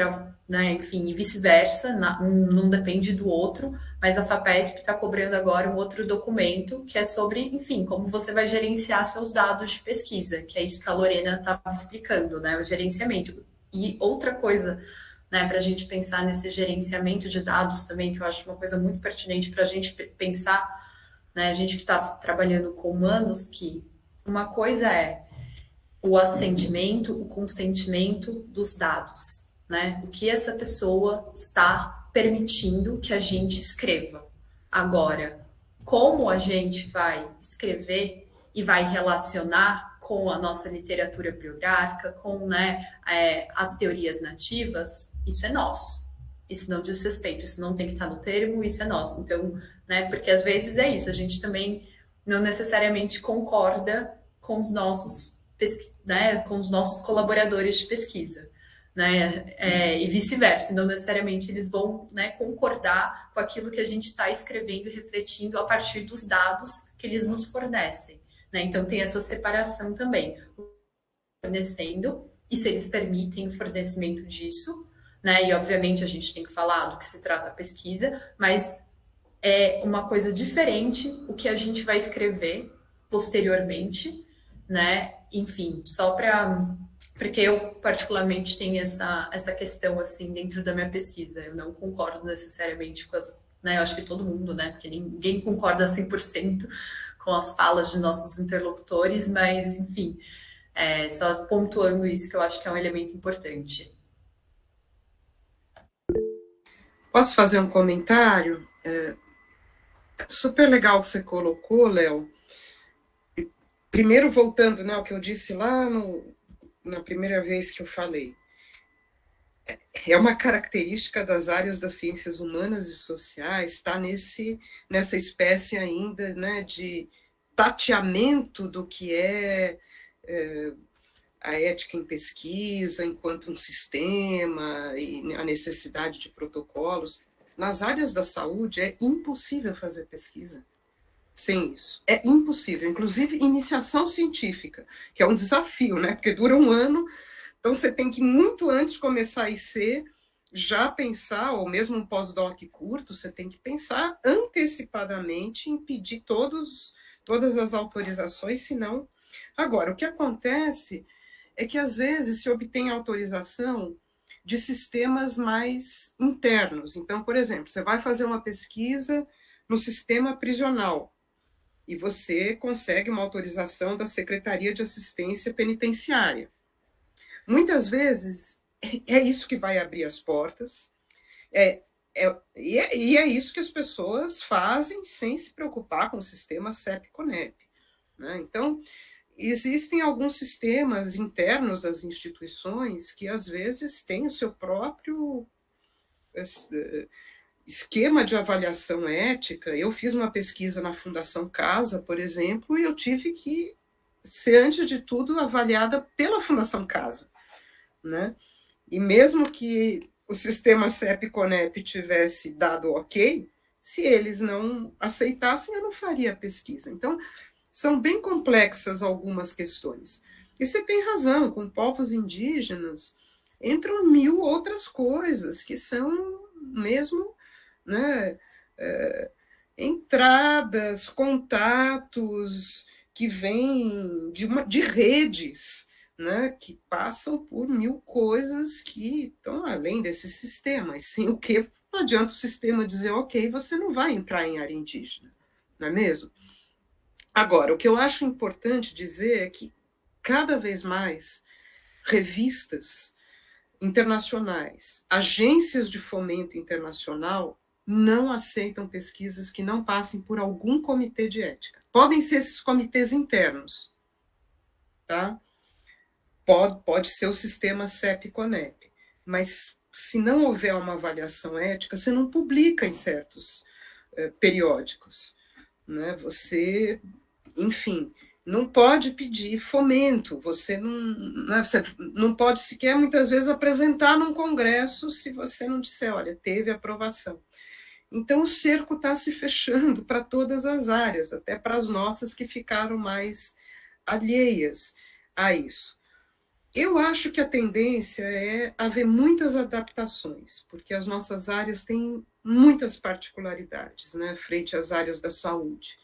A: né? Enfim, e vice-versa, um não depende do outro, mas a FAPESP está cobrando agora um outro documento que é sobre, enfim, como você vai gerenciar seus dados de pesquisa, que é isso que a Lorena estava explicando, né? O gerenciamento. E outra coisa, né, para a gente pensar nesse gerenciamento de dados também, que eu acho uma coisa muito pertinente para a gente pensar, né? A gente que está trabalhando com humanos, que uma coisa é o assentimento, o consentimento dos dados, né? O que essa pessoa está permitindo que a gente escreva. Agora, como a gente vai escrever e vai relacionar com a nossa literatura bibliográfica, com, né, é, as teorias nativas, isso é nosso. Isso não diz respeito, isso não tem que estar no termo, isso é nosso. Então, né, porque às vezes é isso, a gente também não necessariamente concorda com os nossos, né, com os nossos colaboradores de pesquisa. Né, é, e vice-versa, não necessariamente eles vão, né, concordar com aquilo que a gente está escrevendo e refletindo a partir dos dados que eles nos fornecem. Né? Então, tem essa separação também, fornecendo, e se eles permitem o fornecimento disso, né, e obviamente a gente tem que falar do que se trata a pesquisa, mas é uma coisa diferente o que a gente vai escrever posteriormente, né, enfim, só para... Porque eu, particularmente, tenho essa, essa questão, assim, dentro da minha pesquisa. Eu não concordo necessariamente com as... Né, eu acho que todo mundo, né? Porque ninguém concorda cem por cento com as falas de nossos interlocutores, mas, enfim, é, só pontuando isso que eu acho que é um elemento importante.
C: Posso fazer um comentário? É super legal que você colocou, Léo. Primeiro, voltando, né, ao que eu disse lá no... na primeira vez que eu falei, é uma característica das áreas das ciências humanas e sociais, está nesse, nessa espécie ainda, né, de tateamento do que é, é a ética em pesquisa, enquanto um sistema, e a necessidade de protocolos. Nas áreas da saúde é impossível fazer pesquisa sem isso. É impossível. Inclusive, iniciação científica, que é um desafio, né? Porque dura um ano, então você tem que, muito antes de começar a I C, já pensar, ou mesmo um pós-doc curto, você tem que pensar antecipadamente em pedir todos, todas as autorizações, senão... Agora, o que acontece é que, às vezes, se obtém autorização de sistemas mais internos. Então, por exemplo, você vai fazer uma pesquisa no sistema prisional, e você consegue uma autorização da Secretaria de Assistência Penitenciária. Muitas vezes, é isso que vai abrir as portas, é, é, e, é, e é isso que as pessoas fazem sem se preocupar com o sistema CEP-CONEP. Né? Então, existem alguns sistemas internos às instituições que, às vezes, têm o seu próprio... esquema de avaliação ética. Eu fiz uma pesquisa na Fundação Casa, por exemplo, e eu tive que ser, antes de tudo, avaliada pela Fundação Casa. Né? E mesmo que o sistema CEP-CONEP tivesse dado ok, se eles não aceitassem, eu não faria a pesquisa. Então, são bem complexas algumas questões. E você tem razão, com povos indígenas, entram mil outras coisas que são mesmo... Né, é, entradas, contatos que vêm de, uma, de redes, né, que passam por mil coisas que estão além desse sistema, e sem o que não adianta o sistema dizer, ok, você não vai entrar em área indígena, não é mesmo? Agora, o que eu acho importante dizer é que cada vez mais revistas internacionais, agências de fomento internacional não aceitam pesquisas que não passem por algum comitê de ética. Podem ser esses comitês internos, tá? Pode, pode ser o sistema CEP-CONEP, mas se não houver uma avaliação ética, você não publica em certos eh, periódicos, né? Você, enfim, não pode pedir fomento, você não, né, você não pode sequer, muitas vezes, apresentar num congresso se você não disser, olha, teve aprovação. Então, o cerco está se fechando para todas as áreas, até para as nossas que ficaram mais alheias a isso. Eu acho que a tendência é haver muitas adaptações, porque as nossas áreas têm muitas particularidades, né, frente às áreas da saúde.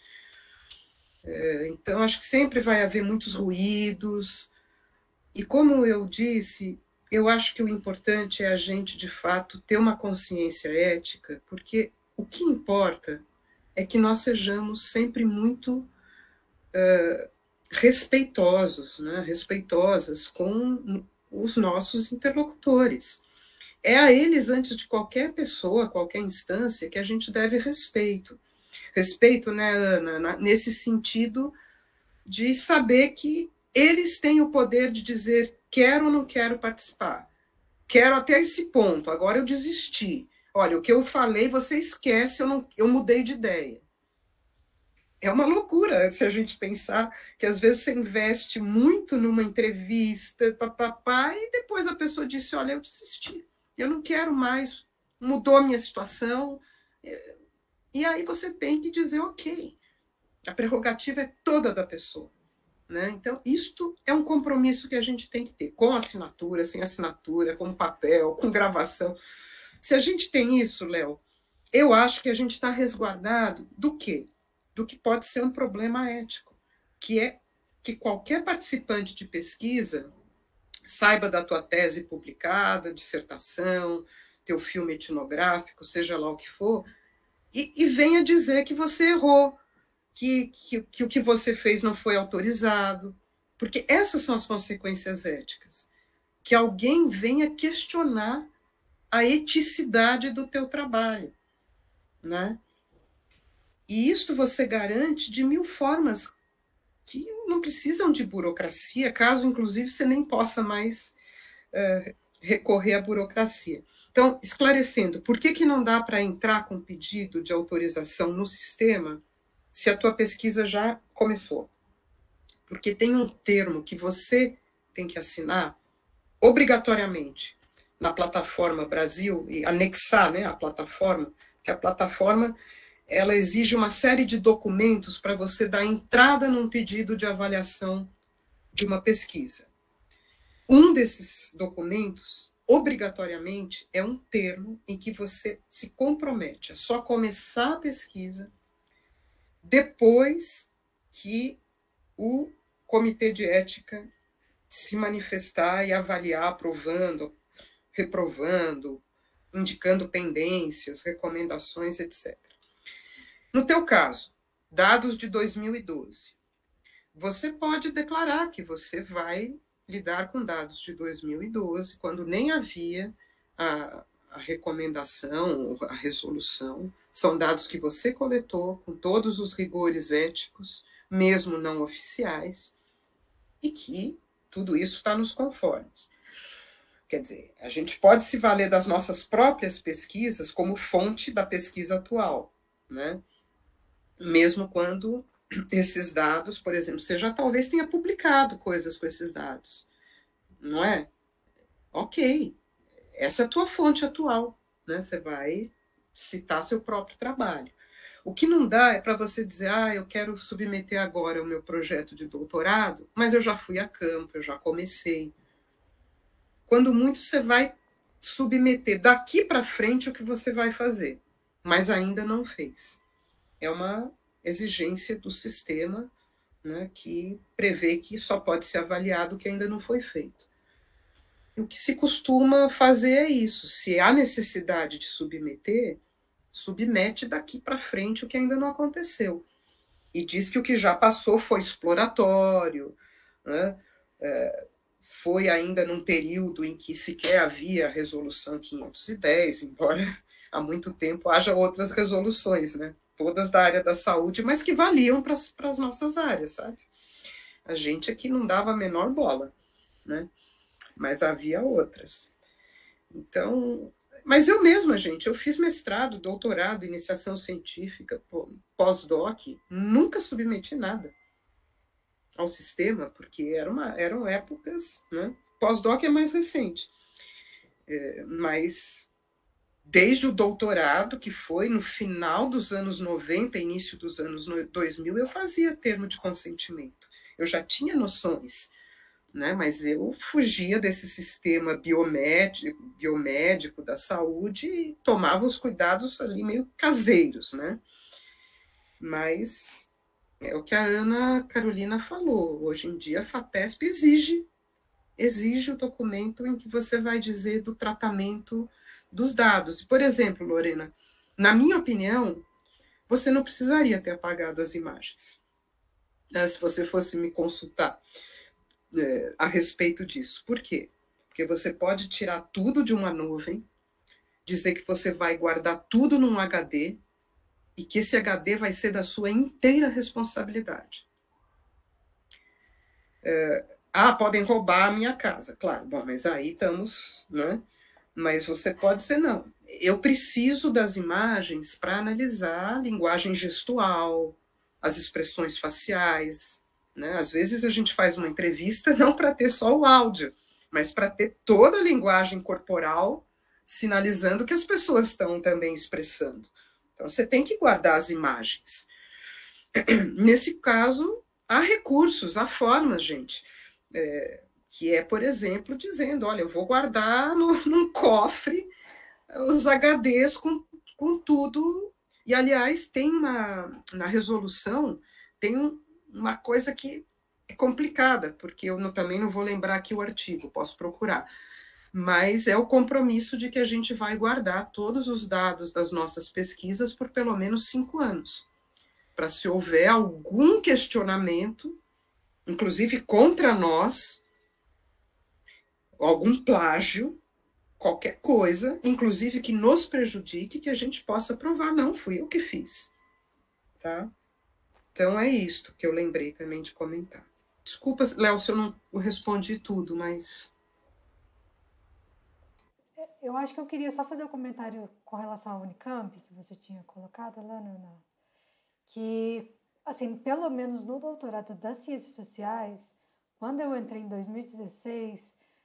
C: É, então, acho que sempre vai haver muitos ruídos, e como eu disse, eu acho que o importante é a gente, de fato, ter uma consciência ética, porque o que importa é que nós sejamos sempre muito uh, respeitosos, né? respeitosas com os nossos interlocutores. É a eles, antes de qualquer pessoa, qualquer instância, que a gente deve respeito. Respeito, né, Ana, nesse sentido de saber que eles têm o poder de dizer quero ou não quero participar. Quero até esse ponto, agora eu desisti. Olha, o que eu falei, você esquece, eu, não, eu mudei de ideia. É uma loucura se a gente pensar que às vezes você investe muito numa entrevista, papapá, e depois a pessoa disse, olha, eu desisti, eu não quero mais, mudou a minha situação. E aí você tem que dizer, ok, a prerrogativa é toda da pessoa. Né? Então, isto é um compromisso que a gente tem que ter, com assinatura, sem assinatura, com papel, com gravação. Se a gente tem isso, Léo, eu acho que a gente está resguardado do quê? Do que pode ser um problema ético, que é que qualquer participante de pesquisa saiba da tua tese publicada, dissertação, teu filme etnográfico, seja lá o que for, e, e venha dizer que você errou, que, que, que o que você fez não foi autorizado, porque essas são as consequências éticas, que alguém venha questionar a eticidade do teu trabalho, né? E isto você garante de mil formas que não precisam de burocracia, caso, inclusive, você nem possa mais uh, recorrer à burocracia. Então, esclarecendo, por que, que não dá para entrar com pedido de autorização no sistema se a tua pesquisa já começou? Porque tem um termo que você tem que assinar obrigatoriamente na plataforma Brasil, e anexar, né, a plataforma, que a plataforma ela exige uma série de documentos para você dar entrada num pedido de avaliação de uma pesquisa. Um desses documentos, obrigatoriamente, é um termo em que você se compromete a só começar a pesquisa depois que o comitê de ética se manifestar e avaliar, aprovando, reprovando, indicando pendências, recomendações, etcétera. No teu caso, dados de dois mil e doze, você pode declarar que você vai lidar com dados de dois mil e doze, quando nem havia a, a recomendação, a resolução. São dados que você coletou com todos os rigores éticos, mesmo não oficiais, e que tudo isso está nos conformes. Quer dizer, a gente pode se valer das nossas próprias pesquisas como fonte da pesquisa atual, né? Mesmo quando esses dados, por exemplo, você já talvez tenha publicado coisas com esses dados, não é? Ok, essa é a tua fonte atual, né? Você vai citar seu próprio trabalho. O que não dá é para você dizer, ah, eu quero submeter agora o meu projeto de doutorado, mas eu já fui a campo, eu já comecei. Quando muito, você vai submeter daqui para frente o que você vai fazer, mas ainda não fez. É uma exigência do sistema, né, que prevê que só pode ser avaliado o que ainda não foi feito. E o que se costuma fazer é isso. Se há necessidade de submeter, submete daqui para frente o que ainda não aconteceu. E diz que o que já passou foi exploratório, né, é, foi ainda num período em que sequer havia a resolução quinhentos e dez, embora há muito tempo haja outras resoluções, né? Todas da área da saúde, mas que valiam para as nossas áreas, sabe? A gente aqui não dava a menor bola, né? Mas havia outras. Então, mas eu mesma, gente, eu fiz mestrado, doutorado, iniciação científica, pós-doc, nunca submeti nada ao sistema, porque era uma, eram épocas, né? Pós-doc é mais recente, é, mas desde o doutorado, que foi no final dos anos noventa, início dos anos dois mil, eu fazia termo de consentimento. Eu já tinha noções né? Mas eu fugia desse sistema biomédico, biomédico da saúde e tomava os cuidados ali meio caseiros, né? Mas é o que a Ana Carolina falou. Hoje em dia a FAPESP exige, exige o documento em que você vai dizer do tratamento dos dados. Por exemplo, Lorena, na minha opinião, você não precisaria ter apagado as imagens, né, se você fosse me consultar é, a respeito disso. Por quê? Porque você pode tirar tudo de uma nuvem, dizer que você vai guardar tudo num H D e que esse H D vai ser da sua inteira responsabilidade. É, ah, podem roubar a minha casa. Claro, bom, mas aí estamos, né? Mas você pode dizer, não, eu preciso das imagens para analisar a linguagem gestual, as expressões faciais, né? Às vezes a gente faz uma entrevista não para ter só o áudio, mas para ter toda a linguagem corporal sinalizando que as pessoas estão também expressando. Então você tem que guardar as imagens. Nesse caso, há recursos, há formas, gente, é, que é, por exemplo, dizendo, olha, eu vou guardar no, num cofre os H Ds com, com tudo. E, aliás, tem uma, na resolução, tem um, uma coisa que é complicada, porque eu não, também não vou lembrar aqui o artigo, posso procurar, mas é o compromisso de que a gente vai guardar todos os dados das nossas pesquisas por pelo menos cinco anos, para se houver algum questionamento, inclusive contra nós, algum plágio, qualquer coisa, inclusive que nos prejudique, que a gente possa provar, não, fui eu que fiz. Tá? Então é isto que eu lembrei também de comentar. Desculpa, Léo, se eu não respondi tudo, mas...
B: Eu acho que eu queria só fazer um comentário com relação à Unicamp, que você tinha colocado lá, no, que, assim, pelo menos no doutorado das Ciências Sociais, quando eu entrei em dois mil e dezesseis,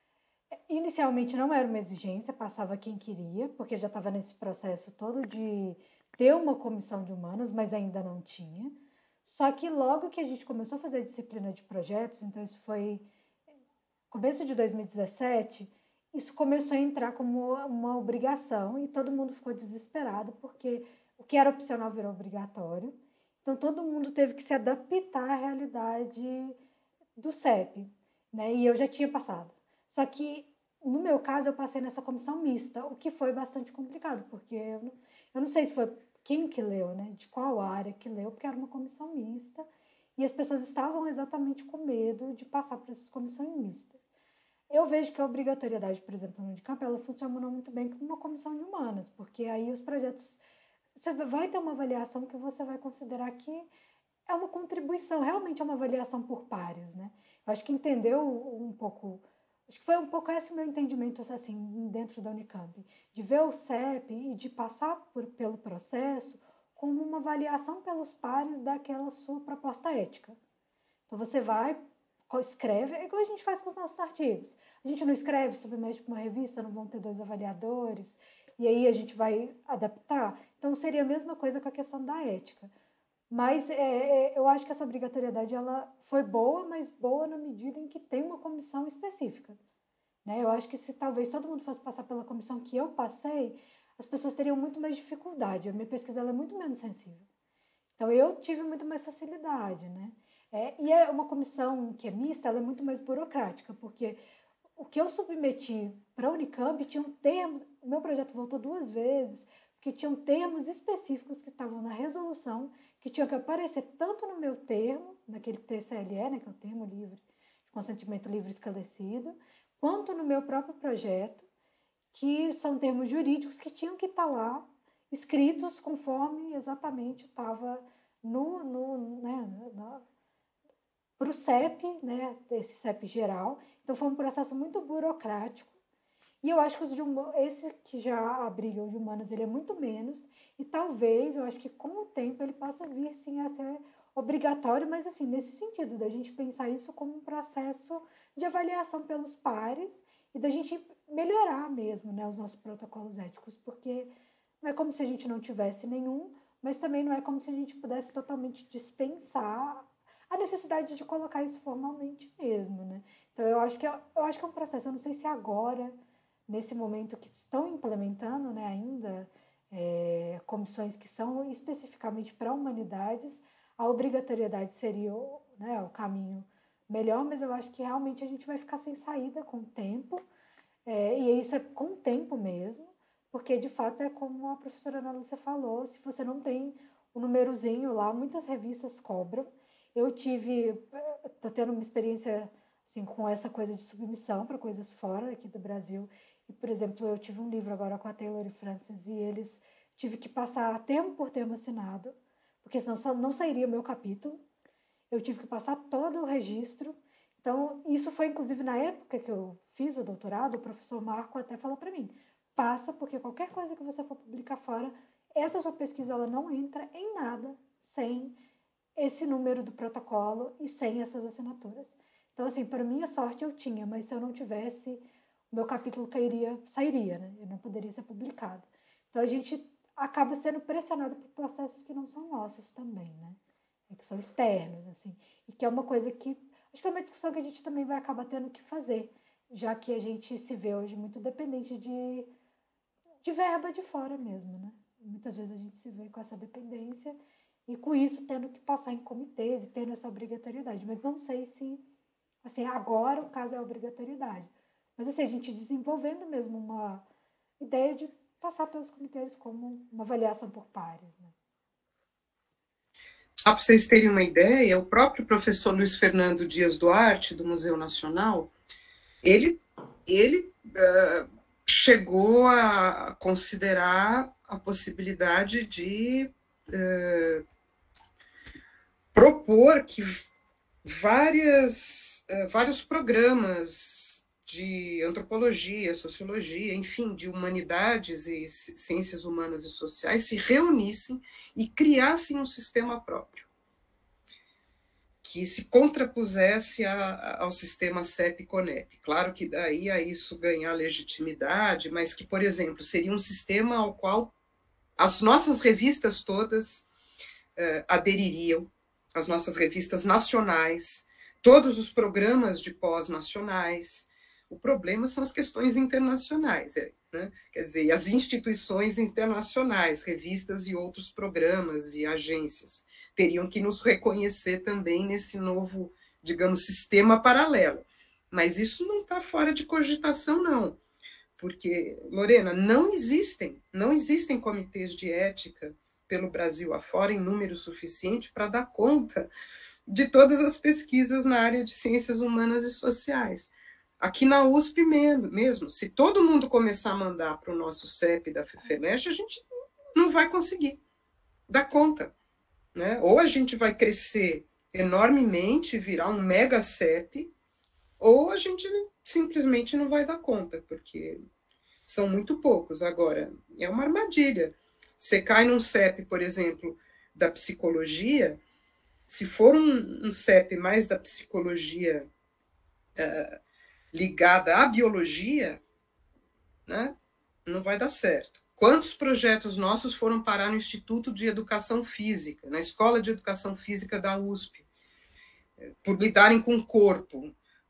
B: inicialmente não era uma exigência, passava quem queria, porque já estava nesse processo todo de ter uma comissão de humanas, mas ainda não tinha. Só que logo que a gente começou a fazer a disciplina de projetos, então isso foi começo de dois mil e dezessete, isso começou a entrar como uma obrigação e todo mundo ficou desesperado, porque o que era opcional virou obrigatório. Então todo mundo teve que se adaptar à realidade do C E P, né? E eu já tinha passado. Só que, no meu caso, eu passei nessa comissão mista, o que foi bastante complicado, porque eu não, eu não sei se foi quem que leu, né? De qual área que leu, porque era uma comissão mista, e as pessoas estavam exatamente com medo de passar por essas comissões mistas. Eu vejo que a obrigatoriedade, por exemplo, no Unicamp, ela funciona muito bem como uma comissão de humanas, porque aí os projetos, você vai ter uma avaliação que você vai considerar que é uma contribuição, realmente é uma avaliação por pares, né? Eu acho que entendeu um pouco, acho que foi um pouco esse o meu entendimento, assim, dentro da Unicamp, de ver o C E P e de passar por, pelo processo como uma avaliação pelos pares daquela sua proposta ética. Então você vai, escreve, é igual a gente faz com os nossos artigos. A gente não escreve, submete para uma revista, não vão ter dois avaliadores, e aí a gente vai adaptar. Então seria a mesma coisa com a questão da ética. Mas é, eu acho que essa obrigatoriedade ela foi boa, mas boa na medida em que tem uma comissão específica. Né? Eu acho que se talvez todo mundo fosse passar pela comissão que eu passei, as pessoas teriam muito mais dificuldade. A minha pesquisa ela é muito menos sensível. Então eu tive muito mais facilidade. Né? É, e é uma comissão que é mista, ela é muito mais burocrática, porque o que eu submeti para a Unicamp tinham termos, o meu projeto voltou duas vezes, porque tinham termos específicos que estavam na resolução, que tinham que aparecer tanto no meu termo, naquele T C L E, né, que é o termo livre, de consentimento livre esclarecido, quanto no meu próprio projeto, que são termos jurídicos que tinham que estar lá, escritos conforme exatamente estava no, no, né, para o C E P, né, esse C E P geral. Então foi um processo muito burocrático. E eu acho que os de hum, esse que já abriga o de humanas, ele é muito menos. E talvez, eu acho que com o tempo ele possa vir, sim, a ser obrigatório, mas assim, nesse sentido, da gente pensar isso como um processo de avaliação pelos pares e da gente melhorar mesmo, né, os nossos protocolos éticos, porque não é como se a gente não tivesse nenhum, mas também não é como se a gente pudesse totalmente dispensar a necessidade de colocar isso formalmente mesmo, né? Então, eu acho que é, eu acho que é um processo, eu não sei se agora, nesse momento que estão implementando, né, ainda, é, comissões que são especificamente para humanidades, a obrigatoriedade seria o, né, o caminho melhor, mas eu acho que realmente a gente vai ficar sem saída com o tempo, é, e isso é com o tempo mesmo, porque de fato é como a professora Ana Lúcia falou, se você não tem o númerozinho lá, muitas revistas cobram. Eu tive, estou tendo uma experiência assim, com essa coisa de submissão para coisas fora aqui do Brasil. E, por exemplo, eu tive um livro agora com a Taylor e Francis e eles tive que passar termo por termo assinado, porque senão não sairia o meu capítulo. Eu tive que passar todo o registro. Então, isso foi, inclusive, na época que eu fiz o doutorado, o professor Marco até falou para mim, passa, porque qualquer coisa que você for publicar fora, essa sua pesquisa ela não entra em nada sem esse número do protocolo e sem essas assinaturas. Então, assim, para minha sorte eu tinha, mas se eu não tivesse, o meu capítulo cairia, sairia, né? Eu não poderia ser publicado. Então, a gente acaba sendo pressionado por processos que não são nossos também, né? É que são externos, assim. E que é uma coisa que, acho que é uma discussão que a gente também vai acabar tendo que fazer, já que a gente se vê hoje muito dependente de, de verba de fora mesmo, né? Muitas vezes a gente se vê com essa dependência e com isso tendo que passar em comitês e tendo essa obrigatoriedade. Mas não sei se, assim, agora o caso é a obrigatoriedade. Mas assim, a gente desenvolvendo mesmo uma ideia de passar pelos comitês como uma avaliação por pares, né?
C: Só para vocês terem uma ideia, o próprio professor Luiz Fernando Dias Duarte, do Museu Nacional, ele, ele uh, chegou a considerar a possibilidade de uh, propor que várias, uh, vários programas de antropologia, sociologia, enfim, de humanidades e ciências humanas e sociais se reunissem e criassem um sistema próprio, que se contrapusesse a, ao sistema C E P e CONEP. Claro que daí a isso ganhar legitimidade, mas que, por exemplo, seria um sistema ao qual as nossas revistas todas uh, adeririam, as nossas revistas nacionais, todos os programas de pós-nacionais. O problema são as questões internacionais, né? Quer dizer, as instituições internacionais, revistas e outros programas e agências, teriam que nos reconhecer também nesse novo, digamos, sistema paralelo. Mas isso não está fora de cogitação, não. Porque, Lorena, não existem, não existem comitês de ética pelo Brasil afora em número suficiente para dar conta de todas as pesquisas na área de ciências humanas e sociais. Aqui na U S P mesmo, se todo mundo começar a mandar para o nosso C E P da FEFELESH, a gente não vai conseguir dar conta, né? Ou a gente vai crescer enormemente, virar um mega C E P, ou a gente simplesmente não vai dar conta, porque são muito poucos. Agora, é uma armadilha. Você cai num C E P, por exemplo, da psicologia, se for um, um C E P mais da psicologia uh, ligada à biologia, né, não vai dar certo. Quantos projetos nossos foram parar no Instituto de Educação Física, na Escola de Educação Física da U S P, por lidarem com o corpo?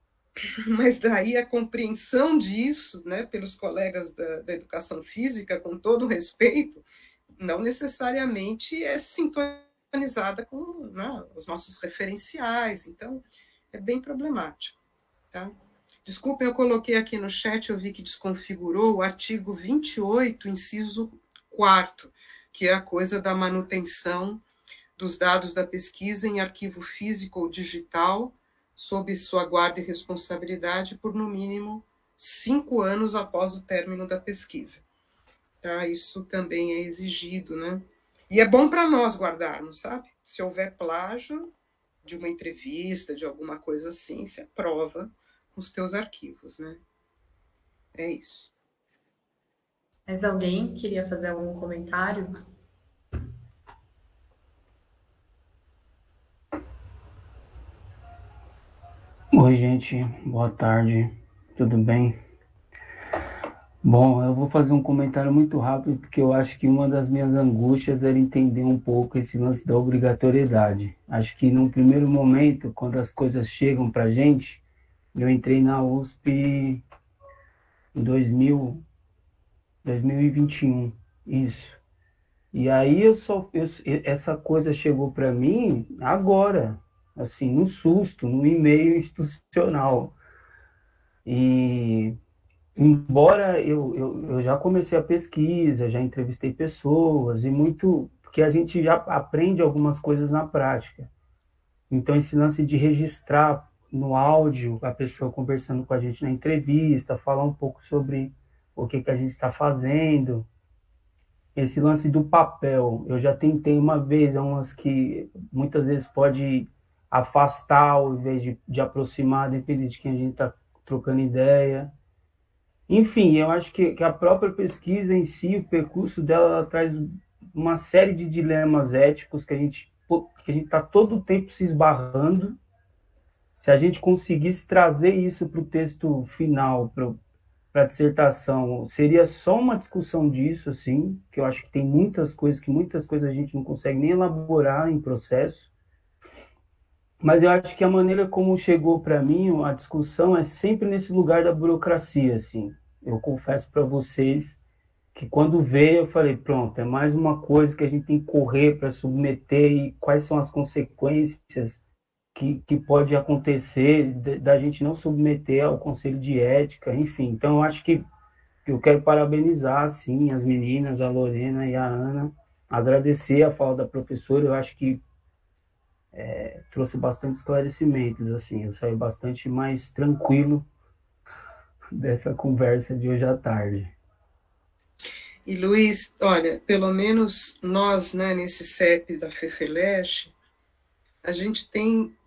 C: Mas daí a compreensão disso, né, pelos colegas da, da Educação Física, com todo respeito, não necessariamente é sintonizada com, né, os nossos referenciais. Então, é bem problemático, tá? Desculpem, eu coloquei aqui no chat, eu vi que desconfigurou o artigo vinte e oito, inciso quarto, que é a coisa da manutenção dos dados da pesquisa em arquivo físico ou digital, sob sua guarda e responsabilidade por, no mínimo, cinco anos após o término da pesquisa. Tá? Isso também é exigido, né? E é bom para nós guardarmos, sabe? Se houver plágio de uma entrevista, de alguma coisa assim, se aprova com os teus arquivos, né? É isso.
A: Mas alguém queria fazer algum comentário?
E: Oi, gente. Boa tarde. Tudo bem? Bom, eu vou fazer um comentário muito rápido, porque eu acho que uma das minhas angústias era entender um pouco esse lance da obrigatoriedade. Acho que num primeiro momento, quando as coisas chegam para a gente, eu entrei na U S P em dois mil, dois mil e vinte e um, isso. E aí eu só, eu, essa coisa chegou para mim agora, assim, num susto, num e-mail institucional. E embora eu, eu, eu já comecei a pesquisa, já entrevistei pessoas, e muito, porque a gente já aprende algumas coisas na prática. Então, esse lance de registrar no áudio a pessoa conversando com a gente na entrevista, falar um pouco sobre o que, que a gente está fazendo. Esse lance do papel, eu já tentei uma vez, é umas que muitas vezes pode afastar ao invés de, de aproximar, dependendo de quem a gente está trocando ideia. Enfim, eu acho que, que a própria pesquisa em si, o percurso dela, ela traz uma série de dilemas éticos que a gente que a gente está todo o tempo se esbarrando. Se a gente conseguisse trazer isso para o texto final, para a dissertação, seria só uma discussão disso, assim, que eu acho que tem muitas coisas que muitas coisas a gente não consegue nem elaborar em processo. Mas eu acho que a maneira como chegou para mim a discussão é sempre nesse lugar da burocracia, assim. Eu confesso para vocês que quando veio eu falei, pronto, é mais uma coisa que a gente tem que correr para submeter e quais são as consequências que, que pode acontecer da gente não submeter ao Conselho de Ética, enfim. Então eu acho que eu quero parabenizar, assim, as meninas, a Lorena e a Ana, agradecer a fala da professora, eu acho que É, trouxe bastante esclarecimentos, assim, eu saí bastante mais tranquilo dessa conversa de hoje à tarde.
C: E Luiz, olha, pelo menos nós, né, nesse C E P da FEFELESH, a gente tem,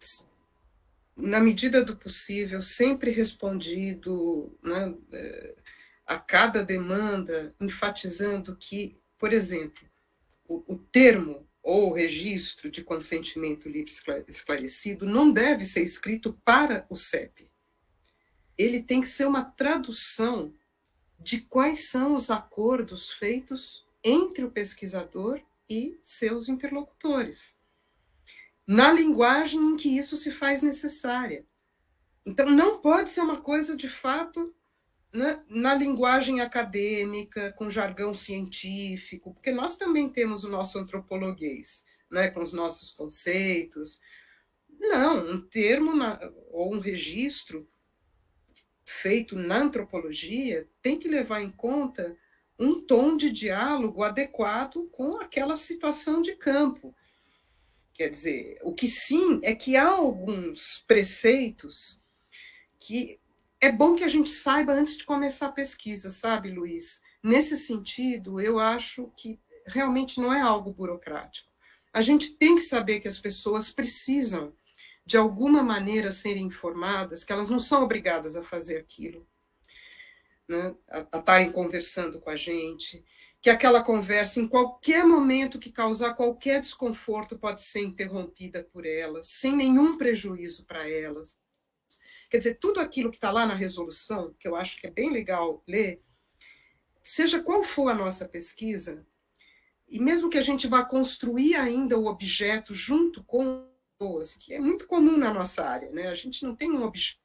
C: na medida do possível, sempre respondido, né, a cada demanda, enfatizando que, por exemplo, o, o termo ou registro de consentimento livre esclarecido não deve ser escrito para o C E P. Ele tem que ser uma tradução de quais são os acordos feitos entre o pesquisador e seus interlocutores, na linguagem em que isso se faz necessária. Então, não pode ser uma coisa, de fato, na, na linguagem acadêmica, com jargão científico, porque nós também temos o nosso antropologuês, né, com os nossos conceitos. Não, um termo na, ou um registro feito na antropologia tem que levar em conta um tom de diálogo adequado com aquela situação de campo. Quer dizer, o que sim é que há alguns preceitos que é bom que a gente saiba antes de começar a pesquisa, sabe, Luiz? Nesse sentido, eu acho que realmente não é algo burocrático. A gente tem que saber que as pessoas precisam, de alguma maneira, serem informadas, que elas não são obrigadas a fazer aquilo, né? A estarem conversando com a gente, que aquela conversa, em qualquer momento que causar qualquer desconforto, pode ser interrompida por elas, sem nenhum prejuízo para elas. Quer dizer, tudo aquilo que está lá na resolução, que eu acho que é bem legal ler, seja qual for a nossa pesquisa, e mesmo que a gente vá construir ainda o objeto junto com pessoas, que é muito comum na nossa área, né? A gente não tem um objeto.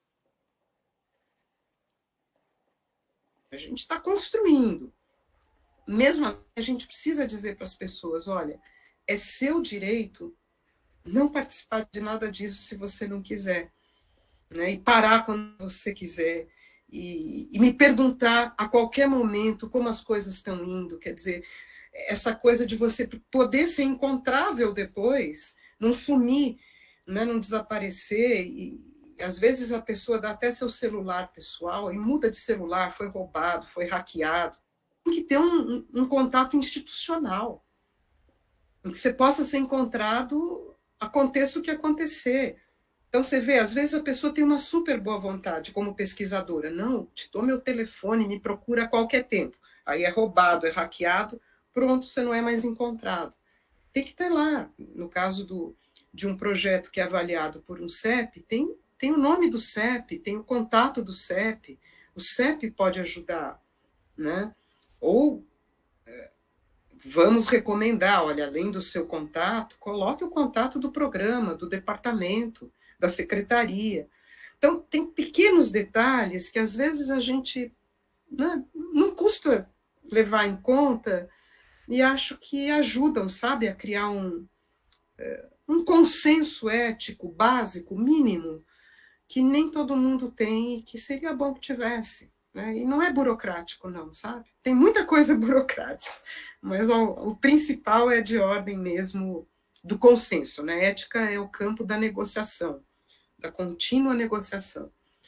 C: A gente está construindo. Mesmo assim, a gente precisa dizer para as pessoas, olha, é seu direito não participar de nada disso se você não quiser. Né, e parar quando você quiser, e, e me perguntar a qualquer momento como as coisas estão indo, quer dizer, essa coisa de você poder ser encontrável depois, não sumir, né, não desaparecer, e às vezes a pessoa dá até seu celular pessoal, e muda de celular, foi roubado, foi hackeado, tem que ter um, um, um contato institucional, em que você possa ser encontrado, aconteça o que acontecer. Então, você vê, às vezes a pessoa tem uma super boa vontade como pesquisadora. Não, te dou meu telefone, me procura a qualquer tempo. Aí é roubado, é hackeado, pronto, você não é mais encontrado. Tem que estar lá. No caso do, de um projeto que é avaliado por um C E P, tem, tem o nome do C E P, tem o contato do C E P. O C E P pode ajudar. né? Ou é, vamos recomendar, olha, além do seu contato, coloque o contato do programa, do departamento, da secretaria. Então, tem pequenos detalhes que às vezes a gente, né, não custa levar em conta e acho que ajudam, sabe, a criar um, um consenso ético básico, mínimo, que nem todo mundo tem e que seria bom que tivesse. Né? E não é burocrático, não, sabe? Tem muita coisa burocrática, mas o, o principal é de ordem mesmo do consenso. Né? Ética é o campo da negociação, da contínua negociação.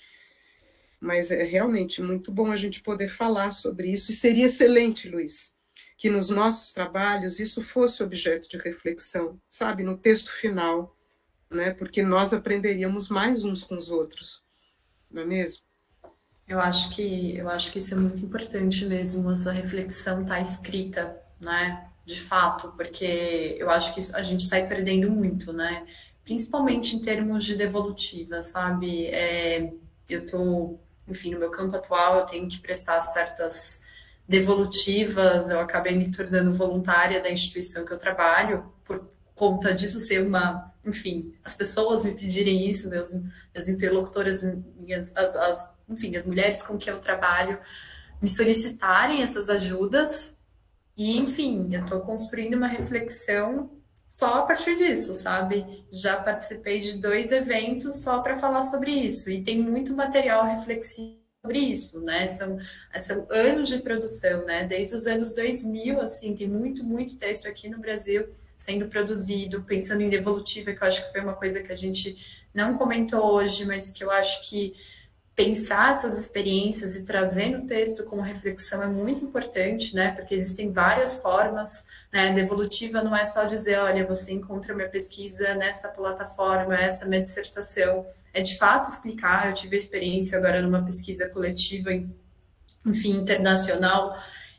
C: Mas é realmente muito bom a gente poder falar sobre isso, e seria excelente, Luiz, que nos nossos trabalhos isso fosse objeto de reflexão, sabe, no texto final, né? Porque nós aprenderíamos mais uns com os outros, não é mesmo?
A: Eu acho que, eu acho que isso é muito importante mesmo, essa reflexão estar escrita, né? De fato, porque eu acho que a gente sai perdendo muito, né? Principalmente em termos de devolutiva, sabe? É, eu tô, enfim, no meu campo atual, eu tenho que prestar certas devolutivas, eu acabei me tornando voluntária da instituição que eu trabalho, por conta disso ser uma, enfim, as pessoas me pedirem isso, meus, meus interlocutoras, minhas, as, as, enfim, as mulheres com quem eu trabalho, me solicitarem essas ajudas, e, enfim, eu estou construindo uma reflexão só a partir disso, sabe? Já participei de dois eventos só para falar sobre isso, e tem muito material reflexivo sobre isso, né? São, são anos de produção, né? Desde os anos dois mil, assim, tem muito, muito texto aqui no Brasil sendo produzido, pensando em devolutiva, que eu acho que foi uma coisa que a gente não comentou hoje, mas que eu acho que pensar essas experiências e trazer no texto como reflexão é muito importante, né? Porque existem várias formas, né? Devolutiva não é só dizer, olha, você encontra minha pesquisa nessa plataforma, essa é minha dissertação. É de fato explicar. Eu tive a experiência agora numa pesquisa coletiva, enfim, internacional,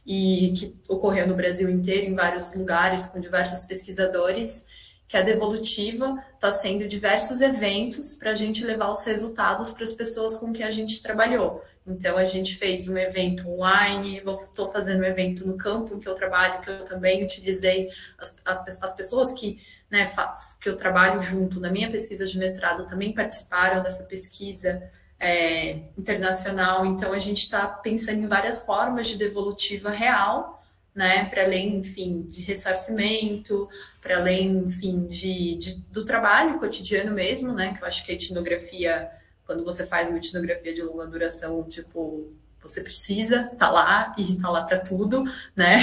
A: e que ocorreu no Brasil inteiro, em vários lugares, com diversos pesquisadores, que a devolutiva está sendo diversos eventos para a gente levar os resultados para as pessoas com que a gente trabalhou. Então, a gente fez um evento online, estou fazendo um evento no campo em que eu trabalho, que eu também utilizei as, as, as pessoas que, né, que eu trabalho junto na minha pesquisa de mestrado também participaram dessa pesquisa é, internacional. Então, a gente está pensando em várias formas de devolutiva real, né, para além, enfim, de ressarcimento, para além, enfim, de, de, do trabalho cotidiano mesmo, né, que eu acho que a etnografia, quando você faz uma etnografia de longa duração, tipo, você precisa estar tá lá e estar tá lá para tudo, né,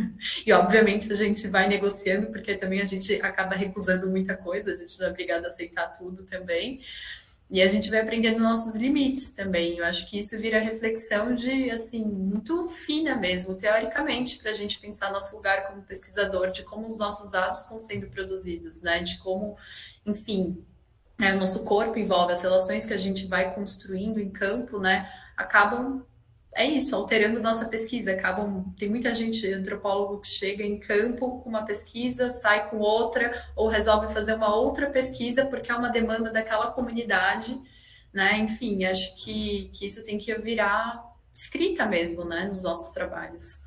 A: e obviamente a gente vai negociando, porque também a gente acaba recusando muita coisa, a gente não é obrigado a aceitar tudo também. E a gente vai aprendendo nossos limites também. Eu acho que isso vira reflexão de, assim, muito fina mesmo, teoricamente, para a gente pensar nosso lugar como pesquisador, de como os nossos dados estão sendo produzidos, né? De como, enfim, né, o nosso corpo envolve, as relações que a gente vai construindo em campo, né? Acabam, é isso, alterando nossa pesquisa. Acabam, tem muita gente, antropólogo, que chega em campo com uma pesquisa, sai com outra, ou resolve fazer uma outra pesquisa porque é uma demanda daquela comunidade, né? Enfim, acho que, que isso tem que virar escrita mesmo, né? Nos nossos trabalhos.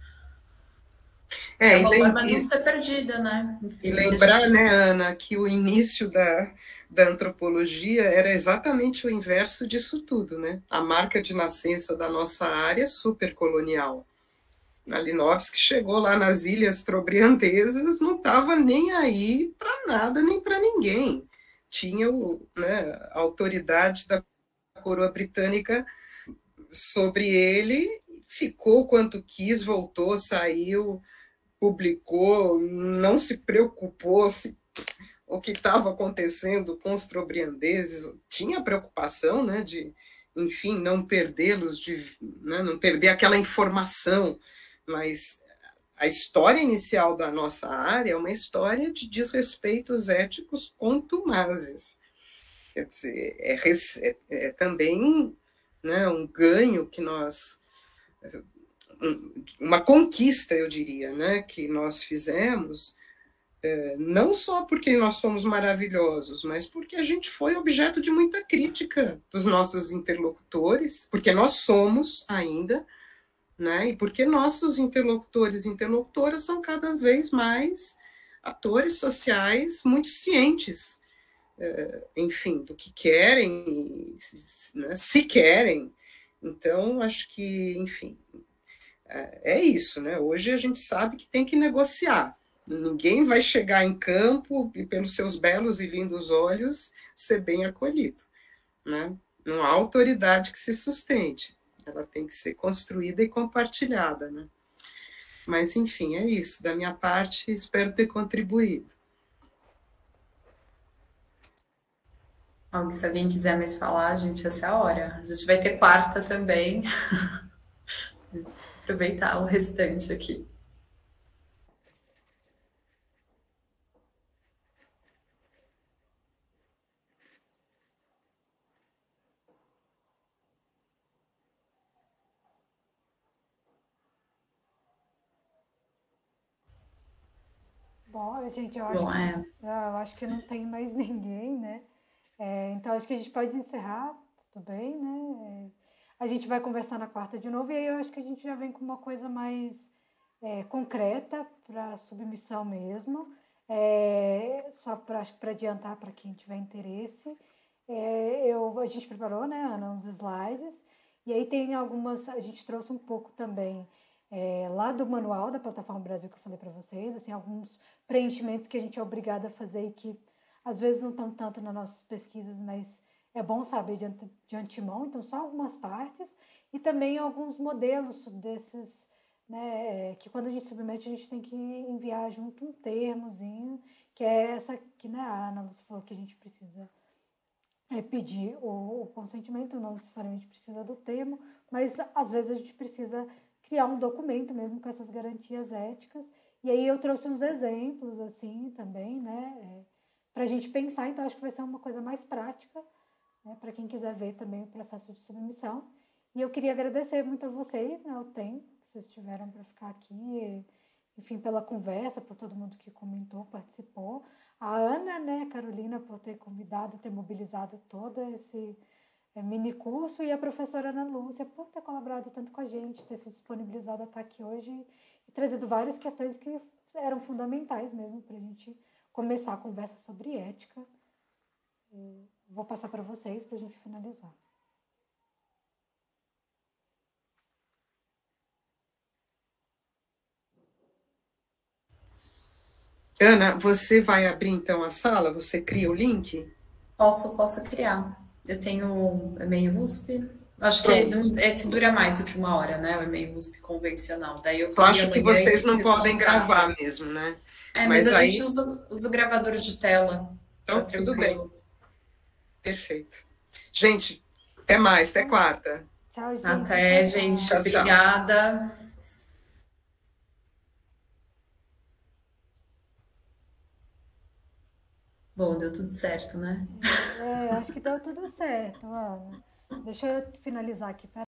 A: É, é uma forma de não ser perdida, né?
C: Enfim, e lembrar, gente... né, Ana, que o início da, da antropologia era exatamente o inverso disso tudo, né? A marca de nascença da nossa área supercolonial. Malinowski chegou lá nas ilhas trobriandesas, não estava nem aí para nada, nem para ninguém. Tinha o, né, a autoridade da coroa britânica sobre ele, ficou quanto quis, voltou, saiu, publicou, não se preocupou se o que estava acontecendo com os trobriandeses. Tinha preocupação, né, de, enfim, não perdê-los, de, né, não perder aquela informação, mas a história inicial da nossa área é uma história de desrespeitos éticos contumazes. Quer dizer, é, é, é também, né, um ganho que nós... uma conquista, eu diria, né, que nós fizemos, é, não só porque nós somos maravilhosos, mas porque a gente foi objeto de muita crítica dos nossos interlocutores, porque nós somos ainda, né? E porque nossos interlocutores e interlocutoras são cada vez mais atores sociais muito cientes, enfim, do que querem, né, se querem. Então, acho que, enfim, é isso, né? Hoje a gente sabe que tem que negociar. Ninguém vai chegar em campo e, pelos seus belos e lindos olhos, ser bem acolhido, né? Não há autoridade que se sustente. Ela tem que ser construída e compartilhada, né? Mas, enfim, é isso. Da minha parte, espero ter contribuído.
A: Se alguém quiser mais falar, gente, essa é a hora. A gente vai ter quarta também. Aproveitar o restante aqui.
B: Bom, gente, eu acho,
A: Bom, é.
B: que, eu acho que não tem mais ninguém, né? É, então, acho que a gente pode encerrar, tudo bem, né? É, a gente vai conversar na quarta de novo, e aí eu acho que a gente já vem com uma coisa mais é, concreta para submissão mesmo. É, só para adiantar para quem tiver interesse, é, eu, a gente preparou, né, Ana, uns slides, e aí tem algumas, a gente trouxe um pouco também é, lá do manual da Plataforma Brasil que eu falei para vocês, assim, alguns preenchimentos que a gente é obrigado a fazer e que às vezes não estão tanto nas nossas pesquisas, mas é bom saber de, de antemão, então só algumas partes, e também alguns modelos desses, né, que quando a gente submete a gente tem que enviar junto um termozinho, que é essa que, né, a Ana Lúcia falou que a gente precisa é, pedir o, o consentimento, não necessariamente precisa do termo, mas às vezes a gente precisa criar um documento mesmo com essas garantias éticas, e aí eu trouxe uns exemplos assim também, né, é, para a gente pensar, então acho que vai ser uma coisa mais prática, né, para quem quiser ver também o processo de submissão. E eu queria agradecer muito a vocês, né, o tempo que vocês tiveram para ficar aqui, enfim, pela conversa, por todo mundo que comentou, participou. A Ana, né, Carolina, por ter convidado, ter mobilizado todo esse é, mini curso, e a professora Ana Lúcia por ter colaborado tanto com a gente, ter se disponibilizado a estar aqui hoje e trazido várias questões que eram fundamentais mesmo para a gente começar a conversa sobre ética. Eu vou passar para vocês para a gente finalizar.
C: Ana, você vai abrir então a sala? Você cria o link?
A: Posso, posso criar. Eu tenho o e-mail U S P. Acho que esse dura mais do que uma hora, né? O e-mail U S P convencional. Daí eu
C: Só acho que vocês não podem gravar mesmo, né?
A: É, mas, mas a aí... gente usa, usa o gravador de tela.
C: Então, tá tudo bem. Perfeito. Gente, até mais, até quarta.
B: Tchau, gente.
A: Até, gente. Tchau, obrigada. Tchau. Bom, deu tudo certo, né?
B: É, acho que deu tudo certo, Ana. Deixa eu finalizar aqui.